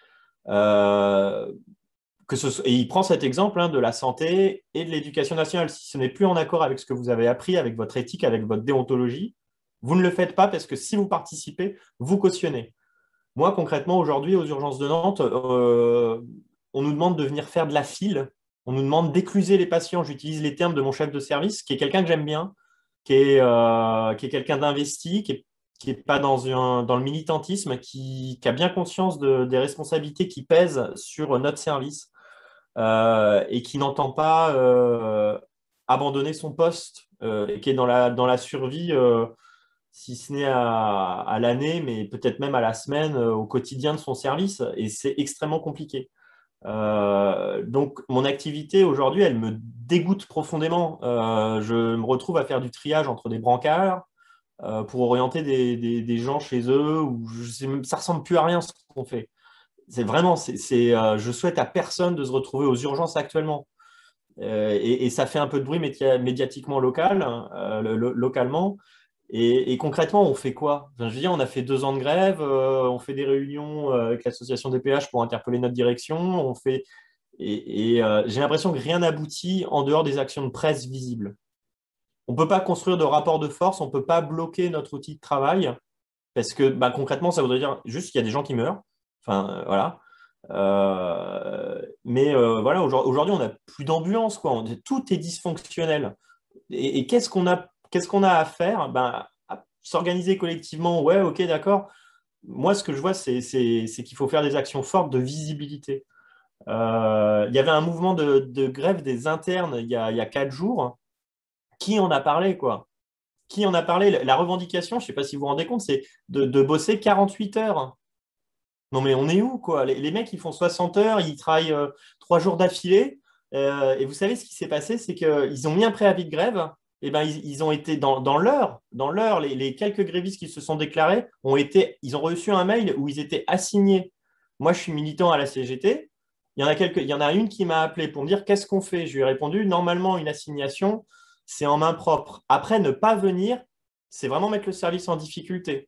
Speaker 8: Euh, que ce, et il prend cet exemple hein, de la santé et de l'éducation nationale. Si ce n'est plus en accord avec ce que vous avez appris, avec votre éthique, avec votre déontologie, vous ne le faites pas parce que si vous participez, vous cautionnez. Moi, concrètement, aujourd'hui, aux urgences de Nantes, euh, on nous demande de venir faire de la file. On nous demande d'écluser les patients. J'utilise les termes de mon chef de service, qui est quelqu'un que j'aime bien, qui est, euh, qui est quelqu'un d'investi, qui est qui n'est pas dans, un, dans le militantisme, qui, qui a bien conscience de, des responsabilités qui pèsent sur notre service euh, et qui n'entend pas euh, abandonner son poste euh, et qui est dans la, dans la survie, euh, si ce n'est à, à l'année, mais peut-être même à la semaine, euh, au quotidien de son service. Et c'est extrêmement compliqué. Euh, donc, mon activité aujourd'hui, elle me dégoûte profondément. Euh, je me retrouve à faire du triage entre des brancards, Euh, pour orienter des, des, des gens chez eux, où je sais même, ça ne ressemble plus à rien ce qu'on fait. C'est vraiment, c'est, c'est, euh, je souhaite à personne de se retrouver aux urgences actuellement. Euh, et, et ça fait un peu de bruit média, médiatiquement local, euh, le, le, localement. Et, et concrètement, on fait quoi? Enfin, je veux dire, on a fait deux ans de grève, euh, on fait des réunions euh, avec l'association des P H pour interpeller notre direction. On fait, et, et euh, j'ai l'impression que rien n'aboutit en dehors des actions de presse visibles. On ne peut pas construire de rapport de force, on ne peut pas bloquer notre outil de travail, parce que bah, concrètement, ça voudrait dire juste qu'il y a des gens qui meurent. Enfin, euh, voilà. Euh, mais euh, voilà, aujourd'hui, on n'a plus d'ambulance, quoi. On, tout est dysfonctionnel. Et, et qu'est-ce qu'on a, qu'est-ce qu'on a à faire? Ben, à s'organiser collectivement, ouais, ok, d'accord. Moi, ce que je vois, c'est qu'il faut faire des actions fortes de visibilité. Euh, il y avait un mouvement de, de grève des internes il y a, il y a quatre jours. Qui en a parlé, quoi? Qui en a parlé? La revendication, je ne sais pas si vous vous rendez compte, c'est de, de bosser quarante-huit heures. Non, mais on est où, quoi? Les, les mecs, ils font soixante heures, ils travaillent euh, trois jours d'affilée. Euh, et vous savez ce qui s'est passé, c'est qu'ils ont mis un préavis de grève. Et ben, ils, ils ont été dans, dans l'heure, dans l'heure, les, les quelques grévistes qui se sont déclarés ont été, ils ont reçu un mail où ils étaient assignés. Moi, je suis militant à la C G T. Il y en a quelques, il y en a une qui m'a appelé pour me dire qu'est-ce qu'on fait. Je lui ai répondu, normalement, une assignation, c'est en main propre. Après, ne pas venir, c'est vraiment mettre le service en difficulté.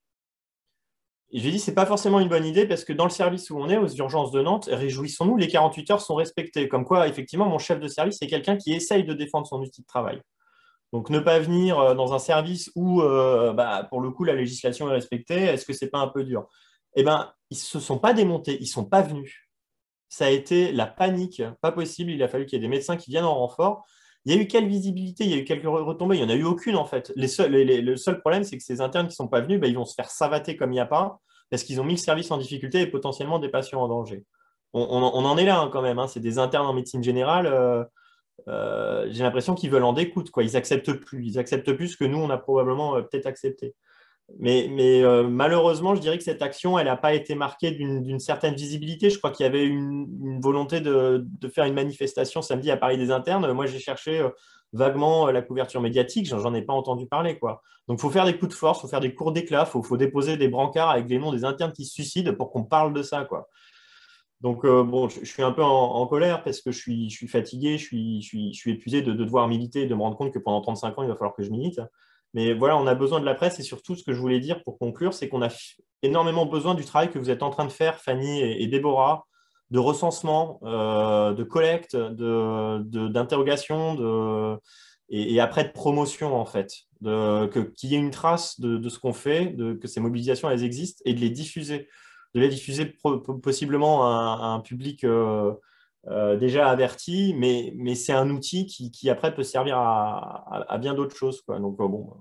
Speaker 8: Et je lui ai dit, ce n'est pas forcément une bonne idée parce que dans le service où on est, aux urgences de Nantes, réjouissons-nous, les quarante-huit heures sont respectées. Comme quoi, effectivement, mon chef de service, c'est quelqu'un qui essaye de défendre son outil de travail. Donc, ne pas venir dans un service où, euh, bah, pour le coup, la législation est respectée, est-ce que ce n'est pas un peu dur? Eh bien, ils ne se sont pas démontés, ils ne sont pas venus. Ça a été la panique, pas possible. Il a fallu qu'il y ait des médecins qui viennent en renfort. Il y a eu quelle visibilité? Il y a eu quelques retombées. Il n'y en a eu aucune, en fait. Les seuls, les, les, le seul problème, c'est que ces internes qui ne sont pas venus, bah, ils vont se faire savater comme il n'y a pas, parce qu'ils ont mis le service en difficulté et potentiellement des patients en danger. On, on, on en est là hein, quand même. Hein. C'est des internes en médecine générale. Euh, euh, j'ai l'impression qu'ils veulent en découdre. Quoi. Ils n'acceptent plus. Ils acceptent plus ce que nous, on a probablement euh, peut-être accepté. Mais, mais euh, malheureusement, je dirais que cette action, elle n'a pas été marquée d'une certaine visibilité. Je crois qu'il y avait une, une volonté de, de faire une manifestation samedi à Paris des internes. Moi, j'ai cherché euh, vaguement euh, la couverture médiatique. J'en ai pas entendu parler, quoi. Donc, il faut faire des coups de force, il faut faire des cours d'éclat, il faut, faut déposer des brancards avec les noms des internes qui se suicident pour qu'on parle de ça, quoi. Donc, euh, bon, je, je suis un peu en, en colère parce que je suis, je suis fatigué, je suis, je suis, je suis épuisé de, de devoir militer et de me rendre compte que pendant trente-cinq ans, il va falloir que je milite. Mais voilà, on a besoin de la presse et surtout, ce que je voulais dire pour conclure, c'est qu'on a énormément besoin du travail que vous êtes en train de faire, Fanny et, et Déborah, de recensement, euh, de collecte, d'interrogation de, de, de, et, et après de promotion, en fait, qu'il y ait une trace de, de ce qu'on fait, de, que ces mobilisations, elles existent et de les diffuser. De les diffuser possiblement à un, à un public euh, euh, déjà averti, mais, mais c'est un outil qui, qui après peut servir à, à, à bien d'autres choses, quoi. Donc euh, bon,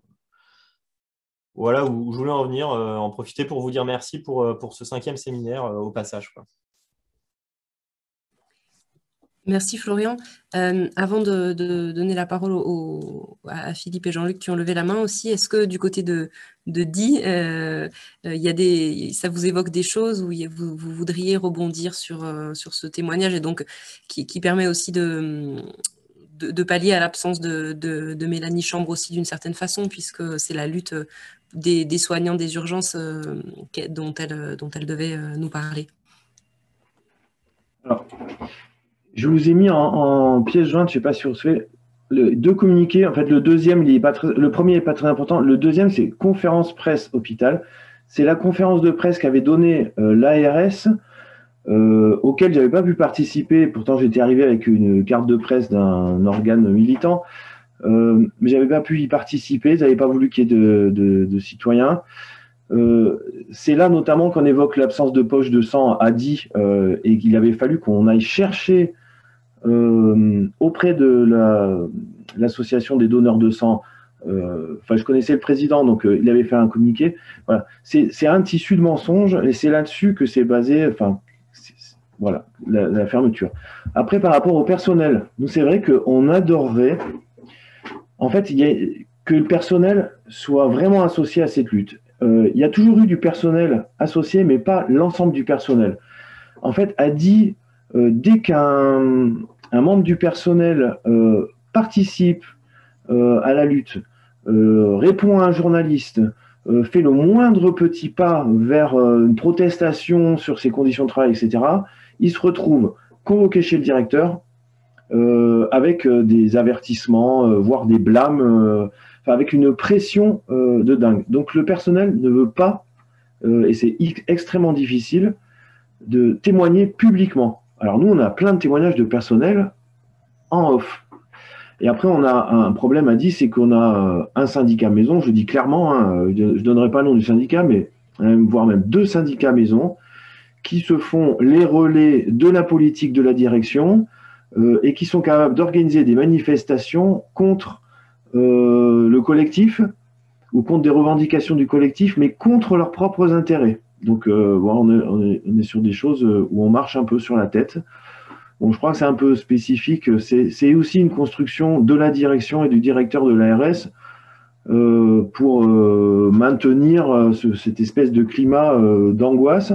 Speaker 8: voilà où je voulais en venir, euh, en profiter pour vous dire merci pour, pour ce cinquième séminaire euh, au passage, quoi.
Speaker 2: Merci Florian. Euh, avant de, de donner la parole au, à Philippe et Jean-Luc qui ont levé la main aussi, est-ce que du côté de, de Di, euh, il y a des, ça vous évoque des choses où vous, vous voudriez rebondir sur, sur ce témoignage et donc qui, qui permet aussi de, de, de pallier à l'absence de, de, de Mélanie Chambre aussi d'une certaine façon, puisque c'est la lutte des, des soignants des urgences euh, dont, elle, dont elle devait euh, nous parler.
Speaker 6: Alors, je vous ai mis en, en pièce jointe, je ne sais pas si vous recevez, le, deux communiqués. En fait, le deuxième, il est pas très, le premier n'est pas très important. Le deuxième, c'est conférence presse hôpital. C'est la conférence de presse qu'avait donnée euh, l'A R S, euh, auquel je n'avais pas pu participer. Pourtant, j'étais arrivé avec une carte de presse d'un organe militant, euh, mais je n'avais pas pu y participer. Ils n'avaient pas voulu qu'il y ait de, de, de citoyens. Euh, c'est là notamment qu'on évoque l'absence de poche de sang à Die euh, et qu'il avait fallu qu'on aille chercher euh, auprès de la, l'association des donneurs de sang. Euh, enfin, je connaissais le président, donc euh, il avait fait un communiqué. Voilà, c'est, c'est un tissu de mensonges et c'est là-dessus que c'est basé. Enfin, c'est, c'est, voilà, la, la fermeture. Après, par rapport au personnel, nous c'est vrai qu'on adorerait, en fait, il y a, que le personnel soit vraiment associé à cette lutte. Euh, il y a toujours eu du personnel associé, mais pas l'ensemble du personnel. En fait, a dit, euh, dès qu'un un membre du personnel euh, participe euh, à la lutte, euh, répond à un journaliste, euh, fait le moindre petit pas vers euh, une protestation sur ses conditions de travail, et cetera, il se retrouve convoqué chez le directeur euh, avec euh, des avertissements, euh, voire des blâmes, euh, avec une pression euh, de dingue. Donc le personnel ne veut pas, euh, et c'est extrêmement difficile, de témoigner publiquement. Alors nous, on a plein de témoignages de personnel en off. Et après, on a un problème à dire, c'est qu'on a un syndicat maison, je dis clairement, hein, je ne donnerai pas le nom du syndicat, mais voire même deux syndicats maison, qui se font les relais de la politique de la direction euh, et qui sont capables d'organiser des manifestations contre Euh, le collectif ou contre des revendications du collectif, mais contre leurs propres intérêts. Donc, euh, bon, on, est, on, est, on est sur des choses où on marche un peu sur la tête. Bon, je crois que c'est un peu spécifique. C'est, c'est aussi une construction de la direction et du directeur de l'A R S euh, pour euh, maintenir euh, ce, cette espèce de climat euh, d'angoisse,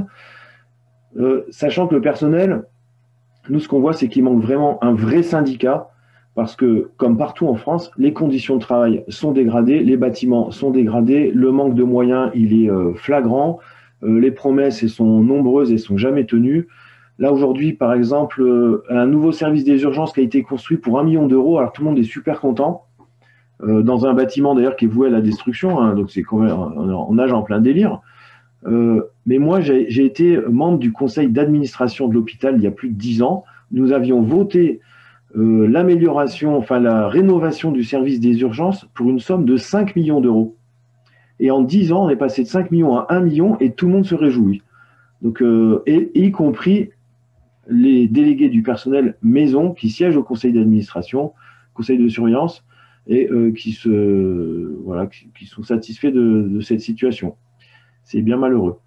Speaker 6: euh, sachant que le personnel, nous, ce qu'on voit, c'est qu'il manque vraiment un vrai syndicat. Parce que, comme partout en France, les conditions de travail sont dégradées, les bâtiments sont dégradés, le manque de moyens, il est euh, flagrant, euh, les promesses, elles sont nombreuses et sont jamais tenues. Là, aujourd'hui, par exemple, euh, un nouveau service des urgences qui a été construit pour un million d'euros, alors tout le monde est super content, euh, dans un bâtiment d'ailleurs qui est voué à la destruction, hein, donc c'est quand même, on nage en plein délire. Euh, mais moi, j'ai, j'ai été membre du conseil d'administration de l'hôpital il y a plus de dix ans. Nous avions voté Euh, l'amélioration, enfin la rénovation du service des urgences pour une somme de cinq millions d'euros. Et en dix ans, on est passé de cinq millions à un million et tout le monde se réjouit. Donc, euh, et, y compris les délégués du personnel maison qui siègent au conseil d'administration, conseil de surveillance, et euh, qui, se, voilà, qui, qui sont satisfaits de, de cette situation. C'est bien malheureux.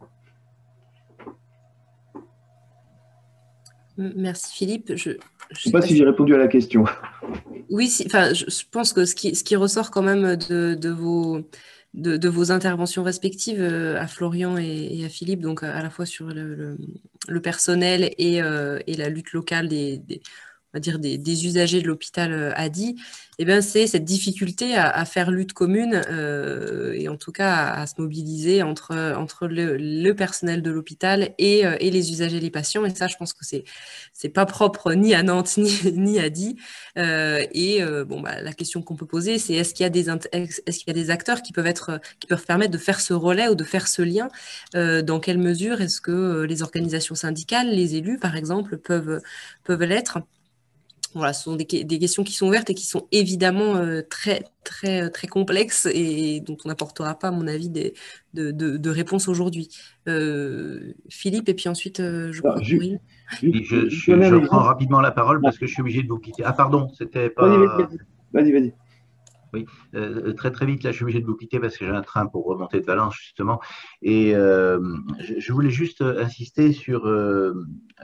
Speaker 2: Merci Philippe. Je
Speaker 6: ne sais pas si j'ai répondu à la question.
Speaker 2: Oui, si, enfin, je, je pense que ce qui, ce qui ressort quand même de, de, vos, de, de vos interventions respectives à Florian et, et à Philippe, donc à la fois sur le, le, le personnel et, euh, et la lutte locale des, des, on va dire des, des usagers de l'hôpital a dit, eh bien, c'est cette difficulté à, à faire lutte commune euh, et en tout cas à, à se mobiliser entre, entre le, le personnel de l'hôpital et, et les usagers et les patients. Et ça, je pense que c'est c'est pas propre ni à Nantes ni, ni à Die. Euh, et euh, bon, bah, la question qu'on peut poser, c'est est-ce qu'il y a des est-ce qu'il y a des acteurs qui peuvent être qui peuvent permettre de faire ce relais ou de faire ce lien euh, dans quelle mesure est-ce que les organisations syndicales, les élus par exemple, peuvent peuvent l'être? Voilà, ce sont des, des questions qui sont ouvertes et qui sont évidemment euh, très, très, très complexes et dont on n'apportera pas, à mon avis, des, de, de, de réponses aujourd'hui. Euh, Philippe, et puis ensuite, euh, je crois
Speaker 6: Alors, je,
Speaker 2: Corinne.
Speaker 4: Je, je, je, je prends rapidement la parole parce que je suis obligé de vous quitter. Ah, pardon, c'était pas…
Speaker 6: Vas-y, vas-y. vas-y.
Speaker 4: Oui, euh, très très vite, là je suis obligé de vous quitter parce que j'ai un train pour remonter de Valence justement. Et euh, je, je voulais juste insister sur euh,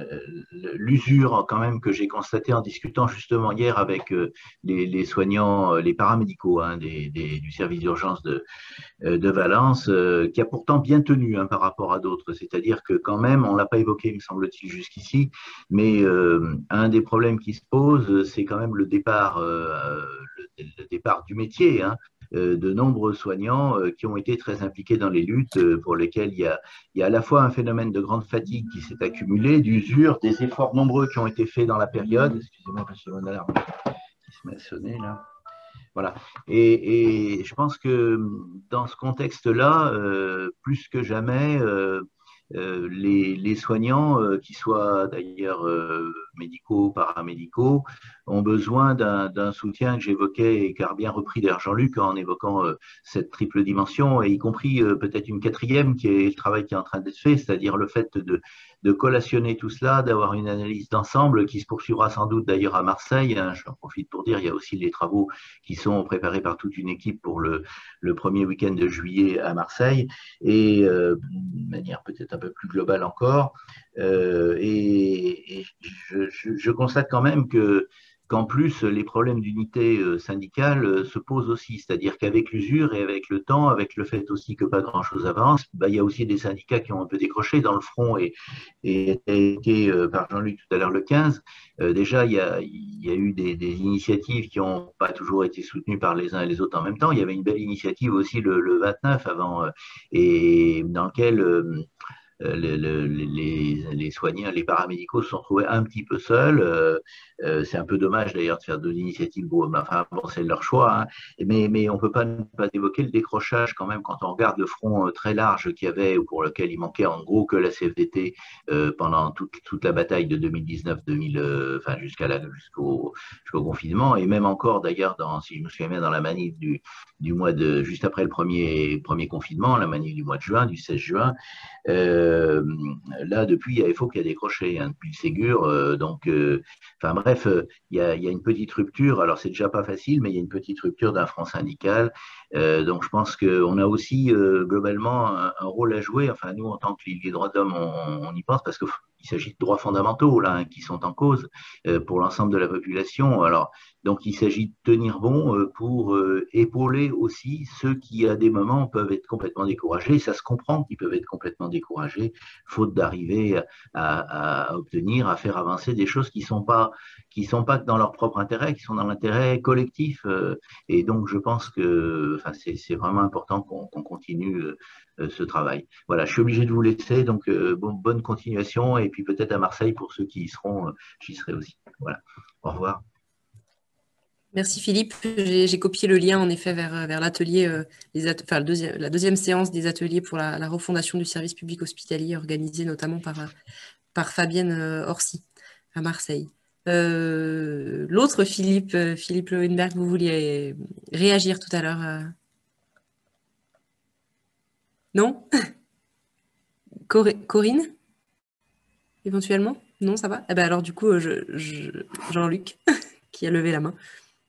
Speaker 4: l'usure quand même que j'ai constatée en discutant justement hier avec euh, les, les soignants, les paramédicaux hein, des, des, du service d'urgence de, de Valence, euh, qui a pourtant bien tenu hein, par rapport à d'autres. C'est-à-dire que quand même, on ne l'a pas évoqué, me semble-t-il, jusqu'ici, mais euh, un des problèmes qui se pose, c'est quand même le départ, euh, le, le départ du métier. Hein, de nombreux soignants qui ont été très impliqués dans les luttes pour lesquelles il y a, il y a à la fois un phénomène de grande fatigue qui s'est accumulé, d'usure, des efforts nombreux qui ont été faits dans la période. Excusez-moi, parce que mon alarme qui se met à sonner là. Voilà. Et, et je pense que dans ce contexte-là, euh, plus que jamais, euh, euh, les, les soignants, euh, qui soient d'ailleurs euh, médicaux, paramédicaux, ont besoin d'un soutien que j'évoquais et qu'a bien repris d'ailleurs Jean-Luc en évoquant euh, cette triple dimension, et y compris euh, peut-être une quatrième qui est le travail qui est en train d'être fait, c'est-à-dire le fait de, de collationner tout cela, d'avoir une analyse d'ensemble qui se poursuivra sans doute d'ailleurs à Marseille. Hein, j'en profite pour dire, il y a aussi les travaux qui sont préparés par toute une équipe pour le, le premier week-end de juillet à Marseille, et euh, de manière peut-être un peu plus globale encore. Euh, et, et je, je, je constate quand même que qu'en plus, les problèmes d'unité syndicale se posent aussi. C'est-à-dire qu'avec l'usure et avec le temps, avec le fait aussi que pas grand-chose avance, bah, il y a aussi des syndicats qui ont un peu décroché dans le front, et, et été par Jean-Luc tout à l'heure le quinze. Euh, déjà, il y a, il y a eu des, des initiatives qui n'ont pas toujours été soutenues par les uns et les autres en même temps. Il y avait une belle initiative aussi le, le vingt-neuf avant, euh, et dans lequel euh, Le, le, les, les soignants, les paramédicaux se sont trouvés un petit peu seuls. Euh, euh, c'est un peu dommage d'ailleurs de faire deux initiatives. Bon, enfin, bon, c'est leur choix, hein. Mais, mais on ne peut pas ne pas évoquer le décrochage quand même quand on regarde le front très large qu'il y avait, ou pour lequel il manquait en gros que la C F D T euh, pendant toute, toute la bataille de deux mille dix-neuf, deux mille, euh, enfin jusqu'à jusqu'au jusqu'au confinement, et même encore d'ailleurs, dans, si je me souviens bien, dans la manif du, du mois de juste après le premier, premier confinement, la manif du mois de juin, du seize juin. Euh, là, depuis, il y a F O qui a décroché, hein, depuis le Ségur. Euh, donc, euh, enfin bref, euh, il, y a, il y a une petite rupture. Alors, c'est déjà pas facile, mais il y a une petite rupture d'un front syndical. Euh, donc, je pense qu'on a aussi euh, globalement un, un rôle à jouer. Enfin, nous, en tant que les droits d'homme, on, on y pense parce qu'il s'agit de droits fondamentaux là, hein, qui sont en cause euh, pour l'ensemble de la population. Alors, donc, il s'agit de tenir bon euh, pour euh, épauler aussi ceux qui, à des moments, peuvent être complètement découragés. Ça se comprend qu'ils peuvent être complètement découragés, faute d'arriver à, à obtenir, à faire avancer des choses qui ne sont pas, qui sont pas dans leur propre intérêt, qui sont dans l'intérêt collectif. Euh, et donc, je pense que enfin, c'est vraiment important qu'on qu'on continue euh, ce travail. Voilà, je suis obligé de vous laisser. Donc, euh, bon, bonne continuation. Et puis, peut-être à Marseille, pour ceux qui y seront, euh, j'y serai aussi. Voilà. Au revoir.
Speaker 2: Merci Philippe. J'ai copié le lien en effet vers, vers l'atelier, euh, enfin, deuxième, la deuxième séance des ateliers pour la, la refondation du service public hospitalier organisée notamment par, par Fabienne Orsi à Marseille. Euh, L'autre Philippe, Philippe Lohenberg, vous vouliez réagir tout à l'heure euh... Non? Cor Corinne? Éventuellement? Non, ça va? Eh ben alors du coup, je, je, Jean-Luc qui a levé la main.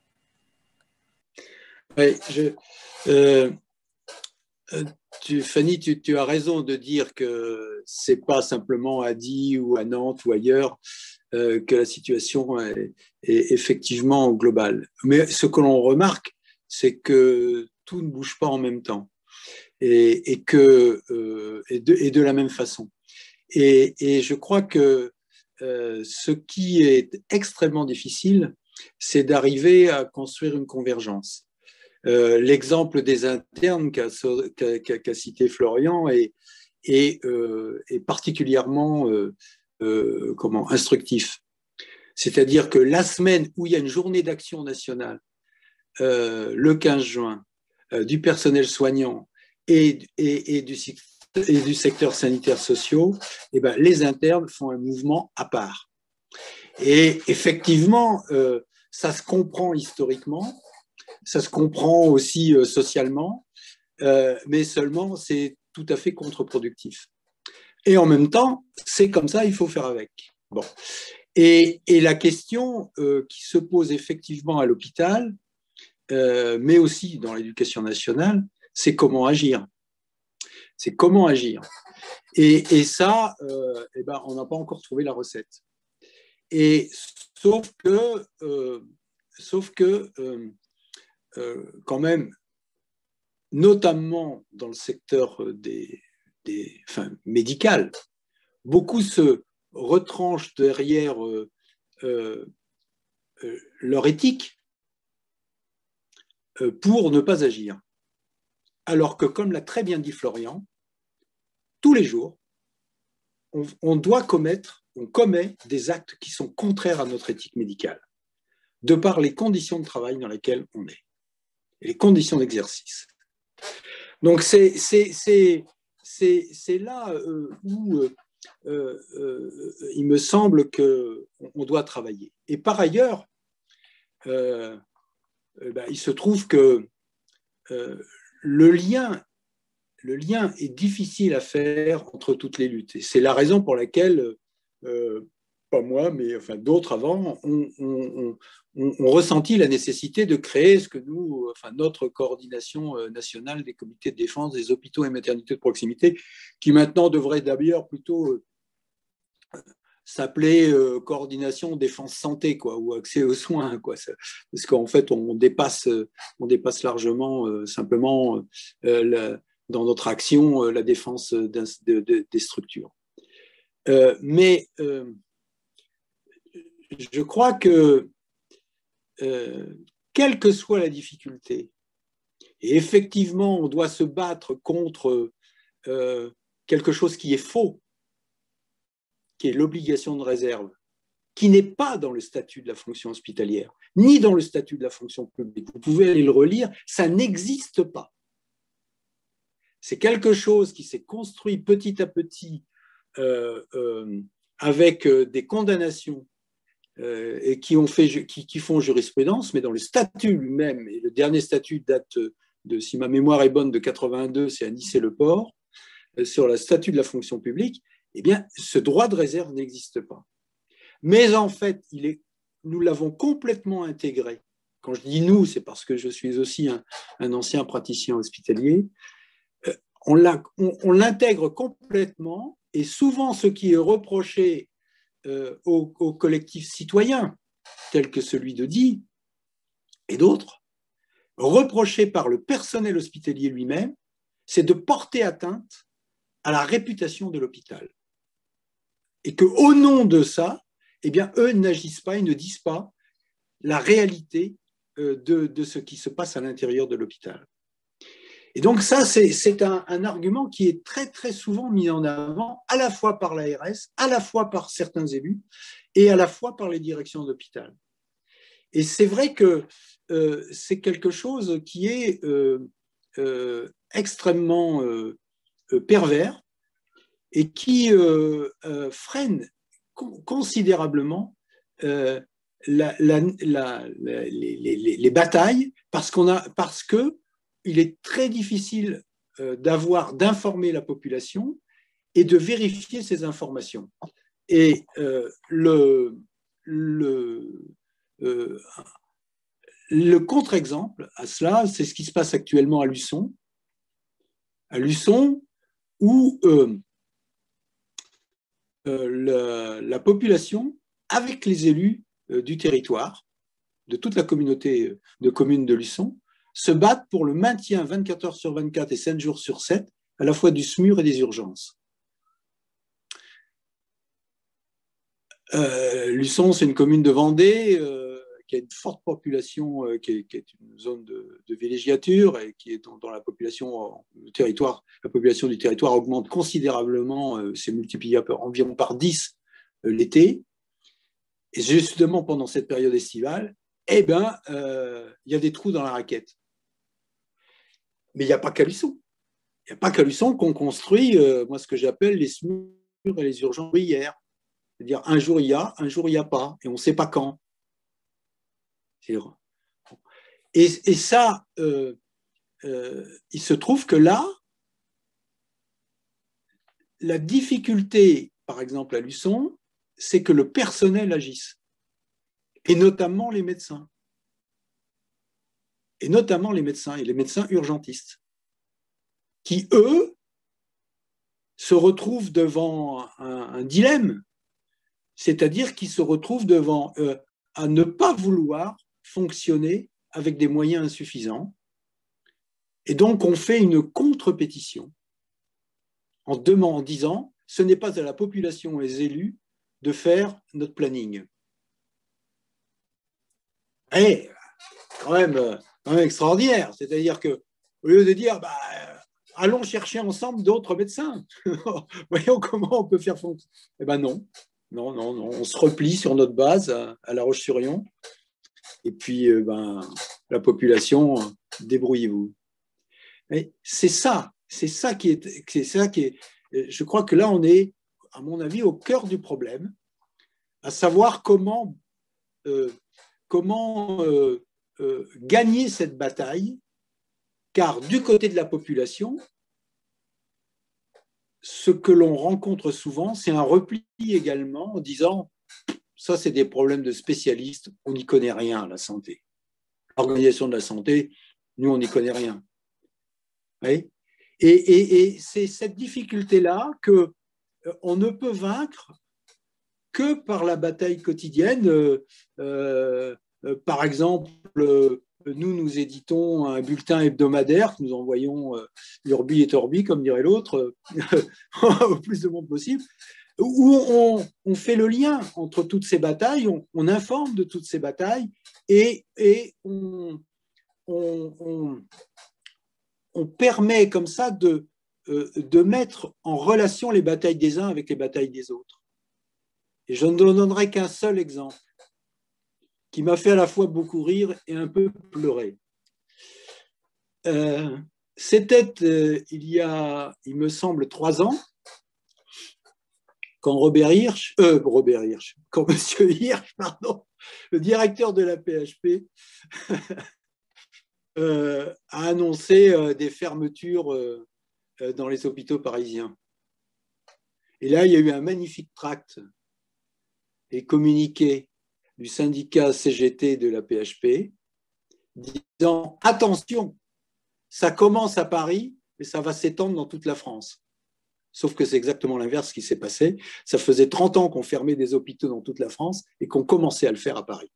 Speaker 7: Oui, je, euh, tu, Fanny, tu, tu as raison de dire que ce n'est pas simplement à Die ou à Nantes ou ailleurs euh, que la situation est, est effectivement globale. Mais ce que l'on remarque, c'est que tout ne bouge pas en même temps et, et, que, euh, et, de, et de la même façon. Et, et je crois que euh, ce qui est extrêmement difficile, c'est d'arriver à construire une convergence. Euh, L'exemple des internes qu'a qu'a, qu'a cité Florian est, est, euh, est particulièrement euh, euh, comment, instructif. C'est-à-dire que la semaine où il y a une journée d'action nationale, euh, le quinze juin, euh, du personnel soignant et, et, et, du, et du secteur sanitaire sociaux, eh ben, les internes font un mouvement à part. Et effectivement, euh, ça se comprend historiquement, ça se comprend aussi euh, socialement, euh, mais seulement c'est tout à fait contre-productif. Et en même temps, c'est comme ça, il faut faire avec. Bon. Et, et la question euh, qui se pose effectivement à l'hôpital, euh, mais aussi dans l'éducation nationale, c'est comment agir. C'est comment agir. Et, et ça, euh, eh ben, on n'a pas encore trouvé la recette. Et sauf que, euh, sauf que euh, euh, quand même, notamment dans le secteur des, des, enfin, médical, beaucoup se retranchent derrière euh, euh, euh, leur éthique euh, pour ne pas agir. Alors que, comme l'a très bien dit Florian, tous les jours, on, on doit commettre, on commet des actes qui sont contraires à notre éthique médicale, de par les conditions de travail dans lesquelles on est, et les conditions d'exercice. Donc, c'est, c'est, c'est, c'est, c'est là euh, où euh, euh, il me semble qu'on doit travailler. Et par ailleurs, euh, ben, il se trouve que euh, le lien, le lien est difficile à faire entre toutes les luttes. Et c'est la raison pour laquelle, euh, pas moi, mais enfin, d'autres avant, ont on, on, on, on ressenti la nécessité de créer ce que nous, enfin, notre coordination nationale des comités de défense des hôpitaux et maternités de proximité, qui maintenant devrait d'ailleurs plutôt euh, s'appeler euh, coordination défense santé, quoi, ou accès aux soins, quoi, parce qu'en fait on dépasse, on dépasse largement euh, simplement euh, la, dans notre action euh, la défense de, de, des structures. Euh, mais euh, je crois que euh, quelle que soit la difficulté, et effectivement on doit se battre contre euh, quelque chose qui est faux, qui est l'obligation de réserve, qui n'est pas dans le statut de la fonction hospitalière, ni dans le statut de la fonction publique. Vous pouvez aller le relire, ça n'existe pas. C'est quelque chose qui s'est construit petit à petit euh, euh, avec des condamnations euh, et qui, ont fait, qui, qui font jurisprudence, mais dans le statut lui-même, et le dernier statut date de, si ma mémoire est bonne, de quatre-vingt-deux, c'est à Nice-et-le-Port, euh, sur le statut de la fonction publique, eh bien, ce droit de réserve n'existe pas. Mais en fait, il est, nous l'avons complètement intégré. Quand je dis nous, c'est parce que je suis aussi un, un ancien praticien hospitalier. Euh, on, l'a, on, on l'intègre complètement, et souvent ce qui est reproché euh, aux, aux collectifs citoyens, tels que celui de D I et d'autres, reproché par le personnel hospitalier lui-même, c'est de porter atteinte à la réputation de l'hôpital. Et qu'au nom de ça, eh bien, eux n'agissent pas et ne disent pas la réalité de, de ce qui se passe à l'intérieur de l'hôpital. Et donc ça, c'est, c'est un, un argument qui est très, très souvent mis en avant, à la fois par l'A R S, à la fois par certains élus, et à la fois par les directions d'hôpital. Et c'est vrai que euh, c'est quelque chose qui est euh, euh, extrêmement euh, pervers, et qui euh, euh, freine considérablement euh, la, la, la, la, les, les, les batailles, parce, qu'on a, parce que il est très difficile euh, d'avoir, d'informer la population et de vérifier ces informations. Et euh, le, le, euh, le contre-exemple à cela, c'est ce qui se passe actuellement à Luçon, à Luçon, où euh, euh, la, la population, avec les élus euh, du territoire, de toute la communauté de communes de Luçon, se battent pour le maintien vingt-quatre heures sur vingt-quatre et sept jours sur sept, à la fois du S M U R et des urgences. Euh, Luçon, c'est une commune de Vendée euh, qui a une forte population, euh, qui, est, qui est une zone de, de villégiature et qui est dans, dans la population, le territoire, la population du territoire augmente considérablement, euh, s'est multipliée à peu, environ par dix euh, l'été. Et justement, pendant cette période estivale, eh ben, euh, il y a des trous dans la raquette. Mais il n'y a pas qu'à Luçon. Il n'y a pas qu'à Luçon qu'on construit, euh, moi, ce que j'appelle les S M U R et les urgences hier. C'est-à-dire, un jour il y a, un jour il n'y a pas, et on ne sait pas quand. Et, et ça, euh, euh, il se trouve que là, la difficulté, par exemple à Luçon, c'est que le personnel agisse, et notamment les médecins. et notamment les médecins et les médecins urgentistes, qui, eux, se retrouvent devant un, un dilemme, c'est-à-dire qu'ils se retrouvent devant euh, à ne pas vouloir fonctionner avec des moyens insuffisants. Et donc, on fait une contre-pétition en, demandant, en disant « ce n'est pas à la population et aux élus de faire notre planning ». Et quand même, quand même extraordinaire, c'est-à-dire qu'au lieu de dire bah, « allons chercher ensemble d'autres médecins, voyons comment on peut faire fonctionner ». Eh bien non, non, non, non, on se replie sur notre base à, à La Roche-sur-Yon, et puis euh, ben, la population, débrouillez-vous. C'est ça, c'est ça qui est, c'est ça qui est, je crois que là on est, à mon avis, au cœur du problème, à savoir comment, euh, comment euh, euh, gagner cette bataille, car du côté de la population, ce que l'on rencontre souvent, c'est un repli également en disant ça c'est des problèmes de spécialistes, on n'y connaît rien à la santé. L'organisation de la santé, nous on n'y connaît rien. Oui. Et, et, et c'est cette difficulté-là qu'on euh, ne peut vaincre que par la bataille quotidienne. Euh, euh, par exemple, euh, nous, nous éditons un bulletin hebdomadaire que nous envoyons euh, urbi et orbi, comme dirait l'autre, au plus de monde possible, où on, on fait le lien entre toutes ces batailles, on, on informe de toutes ces batailles et, et on, on, on on permet comme ça de, euh, de mettre en relation les batailles des uns avec les batailles des autres. Et je ne donnerai qu'un seul exemple qui m'a fait à la fois beaucoup rire et un peu pleurer. Euh, C'était euh, il y a, il me semble, trois ans, quand Robert Hirsch, euh, Robert Hirsch, quand Monsieur Hirsch, pardon, le directeur de la P H P, Euh, a annoncé euh, des fermetures euh, euh, dans les hôpitaux parisiens. Et là, il y a eu un magnifique tract et communiqué du syndicat C G T de la P H P disant « Attention, ça commence à Paris, mais ça va s'étendre dans toute la France. » Sauf que c'est exactement l'inverse qui s'est passé. Ça faisait trente ans qu'on fermait des hôpitaux dans toute la France et qu'on commençait à le faire à Paris.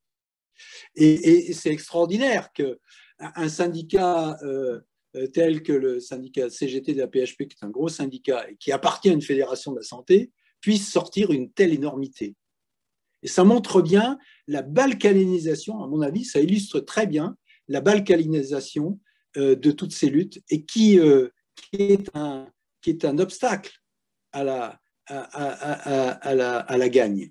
Speaker 7: Et, et c'est extraordinaire que un syndicat euh, tel que le syndicat C G T de la P H P, qui est un gros syndicat et qui appartient à une fédération de la santé, puisse sortir une telle énormité. Et ça montre bien la balkanisation, à mon avis, ça illustre très bien la balkanisation euh, de toutes ces luttes et qui, euh, qui, est, un, qui est un obstacle à la, à, à, à, à la, à la gagne.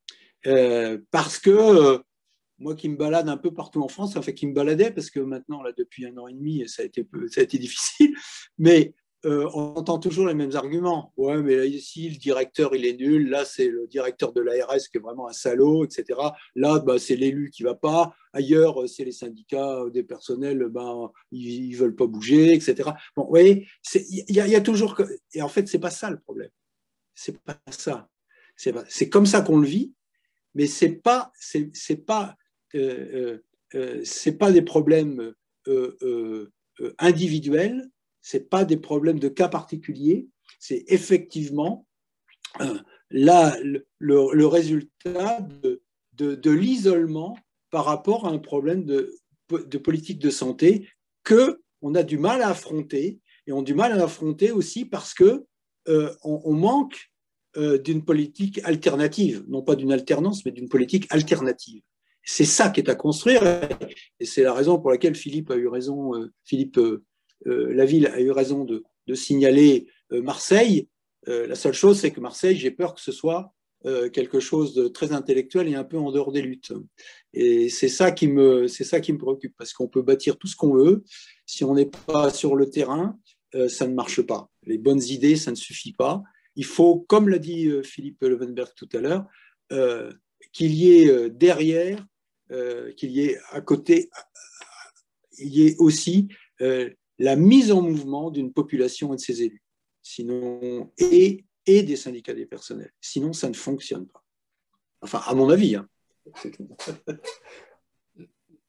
Speaker 7: Euh, parce que euh, moi qui me balade un peu partout en France, enfin qui me baladais, parce que maintenant, là, depuis un an et demi, ça a été, ça a été difficile, mais euh, on entend toujours les mêmes arguments. Ouais, mais là, ici, le directeur, il est nul, là, c'est le directeur de l'A R S qui est vraiment un salaud, et cetera. Là, bah, c'est l'élu qui ne va pas, ailleurs, c'est les syndicats des personnels, ben, ils ne veulent pas bouger, et cetera. Bon, vous voyez, il y, y a toujours… Que, et en fait, ce n'est pas ça le problème. Ce n'est pas ça. C'est comme ça qu'on le vit, mais ce n'est pas… c'est pas Euh, euh, c'est pas des problèmes euh, euh, individuels, c'est pas des problèmes de cas particuliers, c'est effectivement euh, là, le, le, le résultat de, de, de l'isolement par rapport à un problème de, de politique de santé qu'on a du mal à affronter, et on a du mal à affronter aussi parce qu'on euh, on manque euh, d'une politique alternative, non pas d'une alternance, mais d'une politique alternative. C'est ça qui est à construire, et c'est la raison pour laquelle Philippe a eu raison, euh, Philippe euh, euh, Laville a eu raison de, de signaler euh, Marseille. Euh, la seule chose, c'est que Marseille, j'ai peur que ce soit euh, quelque chose de très intellectuel et un peu en dehors des luttes. Et c'est ça qui me, c'est ça qui me préoccupe, parce qu'on peut bâtir tout ce qu'on veut, si on n'est pas sur le terrain, euh, ça ne marche pas. Les bonnes idées, ça ne suffit pas. Il faut, comme l'a dit euh, Philippe Levenberg tout à l'heure, euh, qu'il y ait euh, derrière Euh, qu'il y ait à côté, il y ait aussi euh, la mise en mouvement d'une population et de ses élus, sinon, et, et des syndicats des personnels. Sinon, ça ne fonctionne pas. Enfin, à mon avis. Hein.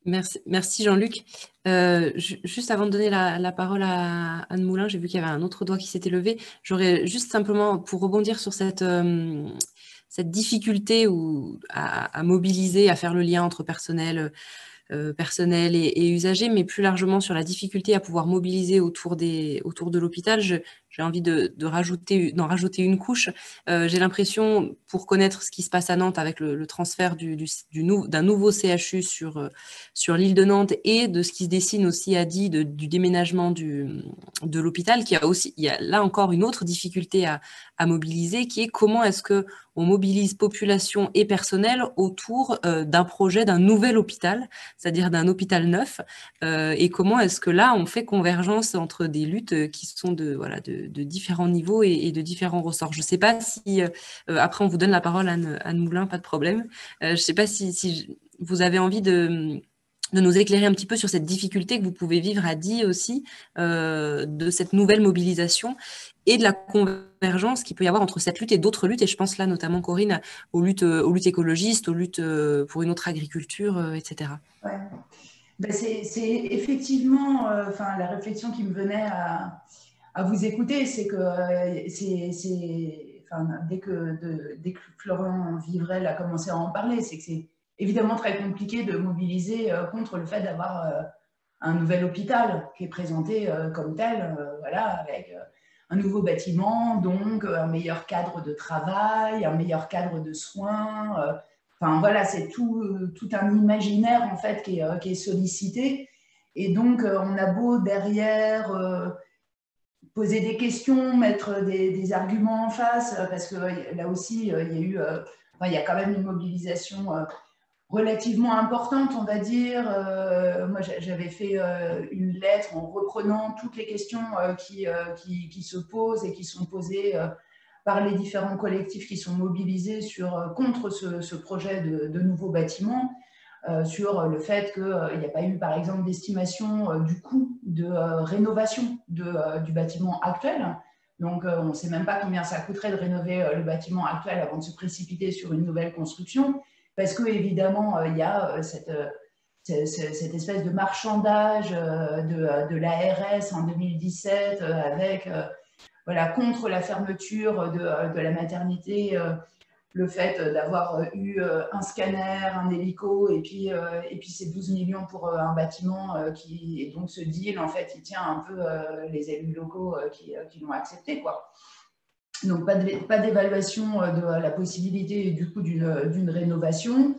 Speaker 2: Merci, merci Jean-Luc. Euh, juste avant de donner la, la parole à Anne Moulin, j'ai vu qu'il y avait un autre doigt qui s'était levé. J'aurais juste simplement, pour rebondir sur cette, euh, cette difficulté où, à, à mobiliser, à faire le lien entre personnel, euh, personnel et, et usagers, mais plus largement sur la difficulté à pouvoir mobiliser autour, des, autour de l'hôpital, j'ai envie de, de rajouter, d'en rajouter une couche. Euh, j'ai l'impression, pour connaître ce qui se passe à Nantes avec le, le transfert du, du, du nou, d'un nouveau C H U sur, euh, sur l'île de Nantes et de ce qui se dessine aussi à Die de, du déménagement du, de l'hôpital, qui a aussi, il y a là encore une autre difficulté à, à mobiliser, qui est comment est-ce que on mobilise population et personnel autour euh, d'un projet, d'un nouvel hôpital, c'est-à-dire d'un hôpital neuf, euh, et comment est-ce que là, on fait convergence entre des luttes qui sont de, voilà, de, de différents niveaux et, et de différents ressorts. Je ne sais pas si, euh, après on vous donne la parole, Anne, Anne Moulin, pas de problème, euh, je ne sais pas si, si vous avez envie de... de nous éclairer un petit peu sur cette difficulté que vous pouvez vivre à Die aussi, euh, de cette nouvelle mobilisation et de la convergence qu'il peut y avoir entre cette lutte et d'autres luttes. Et je pense là notamment, Corinne, aux luttes, aux luttes écologistes, aux luttes pour une autre agriculture, euh, et cetera.
Speaker 5: Ouais. Ben c'est, c'est effectivement euh, enfin, la réflexion qui me venait à, à vous écouter, c'est que euh, c'est, c'est, enfin, dès, que, de, dès que Florent Vivrel a commencé à en parler, c'est que c'est évidemment très compliqué de mobiliser euh, contre le fait d'avoir euh, un nouvel hôpital qui est présenté euh, comme tel, euh, voilà, avec euh, un nouveau bâtiment, donc un meilleur cadre de travail, un meilleur cadre de soins. Euh, enfin voilà, c'est tout, tout un imaginaire en fait qui est, euh, qui est sollicité. Et donc euh, on a beau derrière euh, poser des questions, mettre des, des arguments en face, parce que là aussi, il y a eu, enfin, il y a quand même une mobilisation relativement importante, on va dire. Moi, j'avais fait une lettre en reprenant toutes les questions qui, qui, qui se posent et qui sont posées par les différents collectifs qui sont mobilisés sur, contre ce, ce projet de, de nouveau bâtiment. Euh, sur le fait qu'il euh, n'y a pas eu, par exemple, d'estimation euh, du coût de euh, rénovation de, euh, du bâtiment actuel. Donc, euh, on ne sait même pas combien ça coûterait de rénover euh, le bâtiment actuel avant de se précipiter sur une nouvelle construction, parce qu'évidemment, il euh, y a euh, cette, euh, cette espèce de marchandage euh, de, de l'A R S en deux mille dix-sept euh, avec, euh, voilà, contre la fermeture de, de la maternité, euh, le fait d'avoir eu un scanner, un hélico, et puis, euh, et puis ces douze millions pour euh, un bâtiment, euh, qui, et donc ce deal, en fait, il tient un peu euh, les élus locaux euh, qui, euh, qui l'ont accepté, quoi. Donc, pas d'évaluation de, de la possibilité, du coup, d'une rénovation.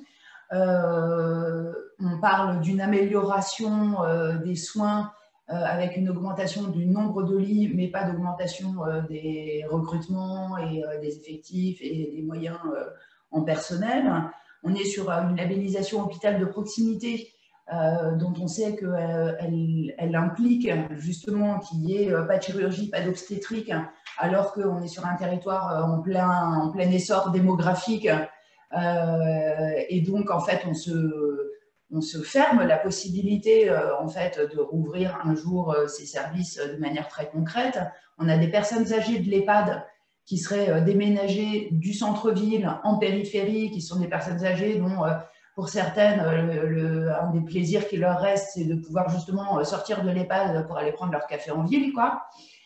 Speaker 5: Euh, on parle d'une amélioration euh, des soins euh, avec une augmentation du nombre de lits, mais pas d'augmentation euh, des recrutements et euh, des effectifs et des moyens euh, en personnel. On est sur une labellisation hôpital de proximité euh, dont on sait qu'elle elle, elle implique justement qu'il n'y ait pas de chirurgie, pas d'obstétrique, alors qu'on est sur un territoire en plein, en plein essor démographique. Euh, et donc, en fait, on se, on se ferme la possibilité, euh, en fait, de rouvrir un jour euh, ces services de manière très concrète. On a des personnes âgées de l'EHPAD qui seraient euh, déménagées du centre-ville en périphérie, qui sont des personnes âgées dont, euh, pour certaines, le, le, un des plaisirs qui leur reste, c'est de pouvoir justement sortir de l'EHPAD pour aller prendre leur café en ville, quoi.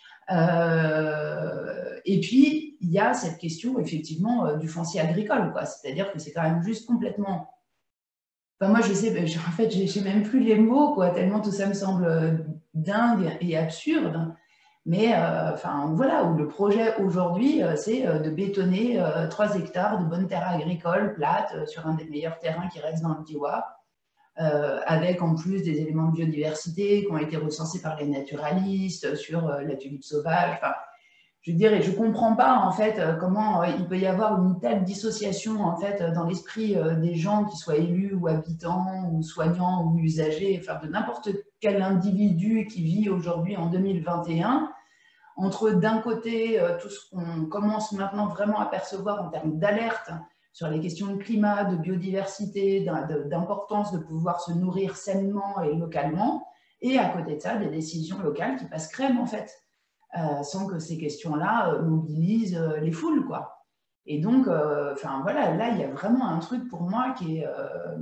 Speaker 5: Euh, et puis, il y a cette question, effectivement, euh, du foncier agricole, quoi. C'est-à-dire que c'est quand même juste complètement... Enfin, moi, je sais, en fait, je n'ai même plus les mots, quoi, tellement tout ça me semble dingue et absurde. Mais, euh, enfin, voilà, où le projet aujourd'hui, euh, c'est de bétonner euh, trois hectares de bonnes terres agricoles plates euh, sur un des meilleurs terrains qui reste dans le Diois. Euh, avec en plus des éléments de biodiversité qui ont été recensés par les naturalistes sur euh, la tulipe sauvage. Enfin, je veux dire, et je ne comprends pas en fait comment euh, il peut y avoir une telle dissociation en fait dans l'esprit euh, des gens, qui soient élus ou habitants ou soignants ou usagers, enfin de n'importe quel individu qui vit aujourd'hui en deux mille vingt et un, entre d'un côté euh, tout ce qu'on commence maintenant vraiment à percevoir en termes d'alerte sur les questions de climat, de biodiversité, d'importance de pouvoir se nourrir sainement et localement, et à côté de ça, des décisions locales qui passent crème, en fait, euh, sans que ces questions-là euh, mobilisent euh, les foules, quoi. Et donc, enfin, euh, voilà, là, il y a vraiment un truc pour moi qui est, euh,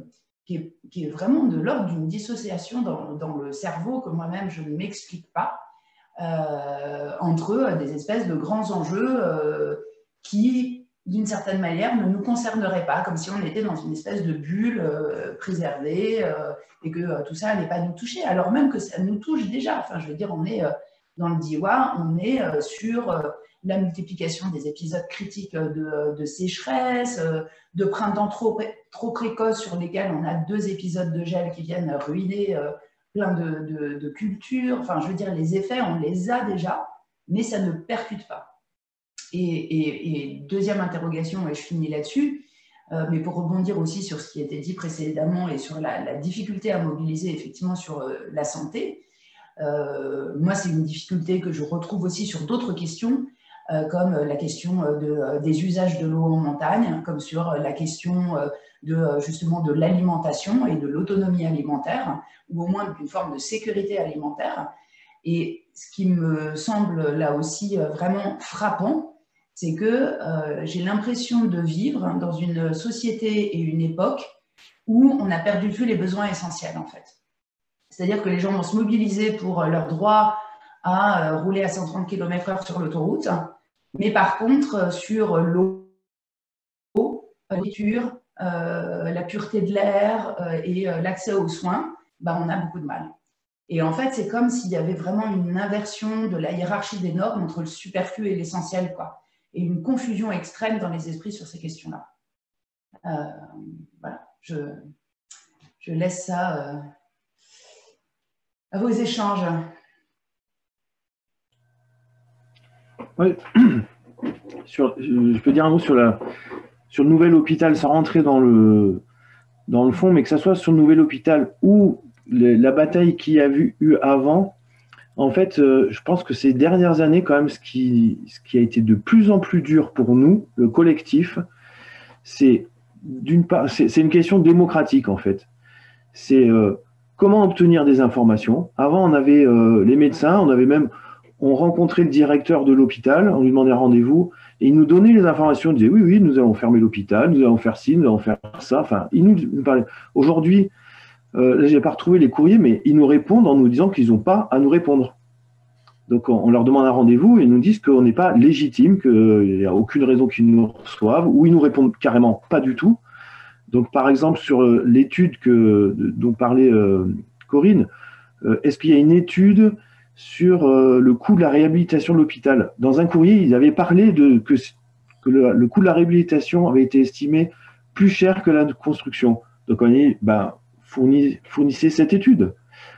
Speaker 5: qui est, qui est vraiment de l'ordre d'une dissociation dans, dans le cerveau que moi-même je ne m'explique pas, euh, entre des espèces de grands enjeux euh, qui, d'une certaine manière, ne nous concerneraient pas, comme si on était dans une espèce de bulle euh, préservée euh, et que euh, tout ça n'allait pas nous toucher, alors même que ça nous touche déjà. Enfin, je veux dire, on est euh, dans le D I W A, on est euh, sur euh, la multiplication des épisodes critiques de, de sécheresse, euh, de printemps trop, trop précoce sur lesquels on a deux épisodes de gel qui viennent ruiner euh, plein de, de, de cultures. Enfin, je veux dire, les effets, on les a déjà, mais ça ne percute pas. Et, et, et deuxième interrogation, et je finis là-dessus, euh, mais pour rebondir aussi sur ce qui a été dit précédemment et sur la, la difficulté à mobiliser effectivement sur euh, la santé, euh, moi, c'est une difficulté que je retrouve aussi sur d'autres questions, euh, comme la question de, des usages de l'eau en montagne, comme sur la question de, justement, de l'alimentation et de l'autonomie alimentaire, ou au moins d'une forme de sécurité alimentaire. Et ce qui me semble là aussi vraiment frappant, c'est que euh, j'ai l'impression de vivre dans une société et une époque où on a perdu de vue les besoins essentiels, en fait. C'est-à-dire que les gens vont se mobiliser pour leur droit à euh, rouler à cent trente kilomètres heure sur l'autoroute, mais par contre, sur l'eau, la nourriture, euh, la pureté de l'air euh, et euh, l'accès aux soins, bah, on a beaucoup de mal. Et en fait, c'est comme s'il y avait vraiment une inversion de la hiérarchie des normes entre le superflu et l'essentiel, quoi. Et une confusion extrême dans les esprits sur ces questions-là. Euh, voilà, je, je laisse ça euh, à vos échanges.
Speaker 6: Oui, sur, je peux dire un mot sur, la, sur le nouvel hôpital sans rentrer dans le, dans le fond, mais que ce soit sur le nouvel hôpital ou le, la bataille qu'il y a eu, eu avant. En fait, euh, je pense que ces dernières années, quand même, ce qui, ce qui a été de plus en plus dur pour nous, le collectif, c'est d'une part, c'est, c'est une question démocratique, en fait. C'est euh, comment obtenir des informations. Avant, on avait euh, les médecins, on avait même, on rencontrait le directeur de l'hôpital, on lui demandait un rendez-vous, et il nous donnait les informations, il disait oui, oui, nous allons fermer l'hôpital, nous allons faire ci, nous allons faire ça. Enfin, il nous, nous parlait. Aujourd'hui, Euh, là, je n'ai pas retrouvé les courriers, mais ils nous répondent en nous disant qu'ils n'ont pas à nous répondre. Donc, on, on leur demande un rendez-vous et ils nous disent qu'on n'est pas légitime, qu'il n'y a aucune raison qu'ils nous reçoivent, ou ils nous répondent carrément pas du tout. Donc, par exemple, sur euh, l'étude que, dont parlait euh, Corinne, euh, est-ce qu'il y a une étude sur euh, le coût de la réhabilitation de l'hôpital? Dans un courrier, ils avaient parlé de, que, que le, le coût de la réhabilitation avait été estimé plus cher que la construction. Donc, on dit, ben, fournissez cette étude.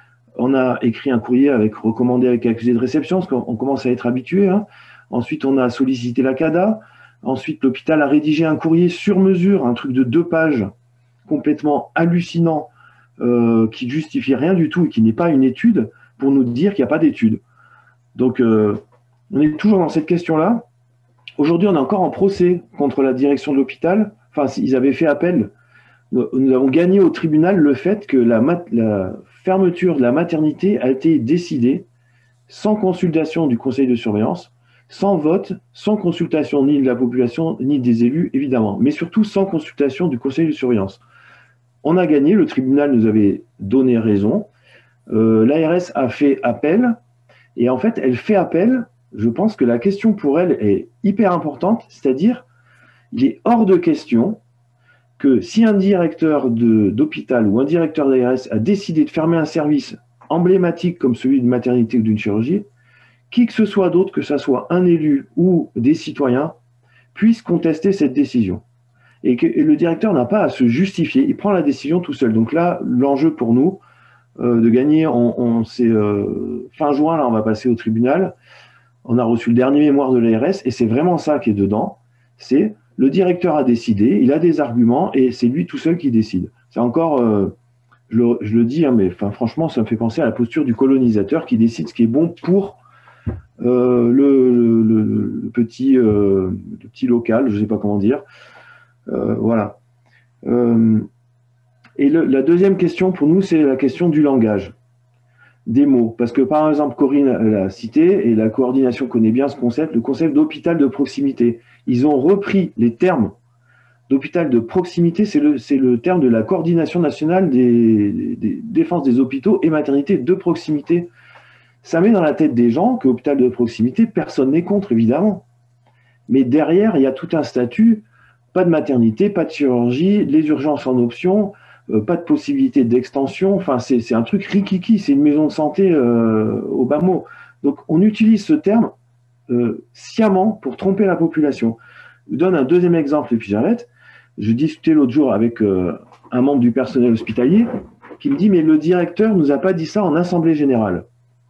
Speaker 6: On a écrit un courrier avec recommandé avec accusé de réception, parce qu'on commence à être habitué. Hein. Ensuite, on a sollicité la CADA. Ensuite, l'hôpital a rédigé un courrier sur mesure, un truc de deux pages, complètement hallucinant, euh, qui ne justifie rien du tout et qui n'est pas une étude, pour nous dire qu'il n'y a pas d'étude. Donc, euh, on est toujours dans cette question-là. Aujourd'hui, on est encore en procès contre la direction de l'hôpital. Enfin, ils avaient fait appel. Nous avons gagné au tribunal le fait que la, la fermeture de la maternité a été décidée sans consultation du conseil de surveillance, sans vote, sans consultation ni de la population, ni des élus, évidemment, mais surtout sans consultation du conseil de surveillance. On a gagné, le tribunal nous avait donné raison, euh, l'A R S a fait appel, et en fait, elle fait appel, je pense que la question pour elle est hyper importante, c'est-à-dire, il est hors de question que si un directeur de, d'hôpital ou un directeur d'A R S a décidé de fermer un service emblématique comme celui d'une maternité ou d'une chirurgie, qui que ce soit d'autre, que ce soit un élu ou des citoyens, puisse contester cette décision. Et que et le directeur n'a pas à se justifier, il prend la décision tout seul. Donc là, l'enjeu pour nous, euh, de gagner, on, on, c'est euh, fin juin, là on va passer au tribunal, on a reçu le dernier mémoire de l'A R S, et c'est vraiment ça qui est dedans, c'est le directeur a décidé, il a des arguments et c'est lui tout seul qui décide. C'est encore, euh, je, le, je le dis, hein, mais enfin, franchement, ça me fait penser à la posture du colonisateur qui décide ce qui est bon pour euh, le, le, le, petit, euh, le petit local, je ne sais pas comment dire. Euh, voilà. Euh, et le, la deuxième question pour nous, c'est la question du langage, des mots. Parce que par exemple, Corinne l'a cité et la coordination connaît bien ce concept, le concept d'hôpital de proximité. Ils ont repris les termes d'hôpital de proximité, c'est le, c'est le terme de la coordination nationale des, des défenses des hôpitaux et maternités de proximité. Ça met dans la tête des gens que hôpital de proximité, personne n'est contre, évidemment. Mais derrière, il y a tout un statut, pas de maternité, pas de chirurgie, les urgences en option, euh, pas de possibilité d'extension. Enfin, c'est, c'est un truc rikiki, c'est une maison de santé euh, au bas mot. Donc, on utilise ce terme euh, sciemment pour tromper la population. Je vous donne un deuxième exemple, et puis j'arrête. Je discutais l'autre jour avec euh, un membre du personnel hospitalier qui me dit « Mais le directeur ne nous a pas dit ça en assemblée générale ».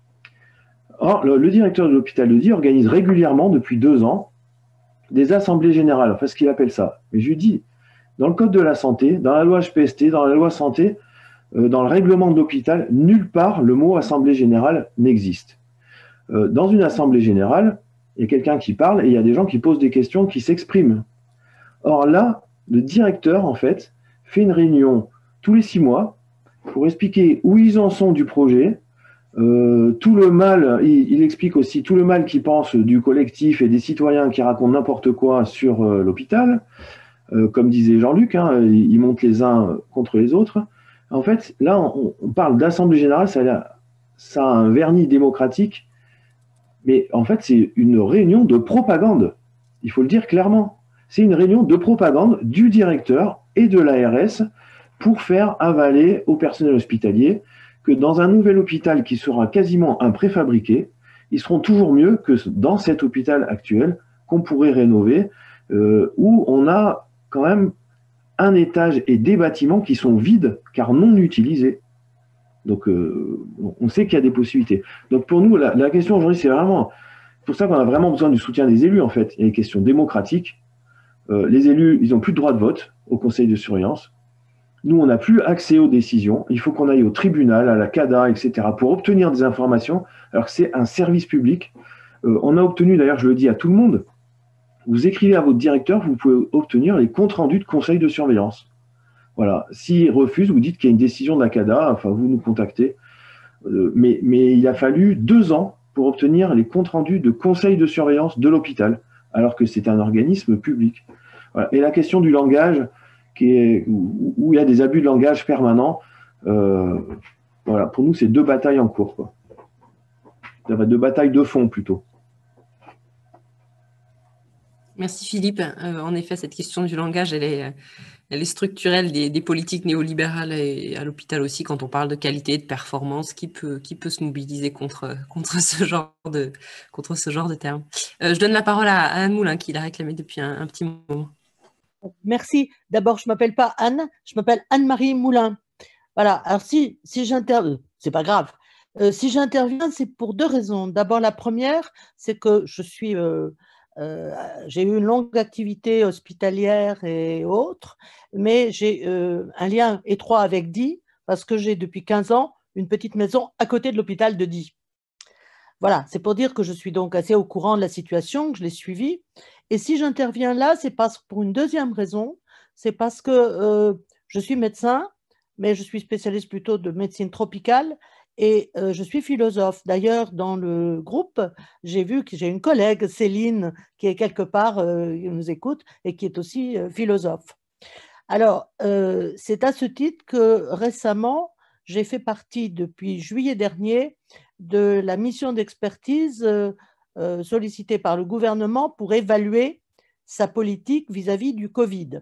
Speaker 6: Or, le, le directeur de l'hôpital de Die organise régulièrement, depuis deux ans, des assemblées générales, enfin ce qu'il appelle ça. Mais je lui dis, dans le code de la santé, dans la loi H P S T, dans la loi santé, euh, dans le règlement de l'hôpital, nulle part le mot assemblée générale n'existe. Euh, dans une assemblée générale, il y a quelqu'un qui parle et il y a des gens qui posent des questions, qui s'expriment. Or là, le directeur, en fait, fait une réunion tous les six mois pour expliquer où ils en sont du projet, Euh, tout le mal, il, il explique aussi tout le mal qu'il pense du collectif et des citoyens qui racontent n'importe quoi sur euh, l'hôpital. Euh, comme disait Jean-Luc, hein, ils, ils montent les uns contre les autres. En fait, là, on, on parle d'assemblée générale, ça a, ça a un vernis démocratique, mais en fait, c'est une réunion de propagande. Il faut le dire clairement. C'est une réunion de propagande du directeur et de l'A R S pour faire avaler au personnel hospitalier que dans un nouvel hôpital qui sera quasiment un préfabriqué, ils seront toujours mieux que dans cet hôpital actuel qu'on pourrait rénover, euh, où on a quand même un étage et des bâtiments qui sont vides, car non utilisés. Donc, euh, on sait qu'il y a des possibilités. Donc, pour nous, la, la question aujourd'hui, c'est vraiment... C'est pour ça qu'on a vraiment besoin du soutien des élus, en fait. Il y a des questions démocratiques. Euh, les élus, ils n'ont plus de droit de vote au conseil de surveillance. Nous, on n'a plus accès aux décisions. Il faut qu'on aille au tribunal, à la CADA, et cetera, pour obtenir des informations, alors que c'est un service public. Euh, on a obtenu, d'ailleurs, je le dis à tout le monde, vous écrivez à votre directeur, vous pouvez obtenir les comptes rendus de conseil de surveillance. Voilà. S'il refuse, vous dites qu'il y a une décision de la CADA, enfin, vous nous contactez. Euh, mais, mais il a fallu deux ans pour obtenir les comptes rendus de conseil de surveillance de l'hôpital, alors que c'est un organisme public. Voilà. Et la question du langage, qui est, où, où il y a des abus de langage permanents. Euh, voilà, pour nous, c'est deux batailles en cours, quoi. Deux batailles de fond, plutôt.
Speaker 2: Merci Philippe. Euh, en effet, cette question du langage, elle est, elle est structurelle des, des politiques néolibérales et à l'hôpital aussi, quand on parle de qualité, de performance, qui peut, qui peut se mobiliser contre, contre, ce, genre de, contre ce genre de termes. Euh, je donne la parole à, à Anne Moulin, qui l'a réclamé depuis un, un petit moment.
Speaker 9: Merci. D'abord, je ne m'appelle pas Anne, je m'appelle Anne-Marie Moulin. Voilà. Alors, si, si j'interviens, c'est pas grave. Euh, si j'interviens, c'est pour deux raisons. D'abord, la première, c'est que je suis, euh, euh, j'ai eu une longue activité hospitalière et autres, mais j'ai euh, un lien étroit avec Die parce que j'ai depuis quinze ans une petite maison à côté de l'hôpital de Die. Voilà, c'est pour dire que je suis donc assez au courant de la situation, que je l'ai suivie. Et si j'interviens là, c'est parce, pour une deuxième raison, c'est parce que euh, je suis médecin, mais je suis spécialiste plutôt de médecine tropicale et euh, je suis philosophe. D'ailleurs, dans le groupe, j'ai vu que j'ai une collègue, Céline, qui est quelque part, euh, qui nous écoute et qui est aussi euh, philosophe. Alors, euh, c'est à ce titre que récemment, j'ai fait partie depuis juillet dernier de la mission d'expertise euh, euh, sollicitée par le gouvernement pour évaluer sa politique vis-à-vis du Covid.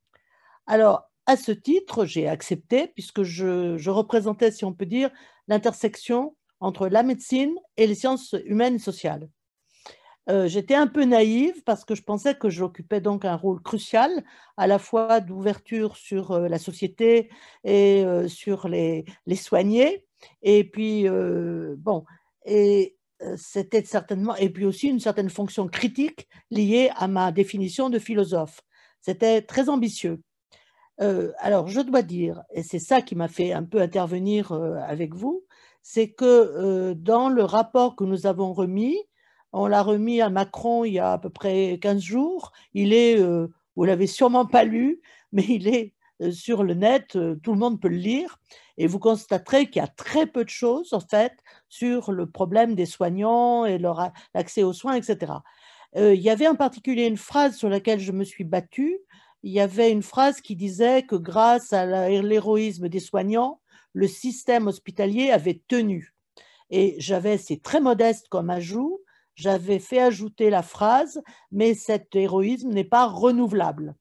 Speaker 9: Alors, à ce titre, j'ai accepté, puisque je, je représentais, si on peut dire, l'intersection entre la médecine et les sciences humaines et sociales. Euh, j'étais un peu naïve parce que je pensais que j'occupais donc un rôle crucial à la fois d'ouverture sur euh, la société et euh, sur les, les soignés. Et puis, euh, bon, et euh, c'était certainement, et puis aussi une certaine fonction critique liée à ma définition de philosophe. C'était très ambitieux. Euh, alors, je dois dire, et c'est ça qui m'a fait un peu intervenir euh, avec vous, c'est que euh, dans le rapport que nous avons remis, on l'a remis à Macron il y a à peu près quinze jours. Il est, euh, vous ne l'avez sûrement pas lu, mais il est euh, sur le net, euh, tout le monde peut le lire. Et vous constaterez qu'il y a très peu de choses, en fait, sur le problème des soignants et leur l'accès aux soins, et cetera. Euh, il y avait en particulier une phrase sur laquelle je me suis battue il y avait une phrase qui disait que grâce à l'héroïsme des soignants, le système hospitalier avait tenu. Et j'avais, c'est très modeste comme ajout, j'avais fait ajouter la phrase, mais cet héroïsme n'est pas renouvelable.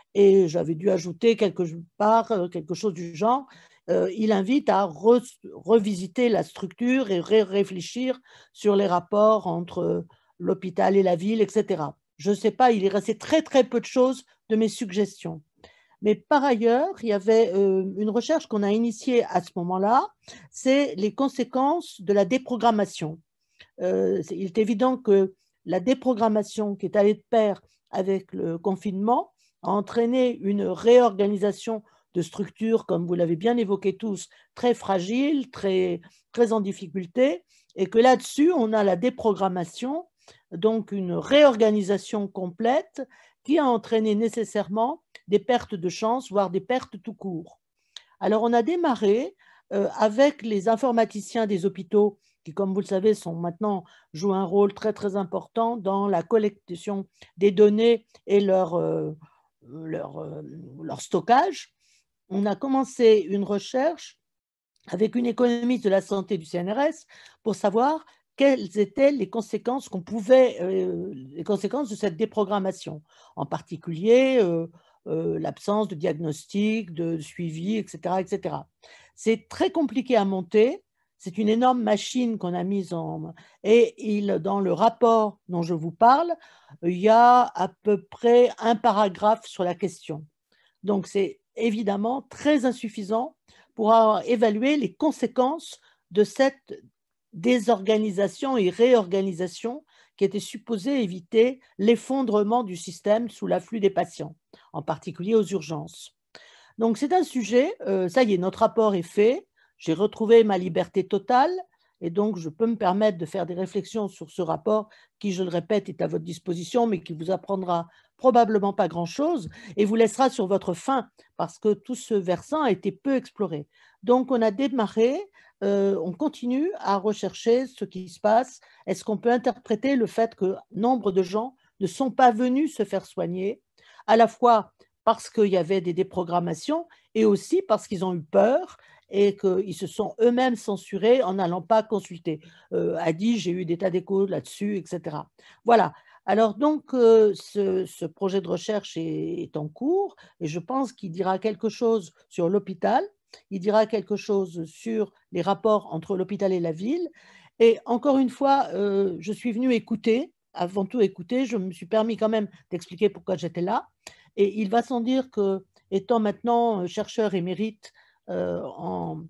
Speaker 9: Et j'avais dû ajouter quelque part, quelque chose du genre, euh, il invite à re, revisiter la structure et ré réfléchir sur les rapports entre l'hôpital et la ville, et cetera. Je ne sais pas, il est resté très très peu de choses de mes suggestions. Mais par ailleurs, il y avait euh, une recherche qu'on a initiée à ce moment-là, c'est les conséquences de la déprogrammation. Euh, il est évident que la déprogrammation qui est allée de pair avec le confinement a entraîné une réorganisation de structures, comme vous l'avez bien évoqué tous, très fragiles, très, très en difficulté, et que là-dessus, on a la déprogrammation, donc une réorganisation complète qui a entraîné nécessairement des pertes de chance, voire des pertes tout court. Alors, on a démarré euh, avec les informaticiens des hôpitaux qui, comme vous le savez, sont maintenant, jouent un rôle très, très important dans la collection des données et leur, euh, leur, euh, leur stockage. On a commencé une recherche avec une économiste de la santé du C N R S pour savoir quelles étaient les conséquences qu'on pouvait, euh, les conséquences de cette déprogrammation, en particulier euh, euh, l'absence de diagnostic, de suivi, et cetera, et cetera. C'est très compliqué à monter. C'est une énorme machine qu'on a mise en… Et il, dans le rapport dont je vous parle, il y a à peu près un paragraphe sur la question. Donc, c'est évidemment très insuffisant pour évaluer les conséquences de cette désorganisation et réorganisation qui était supposée éviter l'effondrement du système sous l'afflux des patients, en particulier aux urgences. Donc, c'est un sujet, euh, ça y est, notre rapport est fait, j'ai retrouvé ma liberté totale et donc je peux me permettre de faire des réflexions sur ce rapport qui, je le répète, est à votre disposition, mais qui vous apprendra probablement pas grand-chose et vous laissera sur votre faim parce que tout ce versant a été peu exploré. Donc, on a démarré, euh, on continue à rechercher ce qui se passe. Est-ce qu'on peut interpréter le fait que nombre de gens ne sont pas venus se faire soigner, à la fois parce qu'il y avait des déprogrammations et aussi parce qu'ils ont eu peur et qu'ils se sont eux-mêmes censurés en n'allant pas consulter. Euh, a dit, j'ai eu des tas d'échos là-dessus, et cetera. Voilà. Alors donc, euh, ce, ce projet de recherche est, est en cours et je pense qu'il dira quelque chose sur l'hôpital, il dira quelque chose sur les rapports entre l'hôpital et la ville. Et encore une fois, euh, je suis venue écouter, avant tout écouter, je me suis permis quand même d'expliquer pourquoi j'étais là. Et il va sans dire que, étant maintenant chercheur émérite euh, en,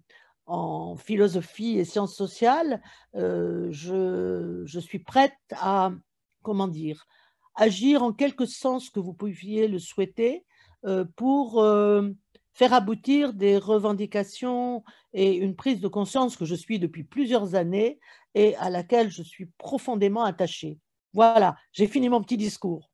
Speaker 9: en philosophie et sciences sociales, euh, je, je suis prête à, comment dire, agir en quelque sens que vous pouviez le souhaiter euh, pour euh, faire aboutir des revendications et une prise de conscience que je suis depuis plusieurs années et à laquelle je suis profondément attachée. Voilà, j'ai fini mon petit discours.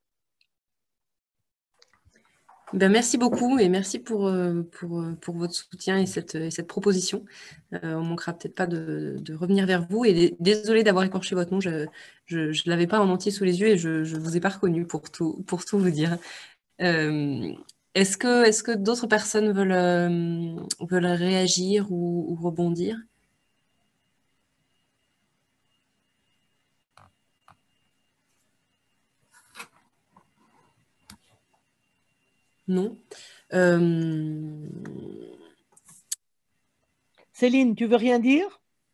Speaker 2: Ben, merci beaucoup et merci pour, pour, pour votre soutien et cette, et cette proposition. Euh, on ne manquera peut-être pas de, de revenir vers vous. Et désolée d'avoir écorché votre nom, je ne l'avais pas en entier sous les yeux et je ne vous ai pas reconnu pour tout, pour tout vous dire. Euh, est-ce que, est-ce que d'autres personnes veulent, euh, veulent réagir ou, ou rebondir ? Non. Euh...
Speaker 9: Céline, tu veux rien dire?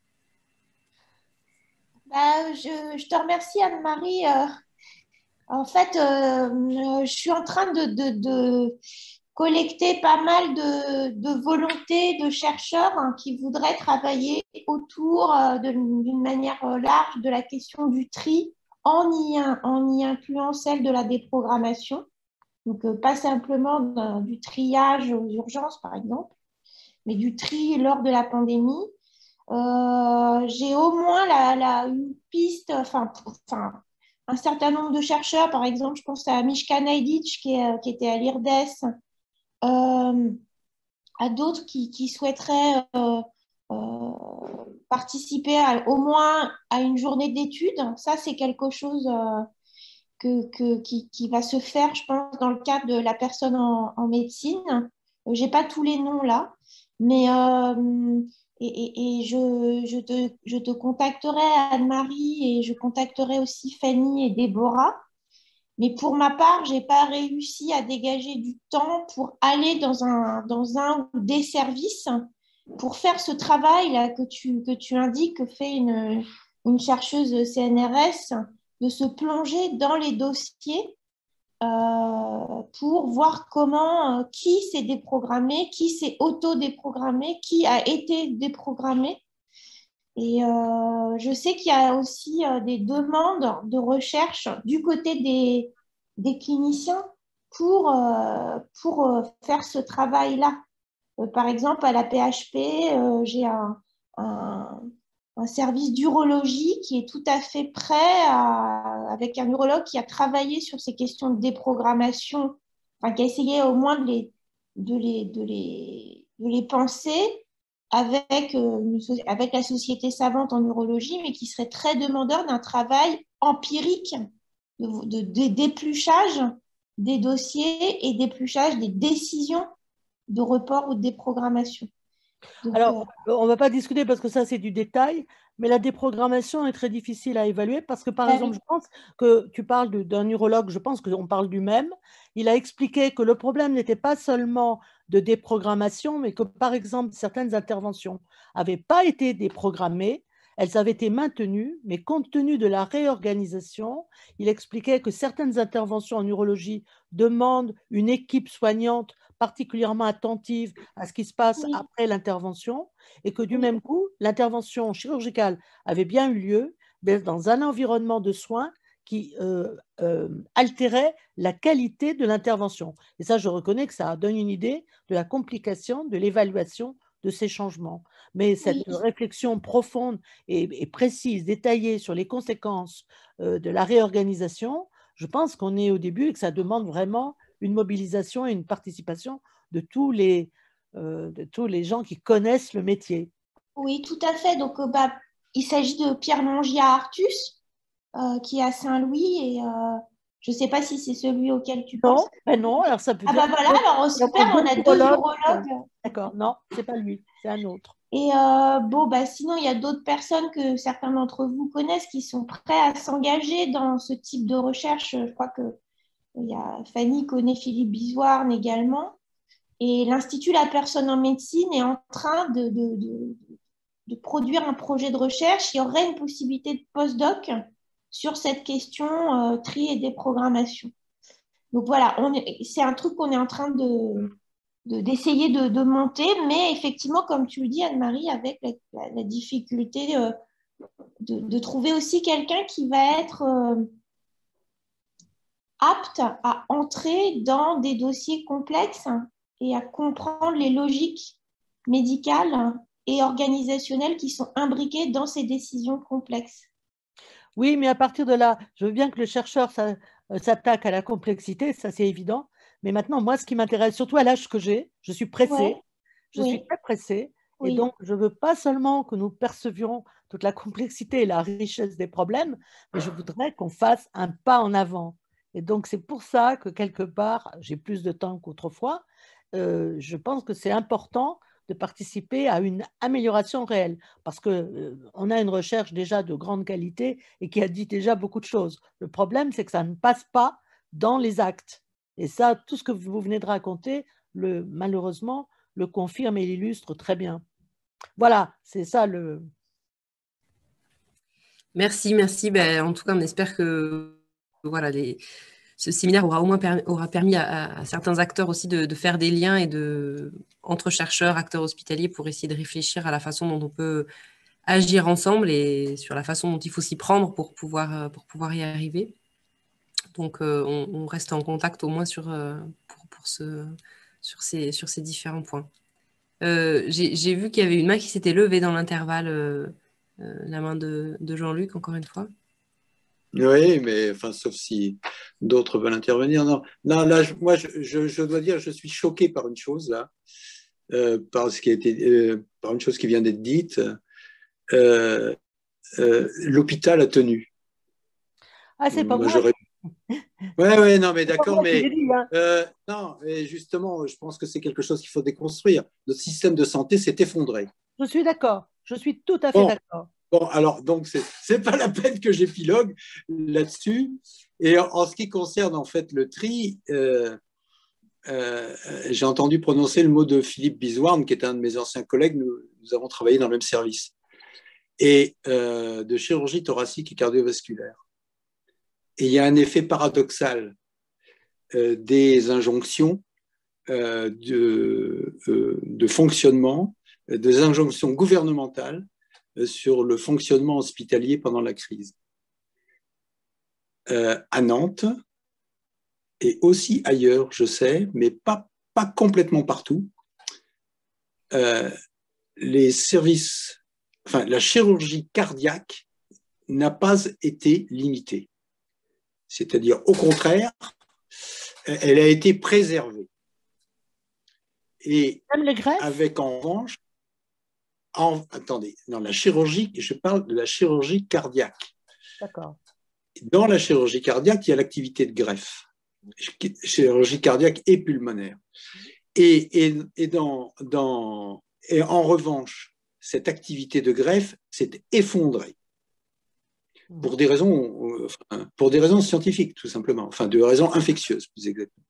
Speaker 10: Bah, je, je te remercie, Anne-Marie. Euh, en fait, euh, je suis en train de, de, de collecter pas mal de, de volontés de chercheurs hein, qui voudraient travailler autour euh, d'une manière large de la question du tri en y, en y incluant celle de la déprogrammation. Donc, euh, pas simplement du triage aux urgences, par exemple, mais du tri lors de la pandémie. Euh, j'ai au moins la, la, une piste, enfin, enfin, un certain nombre de chercheurs, par exemple, je pense à Miška Najdic qui, est, qui était à l'I R D E S, euh, à d'autres qui, qui souhaiteraient euh, euh, participer à, au moins à une journée d'études. Ça, c'est quelque chose euh, que, que, qui, qui va se faire, je pense, dans le cadre de la personne en, en médecine. Je n'ai pas tous les noms là, mais euh, et, et, et je, je, te, je te contacterai, Anne-Marie, et je contacterai aussi Fanny et Déborah. Mais pour ma part, je n'ai pas réussi à dégager du temps pour aller dans un, dans un ou des services pour faire ce travail-là que tu, que tu indiques, que fait une, une chercheuse C N R S, de se plonger dans les dossiers euh, pour voir comment, euh, qui s'est déprogrammé, qui s'est auto-déprogrammé, qui a été déprogrammé. Et euh, je sais qu'il y a aussi euh, des demandes de recherche du côté des, des cliniciens pour, euh, pour euh, faire ce travail-là. Euh, par exemple, à la P H P, euh, j'ai un, un, un service d'urologie qui est tout à fait prêt, à, avec un urologue qui a travaillé sur ces questions de déprogrammation, enfin, qui a essayé au moins de les, de les, de les, de les penser avec, euh, une, avec la Société savante en urologie, mais qui serait très demandeur d'un travail empirique de, de, de d'épluchage des dossiers et d'épluchage des décisions de report ou de déprogrammation. Donc,
Speaker 9: Alors,
Speaker 10: euh,
Speaker 9: on ne va pas discuter parce que ça, c'est du détail, mais la déprogrammation est très difficile à évaluer parce que, par
Speaker 10: ah
Speaker 9: exemple,
Speaker 10: oui.
Speaker 9: je pense que tu parles de- d'un urologue, je pense qu'on parle du même. Il a expliqué que le problème n'était pas seulement de déprogrammation, mais que, par exemple, certaines interventions n'avaient pas été déprogrammées, elles avaient été maintenues, mais compte tenu de la réorganisation, il expliquait que certaines interventions en urologie demandent une équipe soignante particulièrement attentive à ce qui se passe
Speaker 10: Oui.
Speaker 9: après l'intervention et que du
Speaker 10: Oui.
Speaker 9: même coup, l'intervention chirurgicale avait bien eu lieu mais dans un environnement de soins qui euh, euh, altérait la qualité de l'intervention. Et ça, je reconnais que ça donne une idée de la complication de l'évaluation de ces changements. Mais cette
Speaker 10: Oui.
Speaker 9: réflexion profonde et, et précise, détaillée sur les conséquences euh, de la réorganisation, je pense qu'on est au début et que ça demande vraiment une mobilisation et une participation de tous les, euh, de tous les gens qui connaissent le métier.
Speaker 10: Oui, tout à fait. Donc, euh, bah, il s'agit de Pierre Mongia-Artus, euh, qui est à Saint-Louis, et euh, je ne sais pas si c'est celui auquel tu penses.
Speaker 9: Non, ben non, alors ça peut
Speaker 10: Ah
Speaker 9: dire
Speaker 10: bah voilà, alors
Speaker 9: qu'il y a
Speaker 10: super, on a
Speaker 9: deux
Speaker 10: deux
Speaker 9: urologues.
Speaker 10: urologues.
Speaker 9: D'accord, non, c'est pas lui, c'est un autre.
Speaker 10: Et euh, bon, bah, sinon, il y a d'autres personnes que certains d'entre vous connaissent qui sont prêts à s'engager dans ce type de recherche. Je crois que il y a Fanny connaît Philippe Bisoirne également. Et l'Institut La Personne en médecine est en train de, de, de, de produire un projet de recherche. Il y aurait une possibilité de postdoc sur cette question euh, tri et déprogrammation. Donc voilà, c'est un truc qu'on est en train de, de, d'essayer de, de monter, mais effectivement, comme tu le dis, Anne-Marie, avec la, la, la difficulté euh, de, de trouver aussi quelqu'un qui va être euh, apte à entrer dans des dossiers complexes et à comprendre les logiques médicales et organisationnelles qui sont imbriquées dans ces décisions complexes.
Speaker 9: Oui, mais à partir de là, je veux bien que le chercheur s'attaque à la complexité, ça c'est évident. Mais maintenant, moi, ce qui m'intéresse, surtout à l'âge que j'ai, je suis pressée,
Speaker 10: Ouais.
Speaker 9: je
Speaker 10: Oui.
Speaker 9: suis très pressée.
Speaker 10: Oui.
Speaker 9: Et donc, je ne veux pas seulement que nous percevions toute la complexité et la richesse des problèmes, mais je voudrais qu'on fasse un pas en avant. Et donc, c'est pour ça que quelque part, j'ai plus de temps qu'autrefois. Euh, je pense que c'est important de participer à une amélioration réelle, parce qu'on euh, a une recherche déjà de grande qualité et qui a dit déjà beaucoup de choses. Le problème, c'est que ça ne passe pas dans les actes. Et ça, tout ce que vous venez de raconter, le, malheureusement, le confirme et l'illustre très bien. Voilà, c'est ça le...
Speaker 2: Merci, merci. Ben, en tout cas, on espère que voilà, les, ce séminaire aura au moins permis, aura permis à, à certains acteurs aussi de, de faire des liens et de, entre chercheurs, acteurs hospitaliers, pour essayer de réfléchir à la façon dont on peut agir ensemble et sur la façon dont il faut s'y prendre pour pouvoir, pour pouvoir y arriver. Donc, euh, on, on reste en contact au moins sur, euh, pour, pour ce, sur, ces, sur ces différents points. Euh, j'ai vu qu'il y avait une main qui s'était levée dans l'intervalle, euh, euh, la main de, de Jean-Luc, encore une fois.
Speaker 7: Oui, mais enfin, sauf si d'autres veulent intervenir. Non, non là, je, moi, je, je, je dois dire, je suis choqué par une chose, là, euh, par, ce qui a été, euh, par une chose qui vient d'être dite. Euh, euh, L'hôpital a tenu.
Speaker 9: Ah, c'est pas moi,
Speaker 7: moi Ouais, ouais, non, mais d'accord, mais
Speaker 9: dit, hein.
Speaker 7: euh, non, mais justement, je pense que c'est quelque chose qu'il faut déconstruire. Notre système de santé s'est effondré.
Speaker 9: Je suis d'accord. Je suis tout à fait
Speaker 7: Bon,
Speaker 9: d'accord.
Speaker 7: bon, alors, donc, c'est c'est pas la peine que j'épilogue là-dessus. Et en, en ce qui concerne, en fait, le tri, euh, euh, j'ai entendu prononcer le mot de Philippe Bizouarne, qui est un de mes anciens collègues. Nous, nous avons travaillé dans le même service. Et euh, de chirurgie thoracique et cardiovasculaire. Et il y a un effet paradoxal euh, des injonctions euh, de, euh, de fonctionnement, euh, des injonctions gouvernementales euh, sur le fonctionnement hospitalier pendant la crise. Euh, à Nantes, et aussi ailleurs, je sais, mais pas, pas complètement partout, euh, les services, enfin, la chirurgie cardiaque n'a pas été limitée. C'est-à-dire, au contraire, elle a été préservée. Et
Speaker 9: Même les greffes?
Speaker 7: avec en revanche, en, attendez, dans la chirurgie, je parle de la chirurgie cardiaque.
Speaker 9: D'accord.
Speaker 7: Dans la chirurgie cardiaque, il y a l'activité de greffe, chirurgie cardiaque et pulmonaire. Et, et, et, dans, dans, et en revanche, cette activité de greffe s'est effondrée. Pour des raisons, pour des raisons scientifiques, tout simplement, enfin, de raisons infectieuses, plus exactement.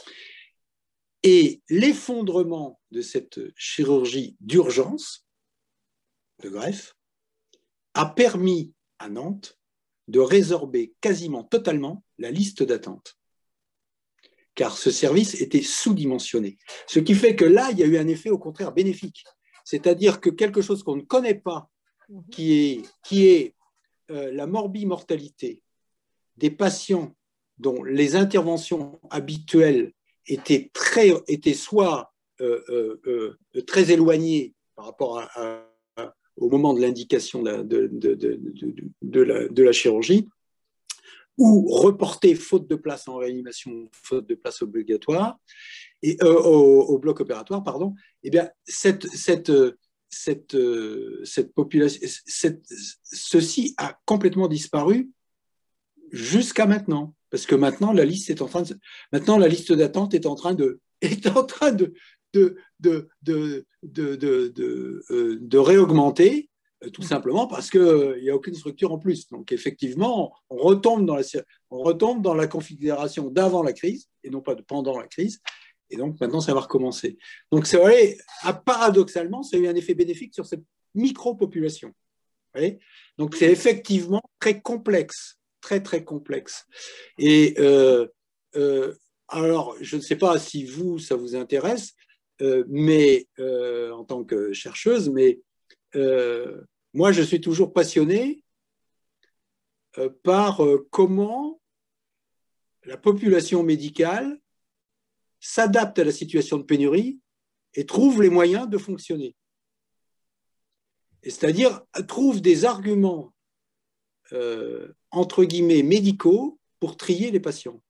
Speaker 7: Et l'effondrement de cette chirurgie d'urgence, de greffe, a permis à Nantes de résorber quasiment totalement la liste d'attente. Car ce service était sous-dimensionné. Ce qui fait que là, il y a eu un effet au contraire bénéfique. C'est-à-dire que quelque chose qu'on ne connaît pas, qui est, qui est Euh, la morbimortalité des patients dont les interventions habituelles étaient, très, étaient soit euh, euh, euh, très éloignées par rapport à, à, au moment de l'indication de, de, de, de, de, de, la, de la chirurgie, ou reportées faute de place en réanimation, faute de place obligatoire, et, euh, au, au bloc opératoire, pardon, eh bien, cette, cette Cette, euh, cette population, cette, ceci a complètement disparu jusqu'à maintenant, parce que maintenant la liste est en train de, maintenant la liste d'attente est en train de, est en train de, de, de, de, de, de, de, euh, de réaugmenter, euh, tout simplement parce qu'il euh, n'y a aucune structure en plus. Donc effectivement, on retombe dans la, on retombe dans la configuration d'avant la crise et non pas de pendant la crise. Et donc, maintenant, ça va recommencer. Donc, c'est vrai, paradoxalement, ça a eu un effet bénéfique sur cette micro-population. Donc, c'est effectivement très complexe, très, très complexe. Et euh, euh, alors, je ne sais pas si vous, ça vous intéresse, euh, mais euh, en tant que chercheuse, mais euh, moi, je suis toujours passionnée euh, par euh, comment la population médicale s'adapte à la situation de pénurie et trouve les moyens de fonctionner. C'est-à-dire, trouve des arguments, euh, entre guillemets, médicaux pour trier les patients.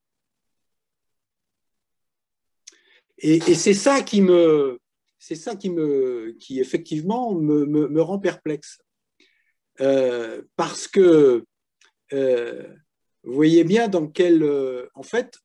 Speaker 7: Et, et c'est ça qui me, c'est ça qui me, qui effectivement me, me, me rend perplexe. Euh, parce que euh, vous voyez bien dans quel, euh, en fait,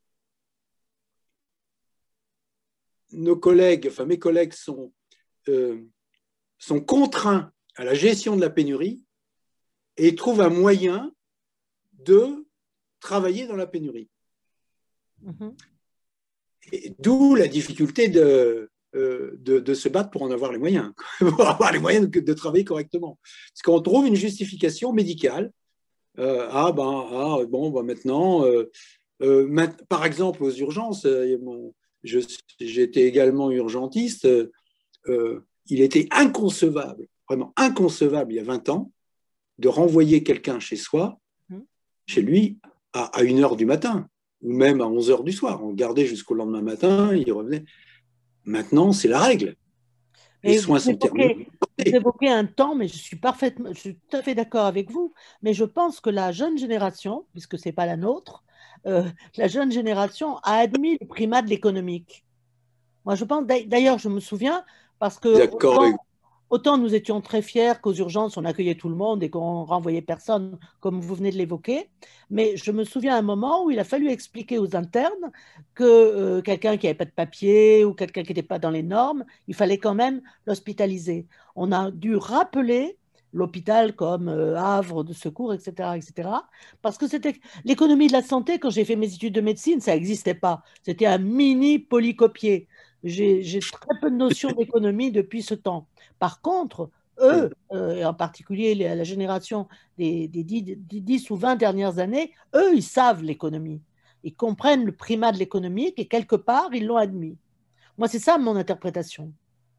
Speaker 7: nos collègues, enfin mes collègues sont, euh, sont contraints à la gestion de la pénurie et trouvent un moyen de travailler dans la pénurie. Mm-hmm. D'où la difficulté de, euh, de, de se battre pour en avoir les moyens, pour avoir les moyens de, de travailler correctement. Parce qu'on trouve une justification médicale. Euh, ah ben, ah, bon, ben maintenant, euh, euh, maintenant, par exemple aux urgences, euh, bon, j'étais également urgentiste, euh, il était inconcevable, vraiment inconcevable il y a vingt ans, de renvoyer quelqu'un chez soi, mmh. chez lui, à, à une heure du matin, ou même à onze heures du soir. On le gardait jusqu'au lendemain matin, il revenait. Maintenant, c'est la règle. Les
Speaker 9: Et
Speaker 7: soins
Speaker 9: vous
Speaker 7: sont
Speaker 9: évoquez,
Speaker 7: terminés.
Speaker 9: vous évoquez un temps, mais je suis parfaitement, je suis tout à fait d'accord avec vous, mais je pense que la jeune génération, puisque ce n'est pas la nôtre, euh, la jeune génération a admis le primat de l'économique. Moi, je pense, d'ailleurs, je me souviens, parce que
Speaker 7: D'accord
Speaker 9: autant,
Speaker 7: avec
Speaker 9: Autant nous étions très fiers qu'aux urgences, on accueillait tout le monde et qu'on renvoyait personne, comme vous venez de l'évoquer. Mais je me souviens à un moment où il a fallu expliquer aux internes que euh, quelqu'un qui n'avait pas de papier ou quelqu'un qui n'était pas dans les normes, il fallait quand même l'hospitaliser. On a dû rappeler l'hôpital comme euh, havre de secours, et cetera, et cetera. Parce que c'était l'économie de la santé, quand j'ai fait mes études de médecine, ça n'existait pas. C'était un mini polycopier. J'ai très peu de notions d'économie depuis ce temps. Par contre, eux, euh, et en particulier la génération des, des dix, dix ou vingt dernières années, eux, ils savent l'économie. Ils comprennent le primat de l'économie et quelque part, ils l'ont admis. Moi, c'est ça mon interprétation.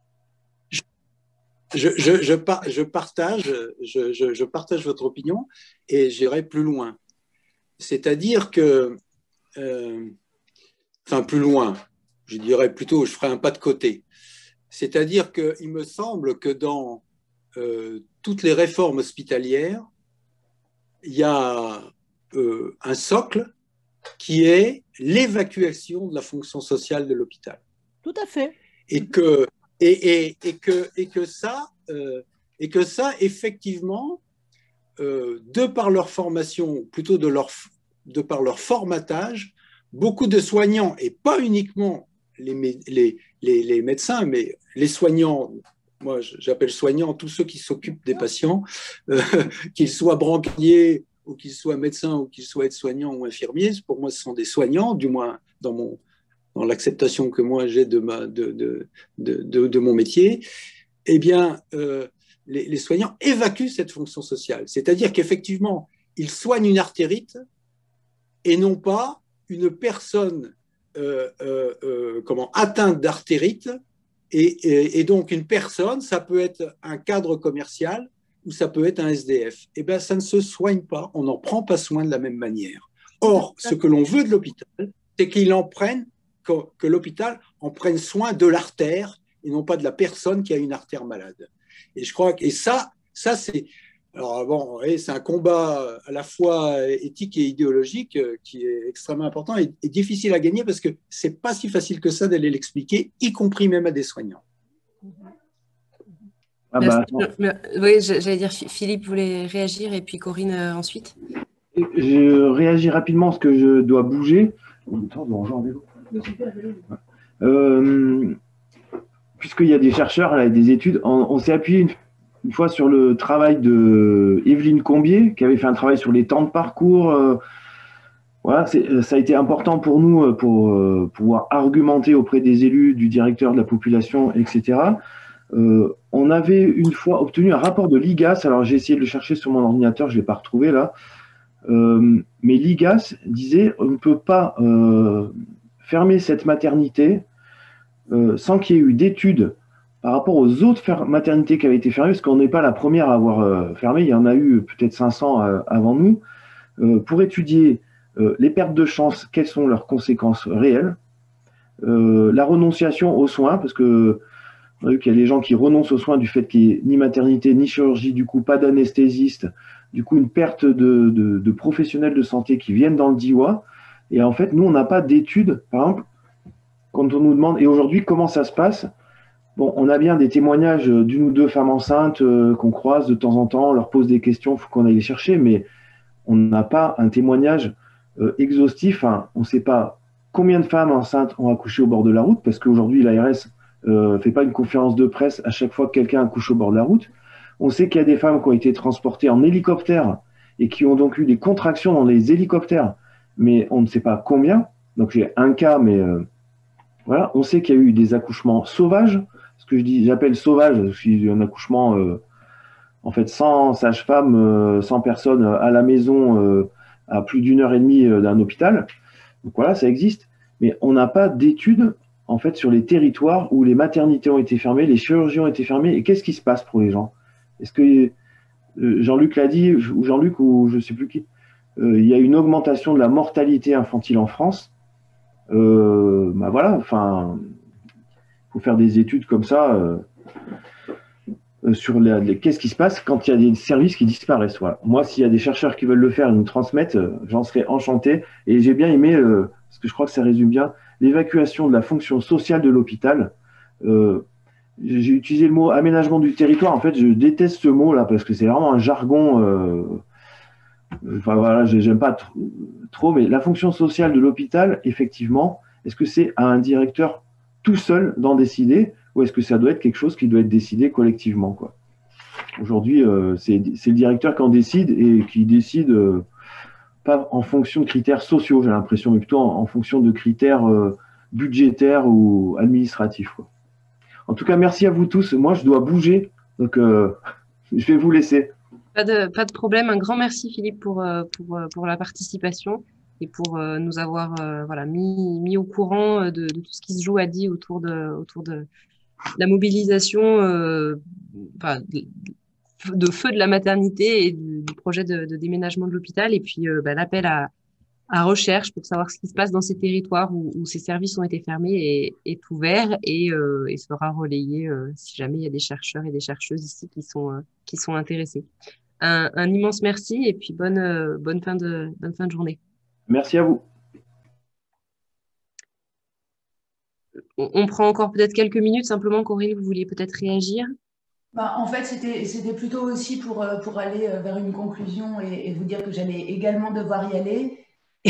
Speaker 7: Je, je, je, je, par, je, partage, je, je, je partage votre opinion et j'irai plus loin. C'est-à-dire que, euh, enfin plus loin, je dirais plutôt, je ferai un pas de côté. C'est-à-dire qu'il me semble que dans euh, toutes les réformes hospitalières, il y a euh, un socle qui est l'évacuation de la fonction sociale de l'hôpital.
Speaker 9: Tout à fait.
Speaker 7: Et que, et, et, et que, et que, ça, euh, et que ça, effectivement, euh, de par leur formation, plutôt de, leur, de par leur formatage, beaucoup de soignants, et pas uniquement les, les, les, les médecins, mais les soignants, moi j'appelle soignants tous ceux qui s'occupent des patients, euh, qu'ils soient brancardiers ou qu'ils soient médecins ou qu'ils soient aides-soignants ou infirmiers, pour moi ce sont des soignants, du moins dans, mon, dans l'acceptation que moi j'ai de, ma, de, de, de, de, de mon métier, eh bien euh, les, les soignants évacuent cette fonction sociale. C'est-à-dire qu'effectivement, ils soignent une artérite et non pas une personne Euh, euh, euh, comment, atteinte d'artérite et, et, et donc une personne, ça peut être un cadre commercial ou ça peut être un S D F. Eh bien, ça ne se soigne pas, on n'en prend pas soin de la même manière. Or, ce que l'on veut de l'hôpital, c'est qu'il en prenne, que, que l'hôpital en prenne soin de l'artère et non pas de la personne qui a une artère malade. Et je crois que et ça, ça c'est Alors bon, c'est un combat à la fois éthique et idéologique qui est extrêmement important et, et difficile à gagner parce que c'est pas si facile que ça d'aller l'expliquer, y compris même à des soignants.
Speaker 2: Ah bah, oui, j'allais dire, Philippe voulait réagir et puis Corinne euh, ensuite.
Speaker 6: Je réagis rapidement parce que je dois bouger. Euh, Puisqu'il y a des chercheurs, là, des études, on, on s'est appuyé une une fois sur le travail de Evelyne Combier, qui avait fait un travail sur les temps de parcours. Euh, voilà, ça a été important pour nous pour euh, pouvoir argumenter auprès des élus, du directeur de la population, et cetera. Euh, on avait une fois obtenu un rapport de l'I G A S, alors j'ai essayé de le chercher sur mon ordinateur, je ne l'ai pas retrouvé là, euh, mais l'I G A S disait on ne peut pas euh, fermer cette maternité euh, sans qu'il y ait eu d'études par rapport aux autres maternités qui avaient été fermées, parce qu'on n'est pas la première à avoir euh, fermé, il y en a eu peut-être cinq cents euh, avant nous, euh, pour étudier euh, les pertes de chance, quelles sont leurs conséquences réelles, euh, la renonciation aux soins, parce que on a vu qu'il y a des gens qui renoncent aux soins du fait qu'il n'y ait ni maternité, ni chirurgie, du coup pas d'anesthésiste, du coup une perte de, de, de professionnels de santé qui viennent dans le D I W A, et en fait nous on n'a pas d'études, par exemple, quand on nous demande, et aujourd'hui comment ça se passe. Bon, on a bien des témoignages d'une ou deux femmes enceintes euh, qu'on croise de temps en temps, on leur pose des questions, il faut qu'on aille les chercher, mais on n'a pas un témoignage euh, exhaustif. Hein. On ne sait pas combien de femmes enceintes ont accouché au bord de la route, parce qu'aujourd'hui, l'A R S ne euh, fait pas une conférence de presse à chaque fois que quelqu'un accouche au bord de la route. On sait qu'il y a des femmes qui ont été transportées en hélicoptère et qui ont donc eu des contractions dans les hélicoptères, mais on ne sait pas combien. Donc j'ai un cas, mais euh, voilà. On sait qu'il y a eu des accouchements sauvages. Ce que je dis, j'appelle sauvage, c'est un accouchement euh, en fait sans sage-femme, euh, sans personne à la maison euh, à plus d'une heure et demie euh, d'un hôpital. Donc voilà, ça existe, mais on n'a pas d'études en fait sur les territoires où les maternités ont été fermées, les chirurgies ont été fermées, et qu'est-ce qui se passe pour les gens? Est-ce que euh, Jean-Luc l'a dit, ou Jean-Luc ou je ne sais plus qui, euh, il y a une augmentation de la mortalité infantile en France. Euh, bah voilà, enfin. Il faut faire des études comme ça euh, euh, sur les, les, qu'est-ce qui se passe quand il y a des services qui disparaissent. Voilà. Moi, s'il y a des chercheurs qui veulent le faire et nous transmettre, euh, j'en serais enchanté. Et j'ai bien aimé, euh, parce que je crois que ça résume bien, l'évacuation de la fonction sociale de l'hôpital. Euh, j'ai utilisé le mot aménagement du territoire. En fait, je déteste ce mot-là parce que c'est vraiment un jargon. Euh, enfin voilà, j'aime pas trop, mais la fonction sociale de l'hôpital, effectivement, est-ce que c'est à un directeur tout seul d'en décider ou est-ce que ça doit être quelque chose qui doit être décidé collectivement, quoi. Aujourd'hui, euh, c'est le directeur qui en décide et qui décide euh, pas en fonction de critères sociaux, j'ai l'impression, mais plutôt en, en fonction de critères euh, budgétaires ou administratifs, quoi. En tout cas, merci à vous tous. Moi, je dois bouger, donc euh, je vais vous laisser.
Speaker 2: Pas de, pas de problème. Un grand merci, Philippe, pour, pour, pour la participation et pour nous avoir euh, voilà, mis, mis au courant de, de tout ce qui se joue à dit autour de, autour de la mobilisation euh, enfin, de, de feu de la maternité et du, du projet de, de déménagement de l'hôpital. Et puis, euh, bah, l'appel à, à recherche pour savoir ce qui se passe dans ces territoires où, où ces services ont été fermés est, est ouvert et, euh, et sera relayé euh, si jamais il y a des chercheurs et des chercheuses ici qui sont, euh, qui sont intéressés. Un, un immense merci et puis bonne, euh, bonne, fin de, bonne fin de journée.
Speaker 6: Merci à vous.
Speaker 2: On, on prend encore peut-être quelques minutes. Simplement, Corinne, vous vouliez peut-être réagir?
Speaker 5: Bah, en fait, c'était plutôt aussi pour, pour aller vers une conclusion et, et vous dire que j'allais également devoir y aller.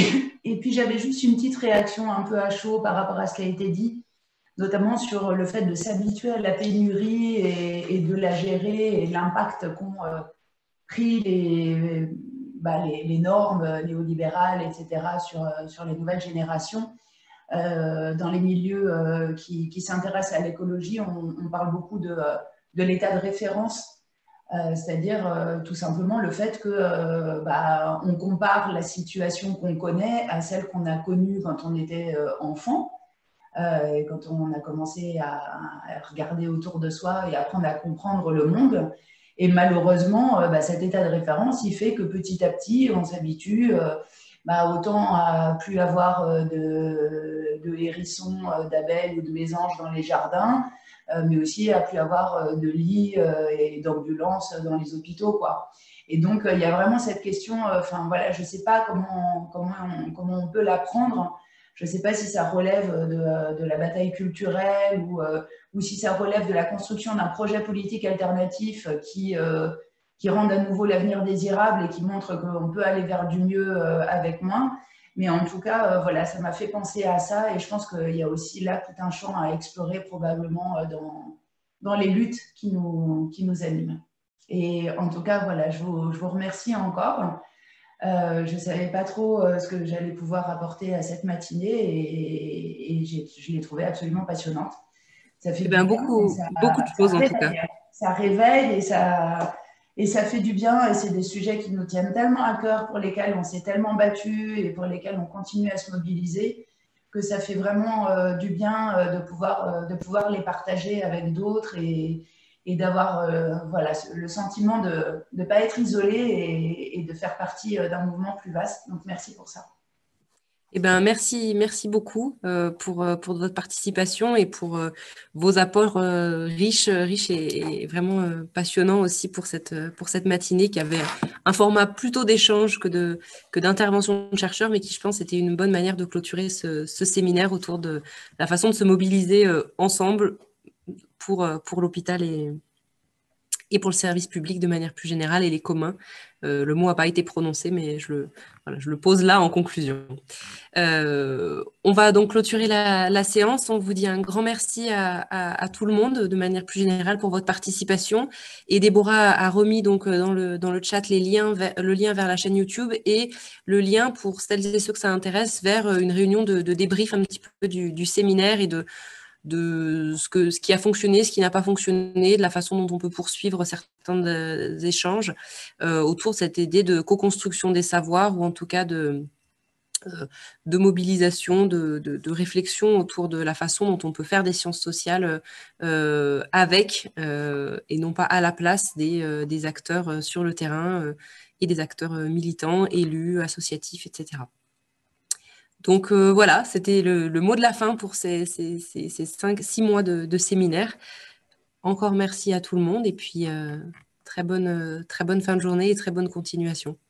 Speaker 5: Et puis, j'avais juste une petite réaction un peu à chaud par rapport à ce qui a été dit, notamment sur le fait de s'habituer à la pénurie et, et de la gérer et l'impact qu'ont euh, pris les, bah, les, les normes néolibérales, et cetera, sur, sur les nouvelles générations. Euh, dans les milieux euh, qui, qui s'intéressent à l'écologie, on, on parle beaucoup de, de l'état de référence. Euh, c'est-à-dire euh, tout simplement le fait que euh, bah, on compare la situation qu'on connaît à celle qu'on a connue quand on était euh, enfant, euh, et quand on a commencé à, à regarder autour de soi et apprendre à comprendre le monde. Et malheureusement, euh, bah, cet état de référence, il fait que petit à petit, on s'habitue euh, bah, autant à plus avoir euh, de, de hérissons, euh, d'abeilles ou de mésanges dans les jardins, Euh, mais aussi à plus avoir euh, de lits euh, et d'ambulances dans les hôpitaux, quoi. Et donc, euh, il y a vraiment cette question, enfin, euh, voilà, je ne sais pas comment, comment, on, comment on peut l'apprendre. Je ne sais pas si ça relève de, de la bataille culturelle ou, euh, ou si ça relève de la construction d'un projet politique alternatif qui, euh, qui rende à nouveau l'avenir désirable et qui montre qu'on peut aller vers du mieux euh, avec moins. Mais en tout cas, euh, voilà, ça m'a fait penser à ça et je pense qu'il y a aussi là tout un champ à explorer probablement euh, dans, dans les luttes qui nous, qui nous animent. Et en tout cas, voilà, je vous, je vous remercie encore. Euh, je ne savais pas trop euh, ce que j'allais pouvoir apporter à cette matinée et, et je l'ai trouvée absolument passionnante. Ça fait
Speaker 2: eh bien, beaucoup, ça, beaucoup de choses en
Speaker 5: réveille,
Speaker 2: tout cas.
Speaker 5: Ça réveille et ça... Et ça fait du bien et c'est des sujets qui nous tiennent tellement à cœur, pour lesquels on s'est tellement battu et pour lesquels on continue à se mobiliser, que ça fait vraiment euh, du bien euh, de, pouvoir, euh, de pouvoir les partager avec d'autres et, et d'avoir euh, voilà, le sentiment de ne pas être isolé et, et de faire partie euh, d'un mouvement plus vaste. Donc, merci pour ça.
Speaker 2: Eh ben, merci, merci beaucoup euh, pour, pour votre participation et pour euh, vos apports euh, riches, riches et, et vraiment euh, passionnants aussi pour cette, pour cette matinée qui avait un format plutôt d'échange que de, que d'intervention de chercheurs, mais qui, je pense, était une bonne manière de clôturer ce, ce séminaire autour de la façon de se mobiliser euh, ensemble pour, euh, pour l'hôpital et, et pour le service public de manière plus générale et les communs. Euh, le mot n'a pas été prononcé, mais je le, voilà, je le pose là en conclusion. Euh, on va donc clôturer la, la séance. On vous dit un grand merci à, à, à tout le monde de manière plus générale pour votre participation. Et Déborah a remis donc dans le, dans le chat les liens vers, le lien vers la chaîne YouTube et le lien pour celles et ceux que ça intéresse vers une réunion de, de débrief un petit peu du, du séminaire et de de ce, que, ce qui a fonctionné, ce qui n'a pas fonctionné, de la façon dont on peut poursuivre certains de, échanges euh, autour de cette idée de co-construction des savoirs ou en tout cas de, euh, de mobilisation, de, de, de réflexion autour de la façon dont on peut faire des sciences sociales euh, avec euh, et non pas à la place des, euh, des acteurs sur le terrain euh, et des acteurs militants, élus, associatifs, et cetera. Donc euh, voilà, c'était le, le mot de la fin pour ces, ces, ces, ces cinq, six mois de, de séminaire. Encore merci à tout le monde et puis euh, très bonne, très bonne fin de journée et très bonne continuation.